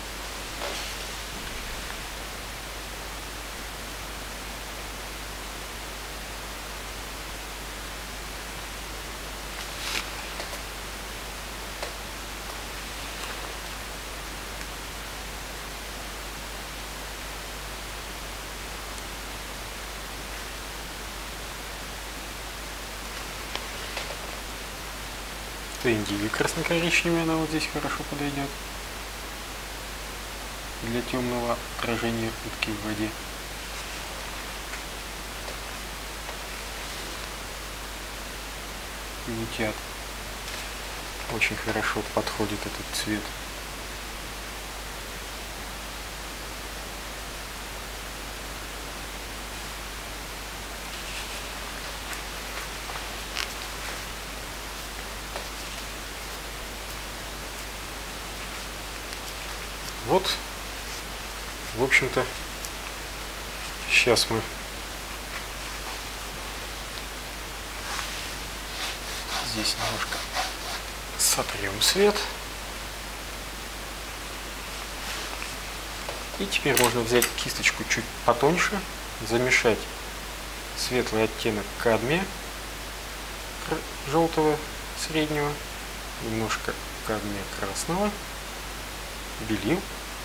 Индиго красно-коричневый, она вот здесь хорошо подойдет для темного отражения утки в воде. И утят очень хорошо подходит этот цвет. Вот, в общем-то, сейчас мы здесь немножко сотрем свет. И теперь можно взять кисточку чуть потоньше, замешать светлый оттенок кадмия желтого среднего, немножко кадмия красного, белил.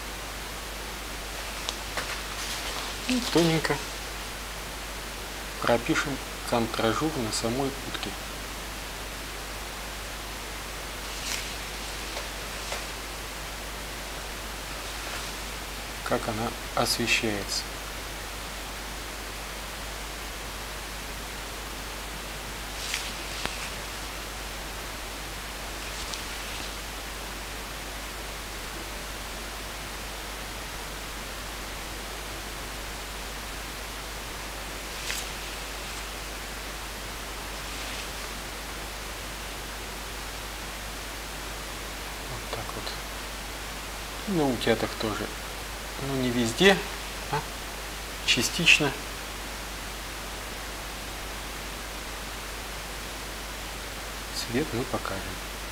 И тоненько пропишем контражур на самой утке. Как она освещается. На утятах тоже, ну не везде, а частично. Цвет мы покажем.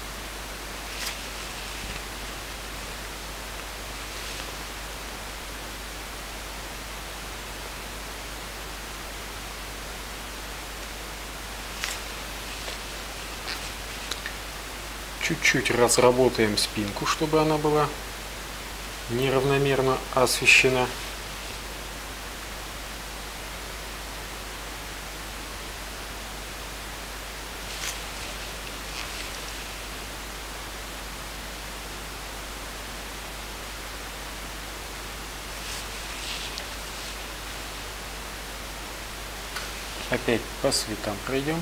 Чуть-чуть разработаем спинку, чтобы она была неравномерно освещена. Опять по цветам пройдем.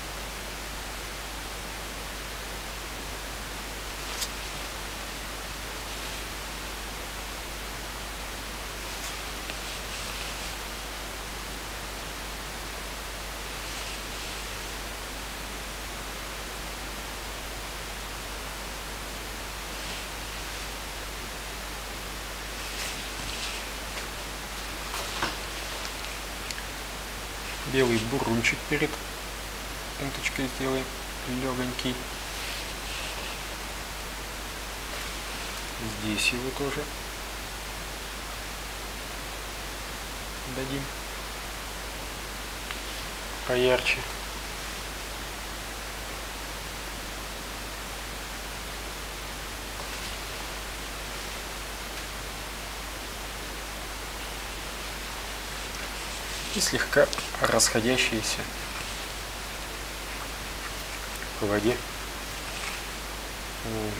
Белый бурунчик перед уточкой сделаем легонький. Здесь его тоже дадим поярче. И слегка расходящиеся по воде лужи.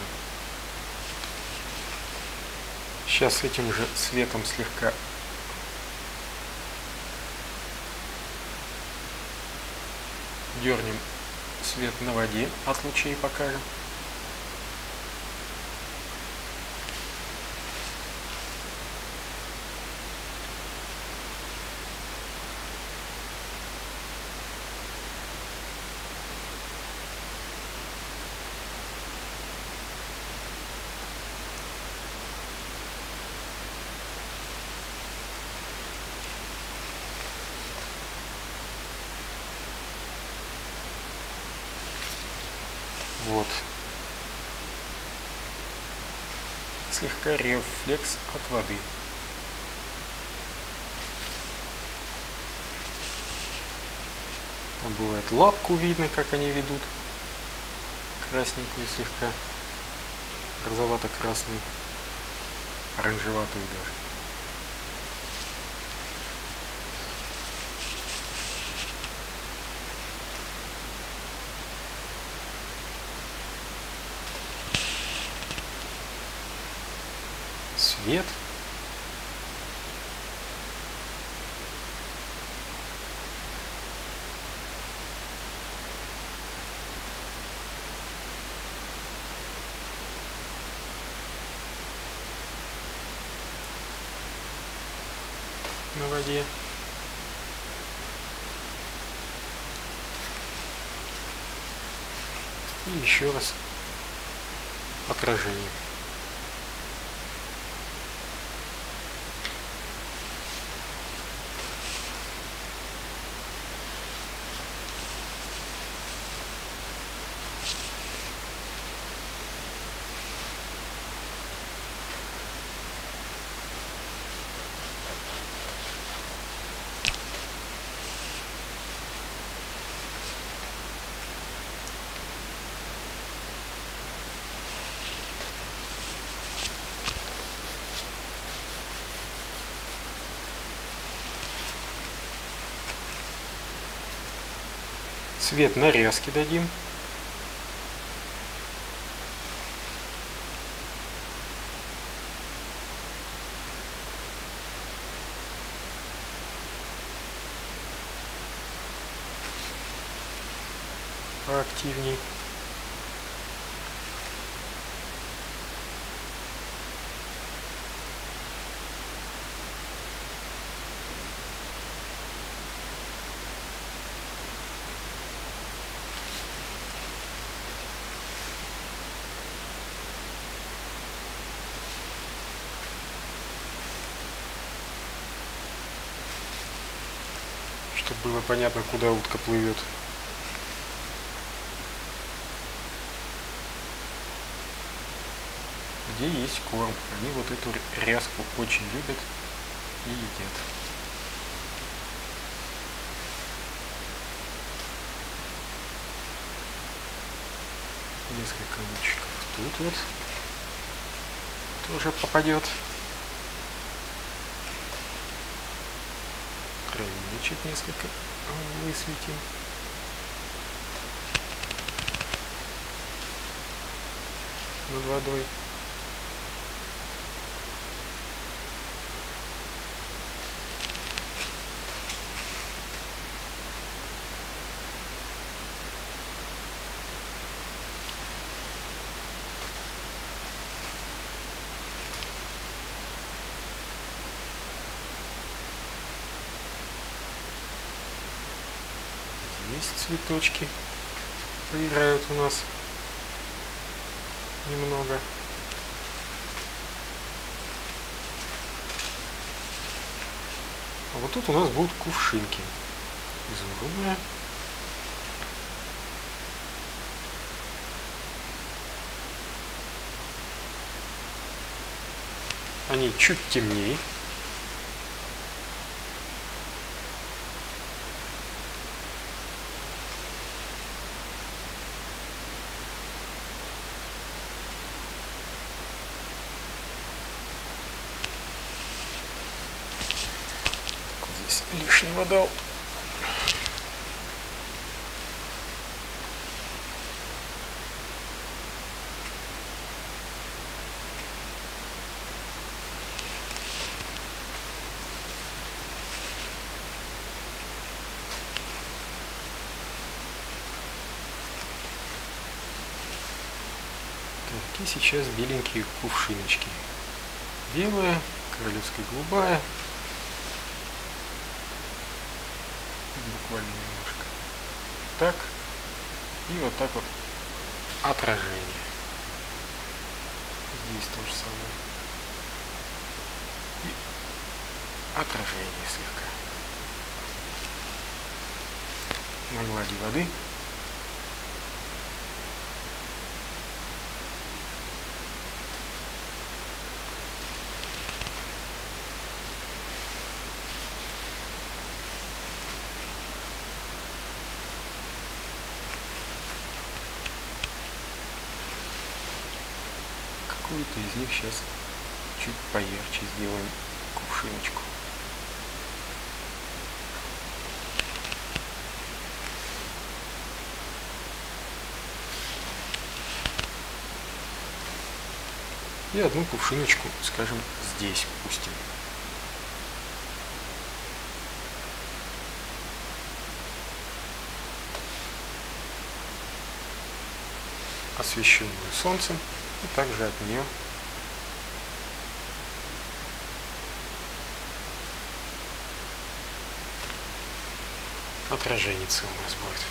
Сейчас этим же цветом слегка дернем свет на воде от лучей покажем. Вот. слегка рефлекс от воды. Там бывает лапку видно, как они ведут. Красненькую слегка. Розовато-красную. Оранжеватую даже. Свет. На воде. И еще раз отражение. Цвет нарезки дадим. Поактивней. Чтобы было понятно, куда утка плывет. Где есть корм. Они вот эту ряску очень любят и едят. Несколько лучиков тут вот тоже попадет. Травиночек несколько высветим. Над водой. Есть цветочки, поиграют у нас немного. А вот тут у нас будут кувшинки изумрудные. Они чуть темнее. Лишнего дал. Так, и сейчас беленькие кувшиночки. Белая, королевская голубая. Буквально немножко. Так. И вот так вот отражение. Здесь то же самое. И отражение слегка. На глади воды. выходит, и из них сейчас чуть поярче сделаем кувшиночку. И одну кувшиночку, скажем, здесь пустим. Освещенную солнцем, и также от нее отраженница у нас будет.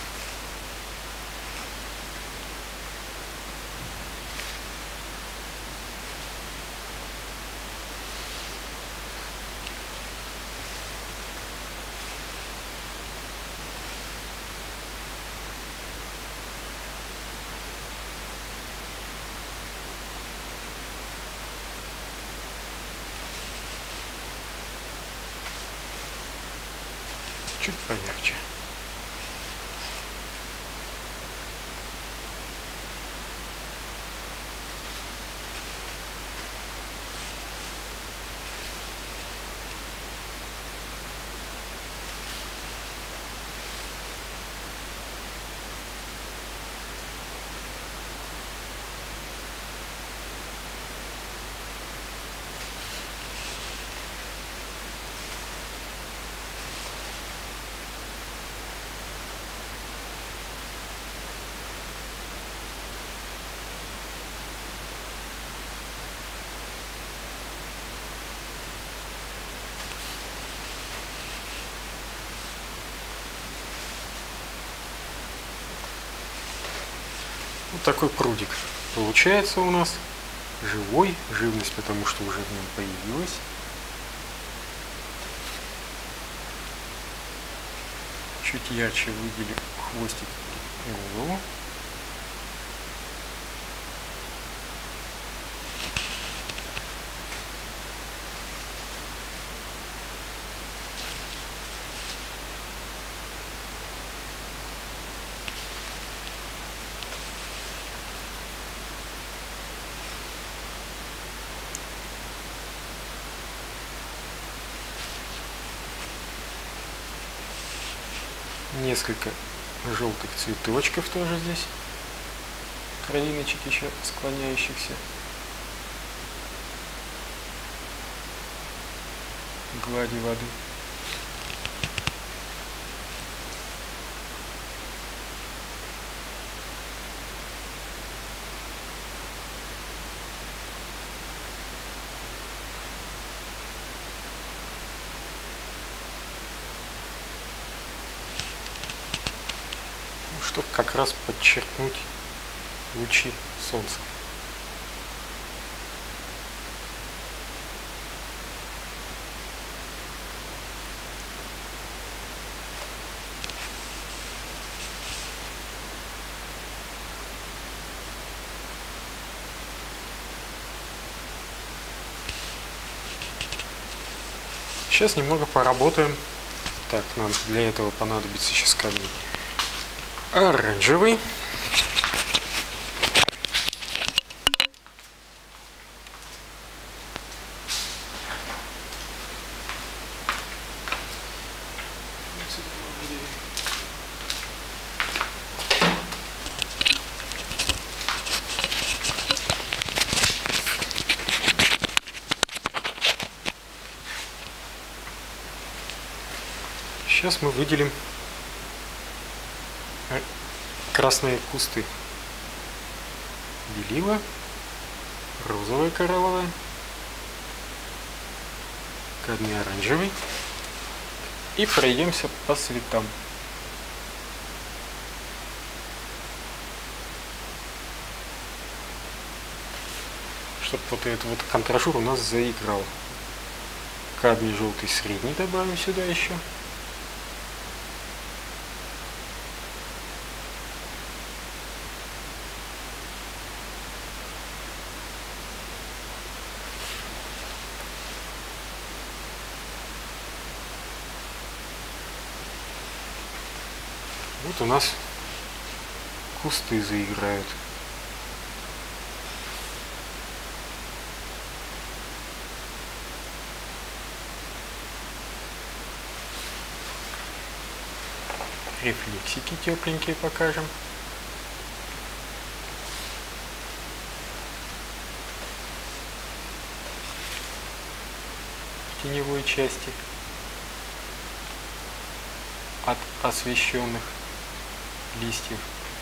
Чуть поярче. Вот такой прудик получается у нас. Живой, живность, потому что уже в нем появилась. Чуть ярче выделим хвостик и голову. Несколько желтых цветочков тоже здесь, кровиночек еще склоняющихся к глади воды. Чтобы как раз подчеркнуть лучи солнца. Сейчас немного поработаем. Так, нам для этого понадобится сейчас камень оранжевый. Сейчас мы выделим красные кусты. Белила, розовая коралловая, кадмий оранжевый. И пройдемся по цветам. Чтобы вот этот вот контражур у нас заиграл. Кадмий желтый средний добавим сюда еще. Вот у нас кусты заиграют. рефлексики тепленькие покажем. В теневой части от освещенных листьев.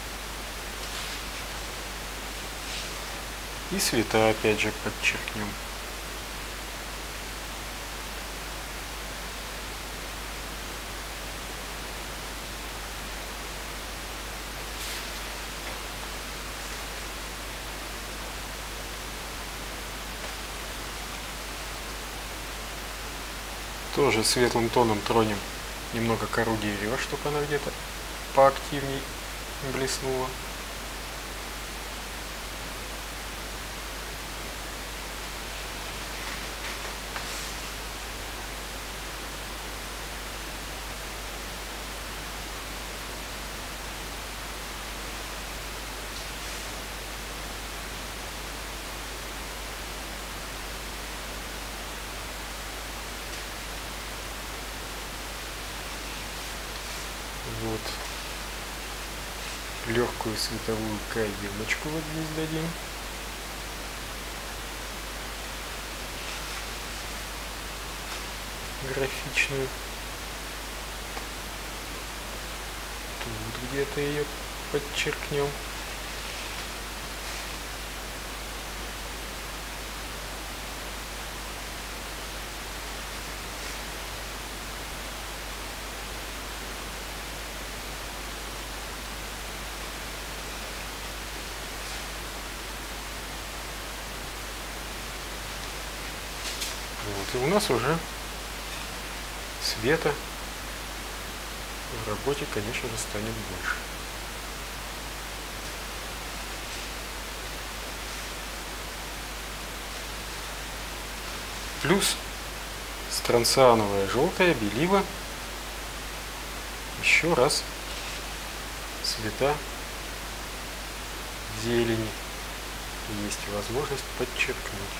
И цвета опять же подчеркнем. Тоже светлым тоном тронем немного кору дерева, чтобы она где-то поактивней блеснула. Вот легкую световую каемочку вот здесь дадим. Графичную. Тут где-то ее подчеркнем. Вот, и у нас уже света в работе, конечно же, станет больше. Плюс странциановое желтое белило еще раз цвета зелени есть возможность подчеркнуть.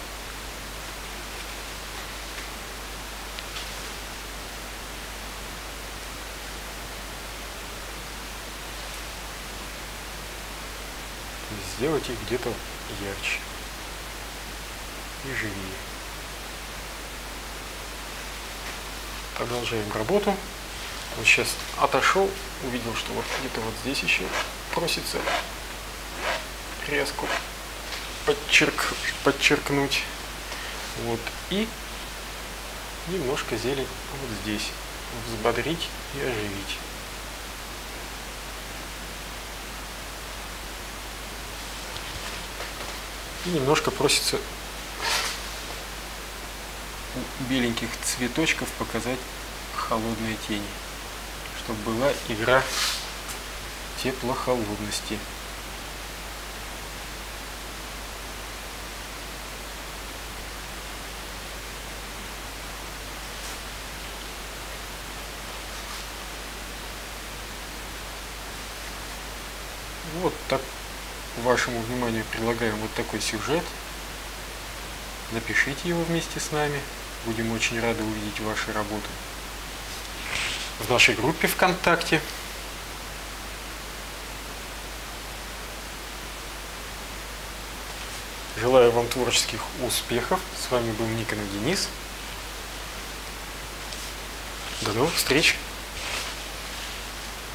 Сделать их где-то ярче и живее. Продолжаем работу. Вот сейчас отошел, увидел, что вот где-то вот здесь еще просится резку подчерк, подчеркнуть. Вот. И немножко зелень вот здесь взбодрить и оживить. И немножко просится у беленьких цветочков показать холодные тени, чтобы была игра тепло-холодности. Вот так. Вашему вниманию предлагаем вот такой сюжет. Напишите его вместе с нами. Будем очень рады увидеть ваши работы в нашей группе ВКонтакте. Желаю вам творческих успехов. С вами был Никонов Денис. До новых встреч!